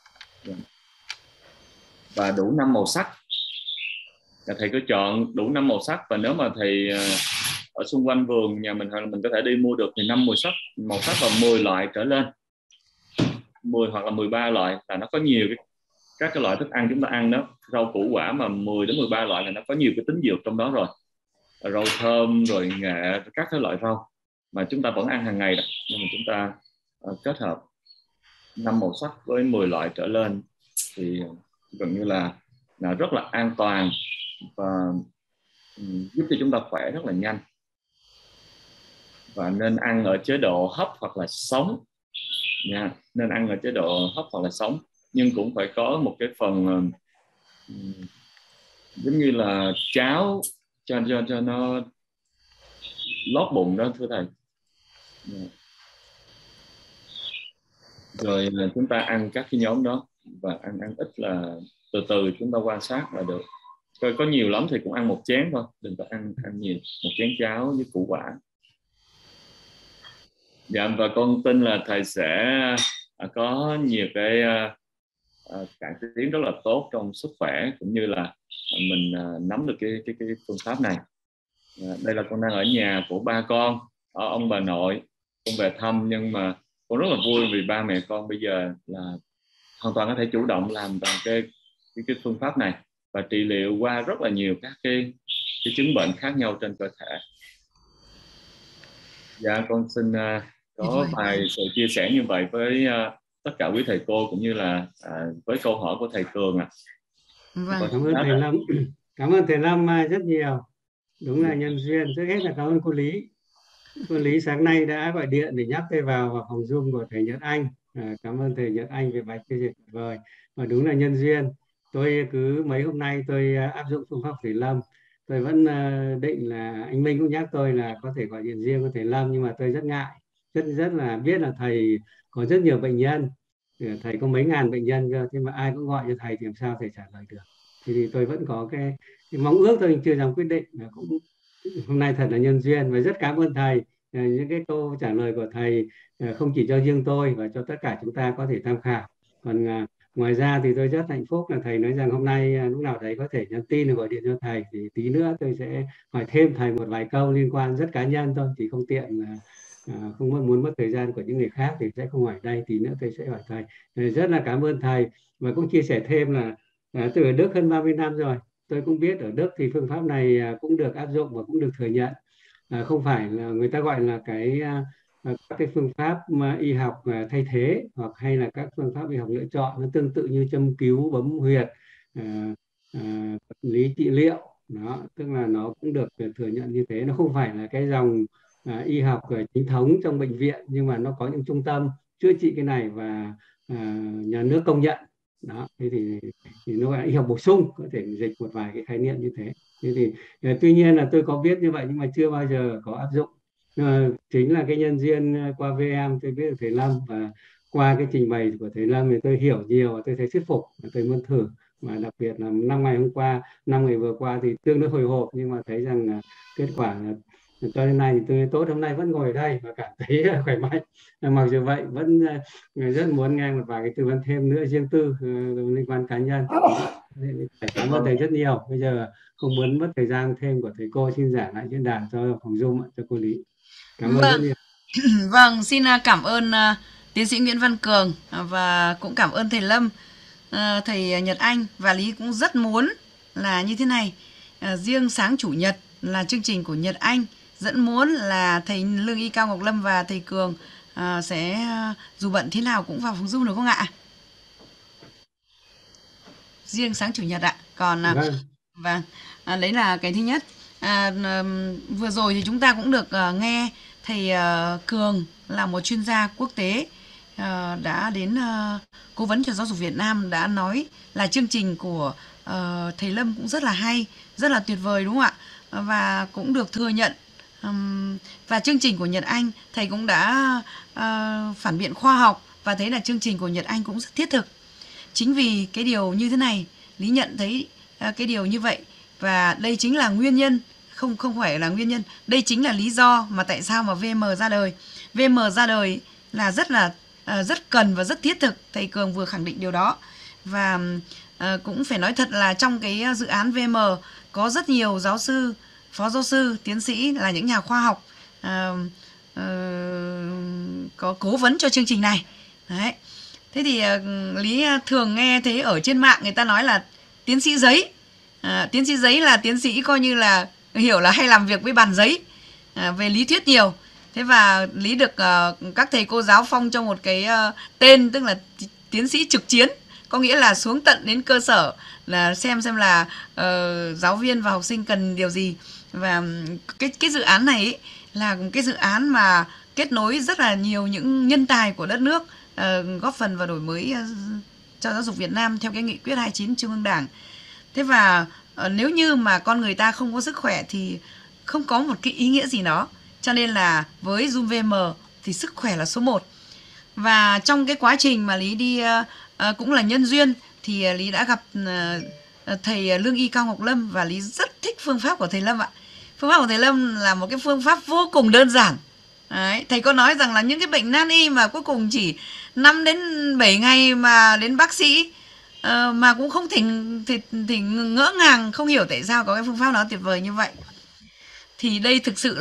Và đủ 5 màu sắc. Thầy cứ chọn đủ 5 màu sắc, và nếu mà thầy ở xung quanh vườn nhà mình, hoặc là mình có thể đi mua được thì 5 màu sắc và 10 loại trở lên, 10 hoặc là 13 loại là nó có nhiều các cái loại thức ăn chúng ta ăn đó, rau củ quả mà 10 đến 13 loại là nó có nhiều cái tính dược trong đó rồi, rau thơm rồi nghệ, các cái loại rau mà chúng ta vẫn ăn hàng ngày đó, nhưng mà chúng ta kết hợp 5 màu sắc với 10 loại trở lên thì gần như là rất là an toàn và giúp cho chúng ta khỏe rất là nhanh. Và nên ăn ở chế độ hấp hoặc là sống nha, nên ăn ở chế độ hấp hoặc là sống, nhưng cũng phải có một cái phần giống như là cháo cho nó lót bụng đó thưa thầy. Rồi là chúng ta ăn các cái nhóm đó, và ăn ít là từ từ chúng ta quan sát là được. Có nhiều lắm thì cũng ăn 1 chén thôi, đừng có ăn nhiều, 1 chén cháo với củ quả. Dạ, và con tin là thầy sẽ có nhiều cái cải tiến rất là tốt trong sức khỏe, cũng như là mình nắm được cái phương pháp này. Đây là con đang ở nhà của ba con, ở ông bà nội, con về thăm, nhưng mà con rất là vui vì ba mẹ con bây giờ là hoàn toàn có thể chủ động làm bằng cái phương pháp này và trị liệu qua rất là nhiều các cái chứng bệnh khác nhau trên cơ thể. Dạ, con xin có vài sự chia sẻ như vậy với tất cả quý thầy cô, cũng như là với câu hỏi của thầy Cường ạ. Vâng. Cảm ơn thầy Lâm. Cảm ơn thầy Lâm rất nhiều. Đúng là nhân duyên. Trước hết là cảm ơn cô Lý. Cô Lý sáng nay đã gọi điện để nhắc tôi vào phòng Zoom của thầy Nhật Anh. Cảm ơn thầy Nhật Anh về bài chia sẻ tuyệt vời. Và đúng là nhân duyên. Tôi cứ mấy hôm nay tôi áp dụng phương pháp thầy Lâm. Tôi vẫn định là anh Minh cũng nhắc tôi là có thể gọi điện riêng với thầy Lâm, nhưng mà tôi rất ngại, rất là biết là thầy có rất nhiều bệnh nhân, thầy có mấy ngàn bệnh nhân cơ, nhưng mà ai cũng gọi cho thầy thì làm sao thầy trả lời được. Thì tôi vẫn có cái mong ước tôi chưa dám quyết định. Cũng hôm nay thật là nhân duyên, và rất cảm ơn thầy. Những cái câu trả lời của thầy không chỉ cho riêng tôi và cho tất cả chúng ta có thể tham khảo. Còn ngoài ra thì tôi rất hạnh phúc là thầy nói rằng hôm nay lúc nào thầy có thể nhắn tin gọi điện cho thầy, thì tí nữa tôi sẽ hỏi thêm thầy một vài câu liên quan rất cá nhân thôi, thì không tiện không muốn mất thời gian của những người khác thì sẽ không hỏi đây, tí nữa tôi sẽ hỏi thầy. Rất là cảm ơn thầy, và cũng chia sẻ thêm là tôi ở Đức hơn 30 năm rồi, tôi cũng biết ở Đức thì phương pháp này cũng được áp dụng và cũng được thừa nhận. Không phải là người ta gọi là các cái phương pháp y học thay thế, hoặc hay là các phương pháp y học lựa chọn, nó tương tự như châm cứu, bấm huyệt, vật lý trị liệu đó, tức là nó cũng được thừa nhận như thế. Nó không phải là cái dòng y học chính thống trong bệnh viện, nhưng mà nó có những trung tâm chữa trị cái này và nhà nước công nhận đó. Thế thì nó gọi là y học bổ sung, có thể dịch một vài cái khái niệm như thế. Thế thì tuy nhiên là tôi có biết như vậy nhưng mà chưa bao giờ có áp dụng. Chính là cái nhân duyên qua VM tôi biết được thầy Lâm, và qua cái trình bày của thầy Lâm thì tôi hiểu nhiều và tôi thấy thuyết phục và tôi muốn thử. Và đặc biệt là 5 ngày vừa qua thì tương đối hồi hộp, nhưng mà thấy rằng kết quả cho đến nay thì tôi tốt. Hôm nay vẫn ngồi ở đây và cảm thấy khỏe mạnh. Mặc dù vậy vẫn rất muốn nghe một vài cái tư vấn thêm nữa riêng tư liên quan cá nhân. Cảm ơn thầy rất nhiều. Bây giờ không muốn mất thời gian thêm của thầy cô, xin giảng lại diễn đàn cho phòng Zoom cho cô Lý. Cảm ơn rất nhiều. Vâng, xin cảm ơn tiến sĩ Nguyễn Văn Cường và cũng cảm ơn thầy Lâm. Thầy Nhật Anh và Lý cũng rất muốn là như thế này. Riêng sáng chủ nhật là chương trình của Nhật Anh, rất muốn là thầy Lương Y Cao Ngọc Lâm và thầy Cường sẽ dù bận thế nào cũng vào phòng Zoom được không ạ? Riêng sáng chủ nhật ạ. Còn vâng, đấy là cái thứ nhất. Vừa rồi thì chúng ta cũng được nghe thầy Cường là một chuyên gia quốc tế đã đến Cố vấn cho Giáo dục Việt Nam đã nói là chương trình của thầy Lâm cũng rất là hay, rất là tuyệt vời, đúng không ạ? Và cũng được thừa nhận. Và chương trình của Nhật Anh thầy cũng đã phản biện khoa học và thấy là chương trình của Nhật Anh cũng rất thiết thực. Chính vì cái điều như thế này, Lý nhận thấy cái điều như vậy, và đây chính là nguyên nhân, không phải là nguyên nhân, đây chính là lý do mà tại sao mà VM ra đời. VM ra đời là rất cần và rất thiết thực, thầy Cường vừa khẳng định điều đó. Và cũng phải nói thật là trong cái dự án VM có rất nhiều giáo sư, phó giáo sư, tiến sĩ là những nhà khoa học có cố vấn cho chương trình này. Đấy. Thế thì Lý thường nghe thấy ở trên mạng người ta nói là tiến sĩ giấy. Tiến sĩ giấy là tiến sĩ coi như là hiểu là hay làm việc với bàn giấy, về lý thuyết nhiều. Thế và Lý được các thầy cô giáo phong cho một cái tên tức là tiến sĩ trực chiến, có nghĩa là xuống tận đến cơ sở là xem là giáo viên và học sinh cần điều gì. Và cái dự án này ấy, là cái dự án mà kết nối rất là nhiều những nhân tài của đất nước, góp phần vào đổi mới cho giáo dục Việt Nam theo cái nghị quyết 29 Trung ương Đảng. Thế và nếu như mà con người ta không có sức khỏe thì không có một cái ý nghĩa gì đó. Cho nên là với Zoom VM thì sức khỏe là số 1. Và trong cái quá trình mà Lý đi cũng là nhân duyên thì Lý đã gặp thầy Lương Y Cao Ngọc Lâm, và Lý rất thích phương pháp của thầy Lâm ạ. Phương pháp của thầy Lâm là một cái phương pháp vô cùng đơn giản. Đấy, thầy có nói rằng là những cái bệnh nan y mà cuối cùng chỉ 5 đến 7 ngày mà đến bác sĩ mà cũng không thì ngỡ ngàng, không hiểu tại sao có cái phương pháp đó tuyệt vời như vậy. Thì đây thực sự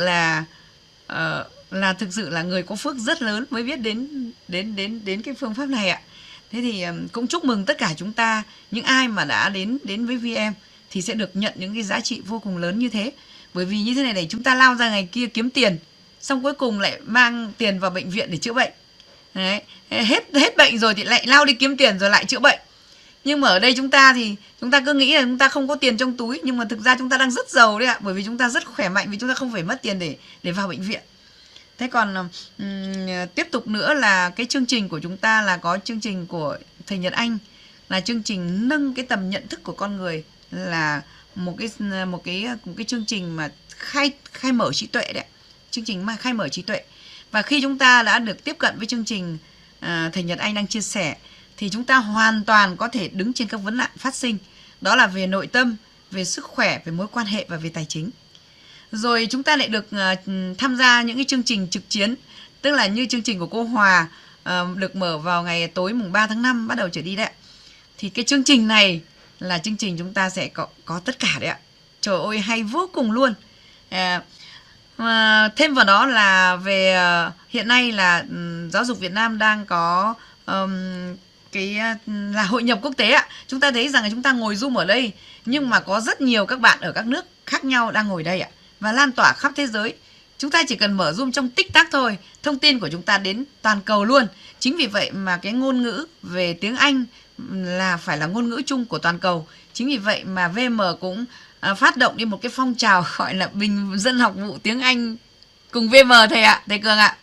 là người có phước rất lớn mới biết đến cái phương pháp này ạ. Thế thì cũng chúc mừng tất cả chúng ta, những ai mà đã đến với VM thì sẽ được nhận những cái giá trị vô cùng lớn như thế. Bởi vì như thế này chúng ta lao ra ngày kia kiếm tiền, xong cuối cùng lại mang tiền vào bệnh viện để chữa bệnh. Đấy, hết bệnh rồi thì lại lao đi kiếm tiền rồi lại chữa bệnh. Nhưng mà ở đây chúng ta thì chúng ta cứ nghĩ là chúng ta không có tiền trong túi, nhưng mà thực ra chúng ta đang rất giàu đấy ạ, bởi vì chúng ta rất khỏe mạnh, vì chúng ta không phải mất tiền để vào bệnh viện. Thế còn tiếp tục nữa là cái chương trình của chúng ta là có chương trình của thầy Nhật Anh, là chương trình nâng cái tầm nhận thức của con người, là một cái chương trình mà khai mở trí tuệ đấy, chương trình mà khai mở trí tuệ. Và khi chúng ta đã được tiếp cận với chương trình thầy Nhật Anh đang chia sẻ thì chúng ta hoàn toàn có thể đứng trên các vấn nạn phát sinh, đó là về nội tâm, về sức khỏe, về mối quan hệ và về tài chính. Rồi chúng ta lại được tham gia những cái chương trình trực chiến, tức là như chương trình của cô Hòa được mở vào ngày tối mùng 3 tháng 5 bắt đầu trở đi đấy. Thì cái chương trình này là chương trình chúng ta sẽ có tất cả đấy ạ. Trời ơi, hay vô cùng luôn. Thêm vào đó là về hiện nay là giáo dục Việt Nam đang có là hội nhập quốc tế ạ. Chúng ta thấy rằng là chúng ta ngồi Zoom ở đây, nhưng mà có rất nhiều các bạn ở các nước khác nhau đang ngồi đây ạ, và lan tỏa khắp thế giới. Chúng ta chỉ cần mở Zoom trong tích tắc thôi, thông tin của chúng ta đến toàn cầu luôn. Chính vì vậy mà cái ngôn ngữ về tiếng Anh là phải là ngôn ngữ chung của toàn cầu. Chính vì vậy mà VM cũng phát động đi một cái phong trào gọi là bình dân học vụ tiếng Anh cùng VM thầy ạ, thầy Cường ạ.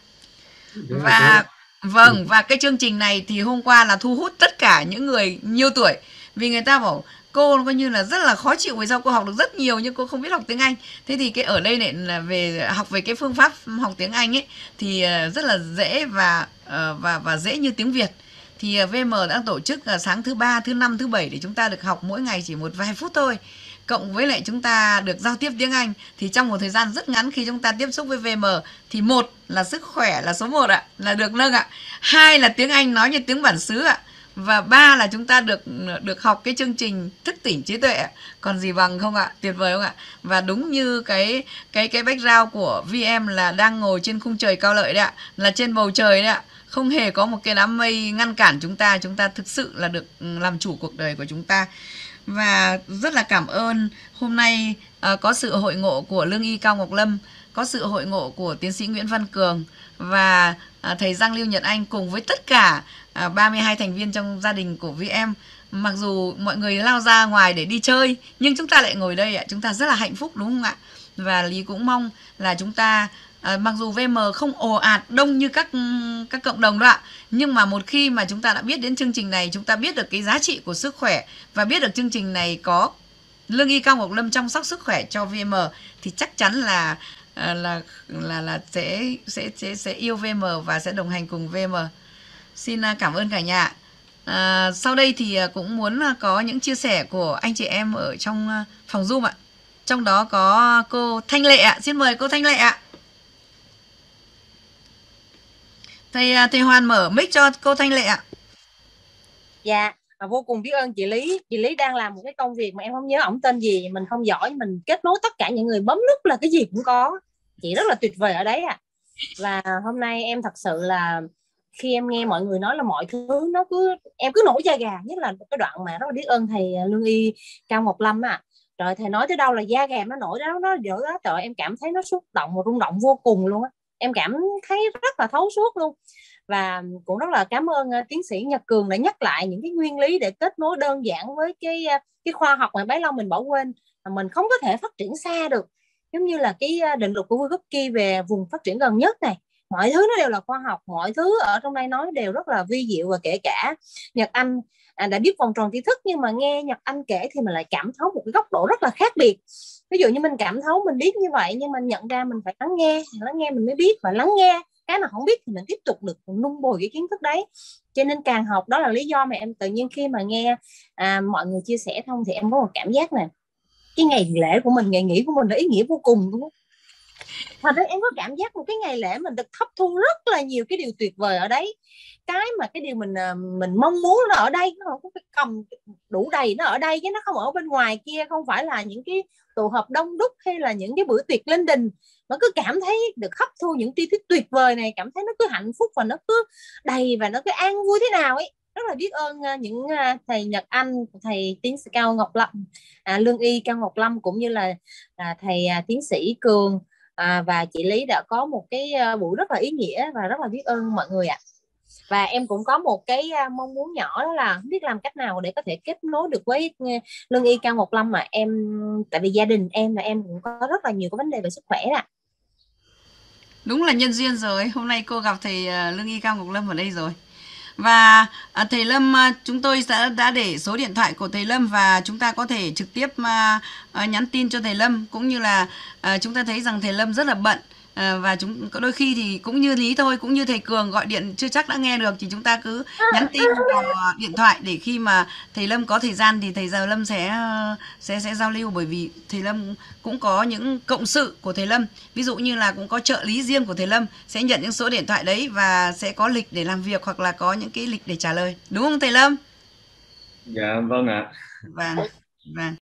Và cái chương trình này thì hôm qua là thu hút tất cả những người nhiều tuổi, vì người ta bảo cô coi như là rất là khó chịu, vì sao cô học được rất nhiều nhưng cô không biết học tiếng Anh. Thế thì cái ở đây này là học về cái phương pháp học tiếng Anh ấy thì rất là dễ và dễ như tiếng Việt. Thì VM đã tổ chức sáng thứ 3, thứ 5, thứ 7 để chúng ta được học mỗi ngày chỉ một vài phút thôi. Cộng với lại chúng ta được giao tiếp tiếng Anh, thì trong một thời gian rất ngắn khi chúng ta tiếp xúc với VM thì một là sức khỏe là số 1 ạ, là được nâng ạ. 2 là tiếng Anh nói như tiếng bản xứ ạ. Và 3 là chúng ta được học cái chương trình thức tỉnh trí tuệ ạ. Còn gì bằng không ạ? Tuyệt vời không ạ? Và đúng như cái background của VM là đang ngồi trên khung trời cao lợi đấy ạ, là trên bầu trời đấy ạ. Không hề có một cái đám mây ngăn cản chúng ta thực sự là được làm chủ cuộc đời của chúng ta. Và rất là cảm ơn hôm nay có sự hội ngộ của Lương Y Cao Ngọc Lâm, có sự hội ngộ của tiến sĩ Nguyễn Văn Cường và thầy Giang Lưu Nhật Anh cùng với tất cả 32 thành viên trong gia đình của VM. Mặc dù mọi người lao ra ngoài để đi chơi nhưng chúng ta lại ngồi đây ạ, chúng ta rất là hạnh phúc đúng không ạ? Và Lý cũng mong là chúng ta mặc dù VM không ồ ạt đông như các cộng đồng đó ạ, nhưng mà một khi mà chúng ta đã biết đến chương trình này, chúng ta biết được cái giá trị của sức khỏe và biết được chương trình này có Lương y Cao Ngọc Lâm chăm sóc sức khỏe cho VM thì chắc chắn là sẽ yêu VM và sẽ đồng hành cùng VM. Xin cảm ơn cả nhà. Sau đây thì cũng muốn có những chia sẻ của anh chị em ở trong phòng Zoom ạ. Trong đó có cô Thanh Lệ ạ. Xin mời cô Thanh Lệ ạ. Thầy Hoàn mở mic cho cô Thanh Lệ ạ. Dạ, vô cùng biết ơn chị Lý. Chị Lý đang làm một cái công việc mà em không nhớ ổng tên gì, mình không giỏi, mình kết nối tất cả những người bấm nút là cái gì cũng có. Chị rất là tuyệt vời ở đấy ạ. Và hôm nay em thật sự là khi em nghe mọi người nói là mọi thứ nó em cứ nổi da gà, nhất là cái đoạn mà rất là biết ơn thầy Lương y Cao Ngọc Lâm ạ. Rồi thầy nói tới đâu là da gà nó nổi đó, nó dở đó, trời em cảm thấy nó xúc động và rung động vô cùng luôn á. Em cảm thấy rất là thấu suốt luôn. Và cũng rất là cảm ơn tiến sĩ Nhật Cường đã nhắc lại những cái nguyên lý để kết nối đơn giản với cái khoa học mà bấy lâu mình bỏ quên, mà mình không có thể phát triển xa được, giống như là cái định luật của Vygotsky về vùng phát triển gần nhất này. Mọi thứ nó đều là khoa học, mọi thứ ở trong đây nói đều rất là vi diệu, và kể cả Nhật Anh đã biết vòng tròn tri thức, nhưng mà nghe Nhật Anh kể thì mình lại cảm thấu một cái góc độ rất là khác biệt. Ví dụ như mình cảm thấu, mình biết như vậy, nhưng mà nhận ra mình phải lắng nghe mình mới biết, và lắng nghe cái mà không biết thì mình tiếp tục được nung bồi cái kiến thức đấy. Cho nên càng học, đó là lý do mà em tự nhiên khi mà nghe mọi người chia sẻ thông thì em có một cảm giác này, cái ngày lễ của mình, ngày nghỉ của mình là ý nghĩa vô cùng luôn. Thật ra em có cảm giác một cái ngày lễ mình được hấp thu rất là nhiều cái điều tuyệt vời ở đấy. Cái điều mình mong muốn nó ở đây, nó không có cái cầm đủ đầy, nó ở đây chứ nó không ở bên ngoài kia, không phải là những cái tụ họp đông đúc hay là những cái bữa tiệc linh đình, mà cứ cảm thấy được hấp thu những tri thức tuyệt vời này, cảm thấy nó cứ hạnh phúc và nó cứ đầy và nó cứ an vui thế nào ấy. Rất là biết ơn những thầy Nhật Anh, thầy tiến sĩ Cao Ngọc Lâm, Lương y Cao Ngọc Lâm, cũng như là thầy tiến sĩ Cường và chị Lý đã có một cái buổi rất là ý nghĩa, và rất là biết ơn mọi người ạ. Và em cũng có một cái mong muốn nhỏ, đó là không biết làm cách nào để có thể kết nối được với Lương y Cao Ngọc Lâm, mà em tại vì gia đình em và em cũng có rất là nhiều cái vấn đề về sức khỏe ạ. Đúng là nhân duyên rồi, hôm nay cô gặp thầy Lương y Cao Ngọc Lâm ở đây rồi. Và thầy Lâm, chúng tôi đã để số điện thoại của thầy Lâm, và chúng ta có thể trực tiếp nhắn tin cho thầy Lâm, cũng như là chúng ta thấy rằng thầy Lâm rất là bận, và đôi khi thì cũng như Lý thôi, cũng như thầy Cường gọi điện chưa chắc đã nghe được, thì chúng ta cứ nhắn tin vào điện thoại để khi mà thầy Lâm có thời gian thì thầy Lâm sẽ giao lưu, bởi vì thầy Lâm cũng có những cộng sự của thầy Lâm, ví dụ như là cũng có trợ lý riêng của thầy Lâm, sẽ nhận những số điện thoại đấy và sẽ có lịch để làm việc, hoặc là có những cái lịch để trả lời, đúng không thầy Lâm? Dạ vâng ạ. Vâng.